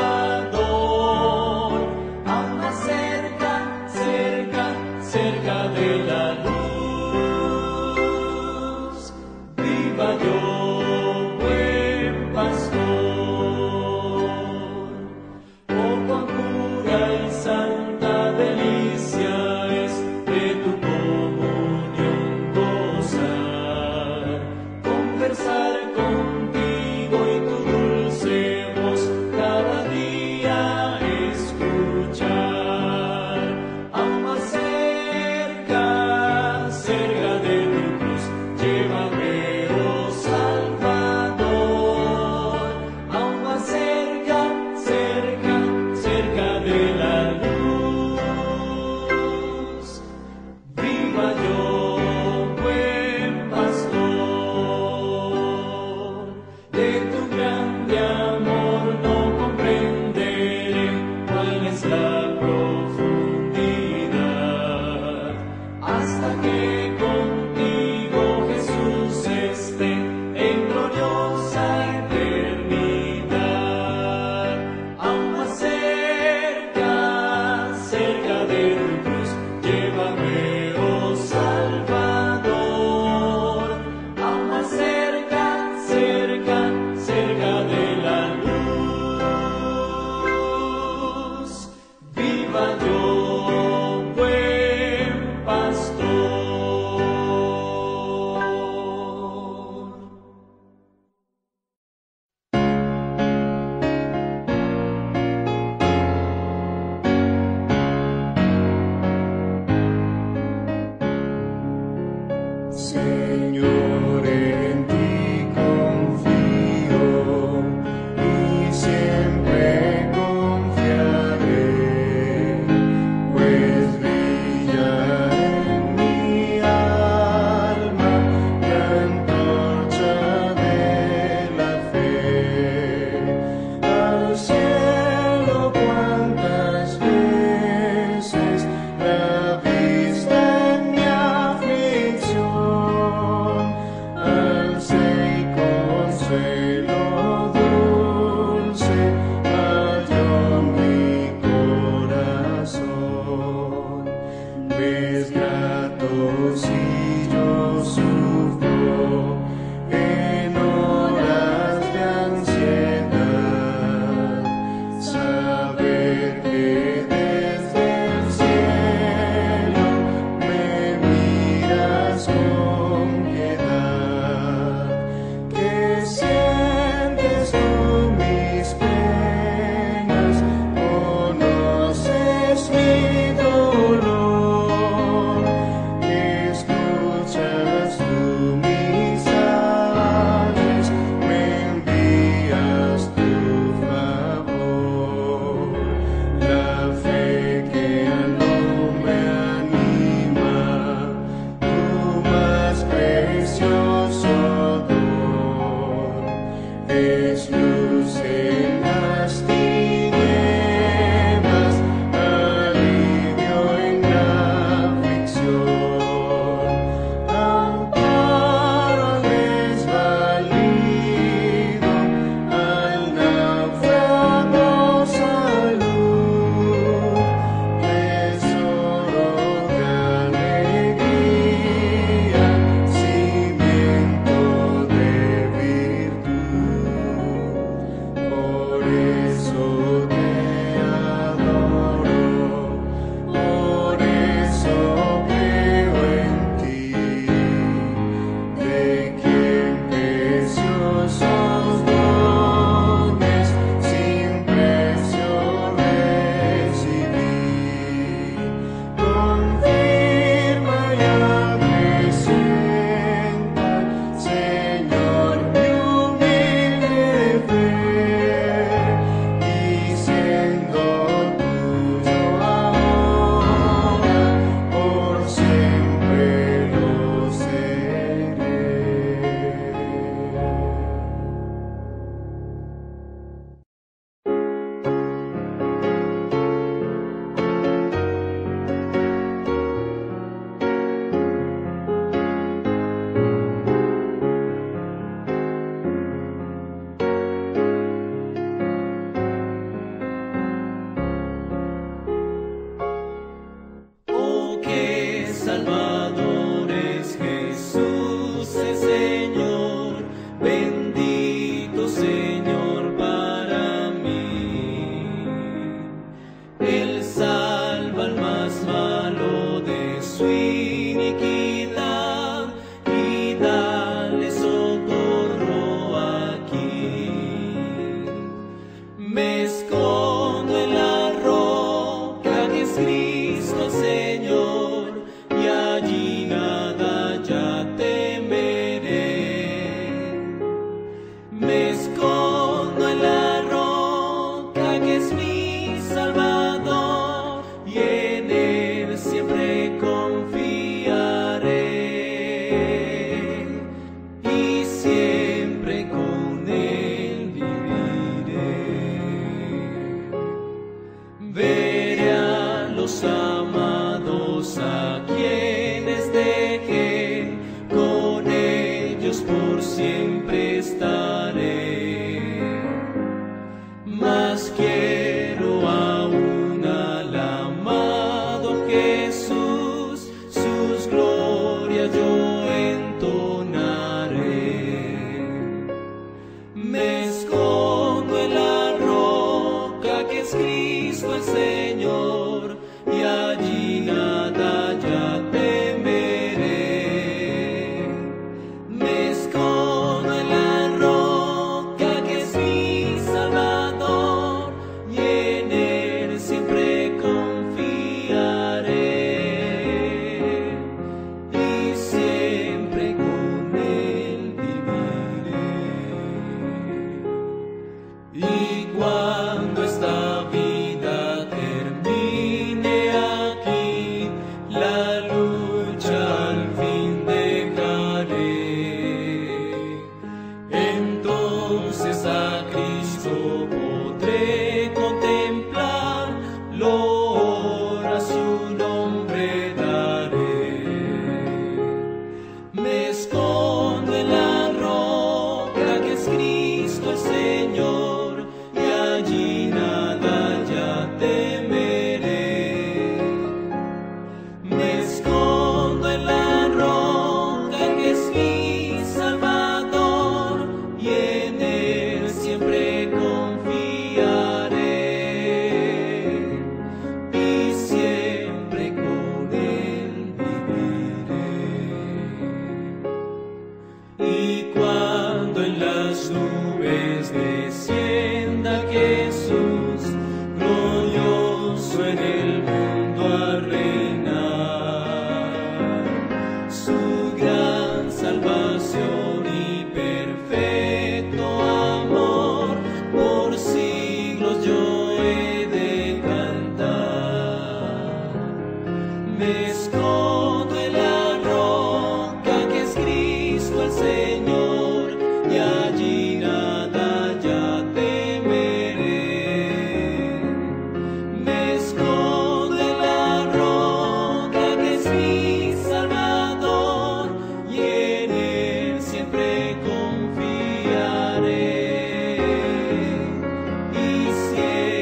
Me escondo en la roca que es Cristo el Señor, y allí nada ya temeré. Me escondo en la roca que es mi Salvador, y en Él siempre confiaré, y siempre con Él viviré. Veré a los amados a quienes dejé, con ellos por siempre estaré. Mas quiero aún al amado Jesús, sus glorias yo entonaré. Me escondo en la roca que es Cristo el Señor, y allí nada ya temeré. Me escondo en la roca que es mi Salvador, y en Él siempre confiaré, y siempre con Él viviré. Y cuando esta vida termine aquí, la lucha al fin dejaré. Entonces a Cristo podré contemplar, loor a su nombre daré. Me escondo en la roca que es Cristo el Señor, y allí nada ya temeré. Me escondo en la roca que es mi Salvador, y en Él siempre confiaré, y siempre con Él viviré. Y cuando en las nubes descienda Jesús, glorioso en el mundo a reinar, su gran salvación y perfecto amor, por siglos yo he de cantar. Me escondo en la roca que es Cristo el Señor, y allí nada ya temeré. Me escondo en la roca que es mi Salvador, y en Él siempre confiaré, y siempre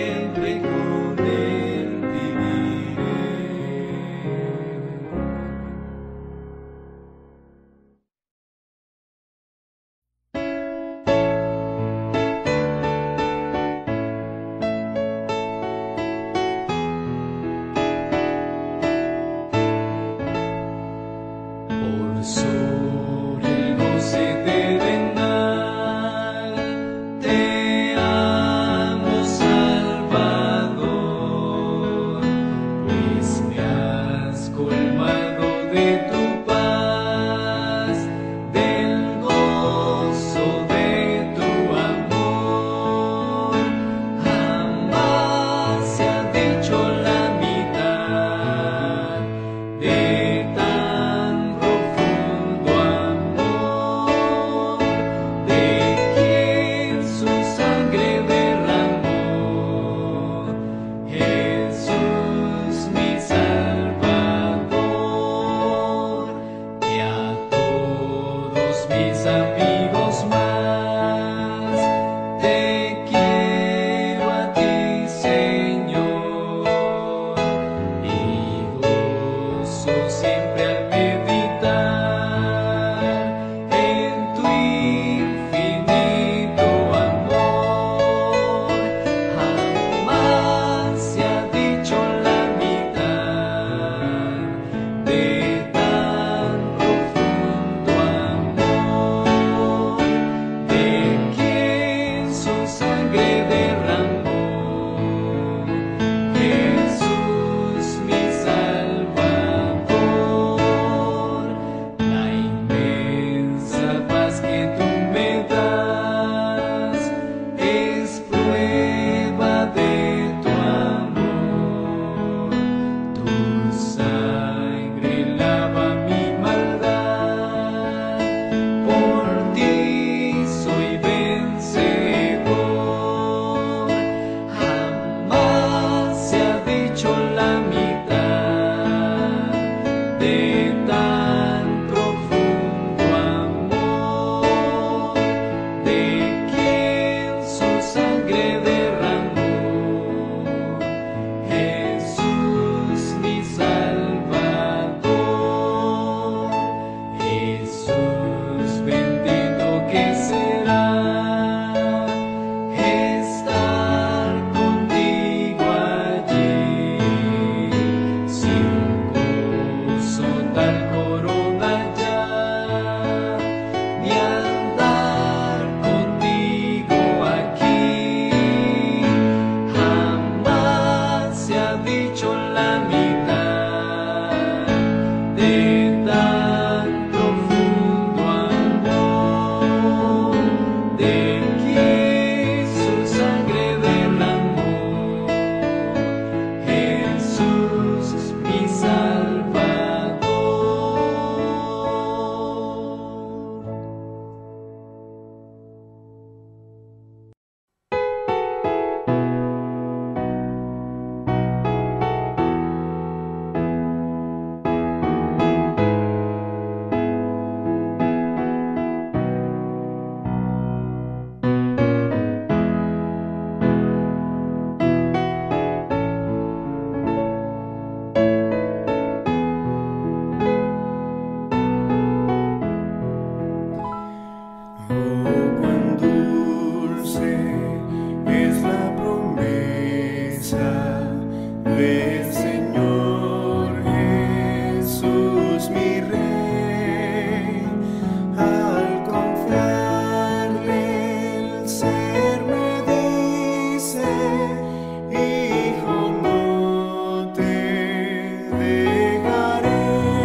del Señor Jesús mi Rey. Al confiarle el ser me dice: Hijo, no te dejaré.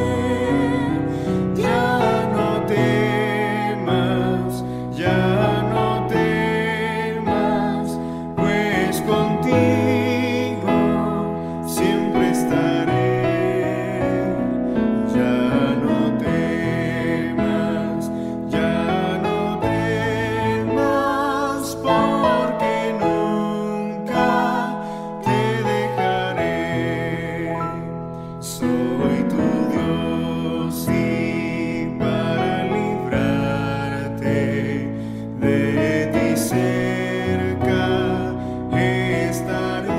Ya no temas, ya no temas, pues contigo siempre estaré. Ya no temas, ya no temas, porque nunca te dejaré. Soy tu Dios y para librarte de ti cerca estaré.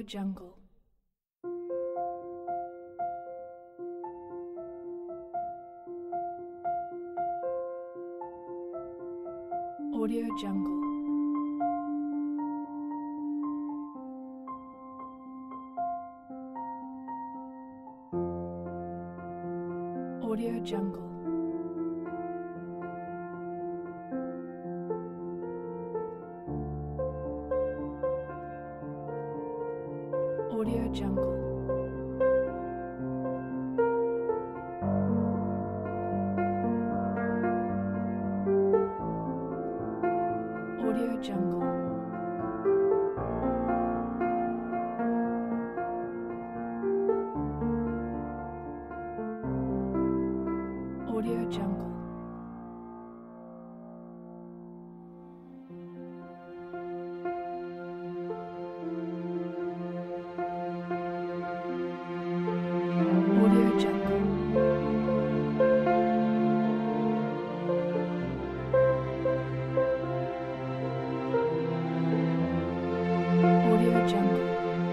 Jungle. Audio Jungle. Audio Jungle. Audio Jungle. Audio Jungle. Audio Jungle. Audio Jungle. Audio Jungle.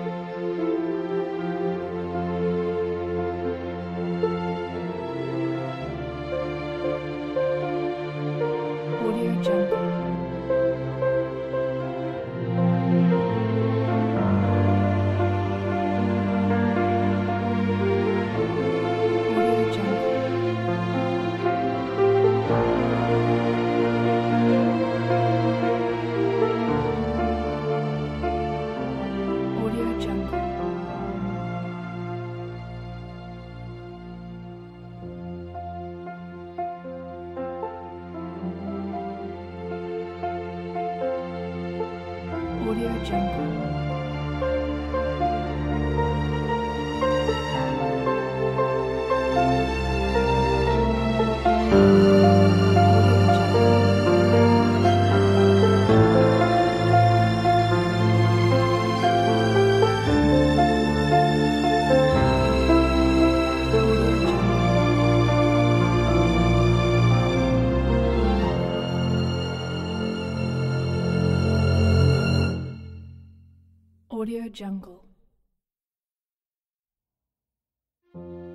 Audio Jungle. Audio Jungle. Audio Jungle. Audio Jungle. Audio Jungle.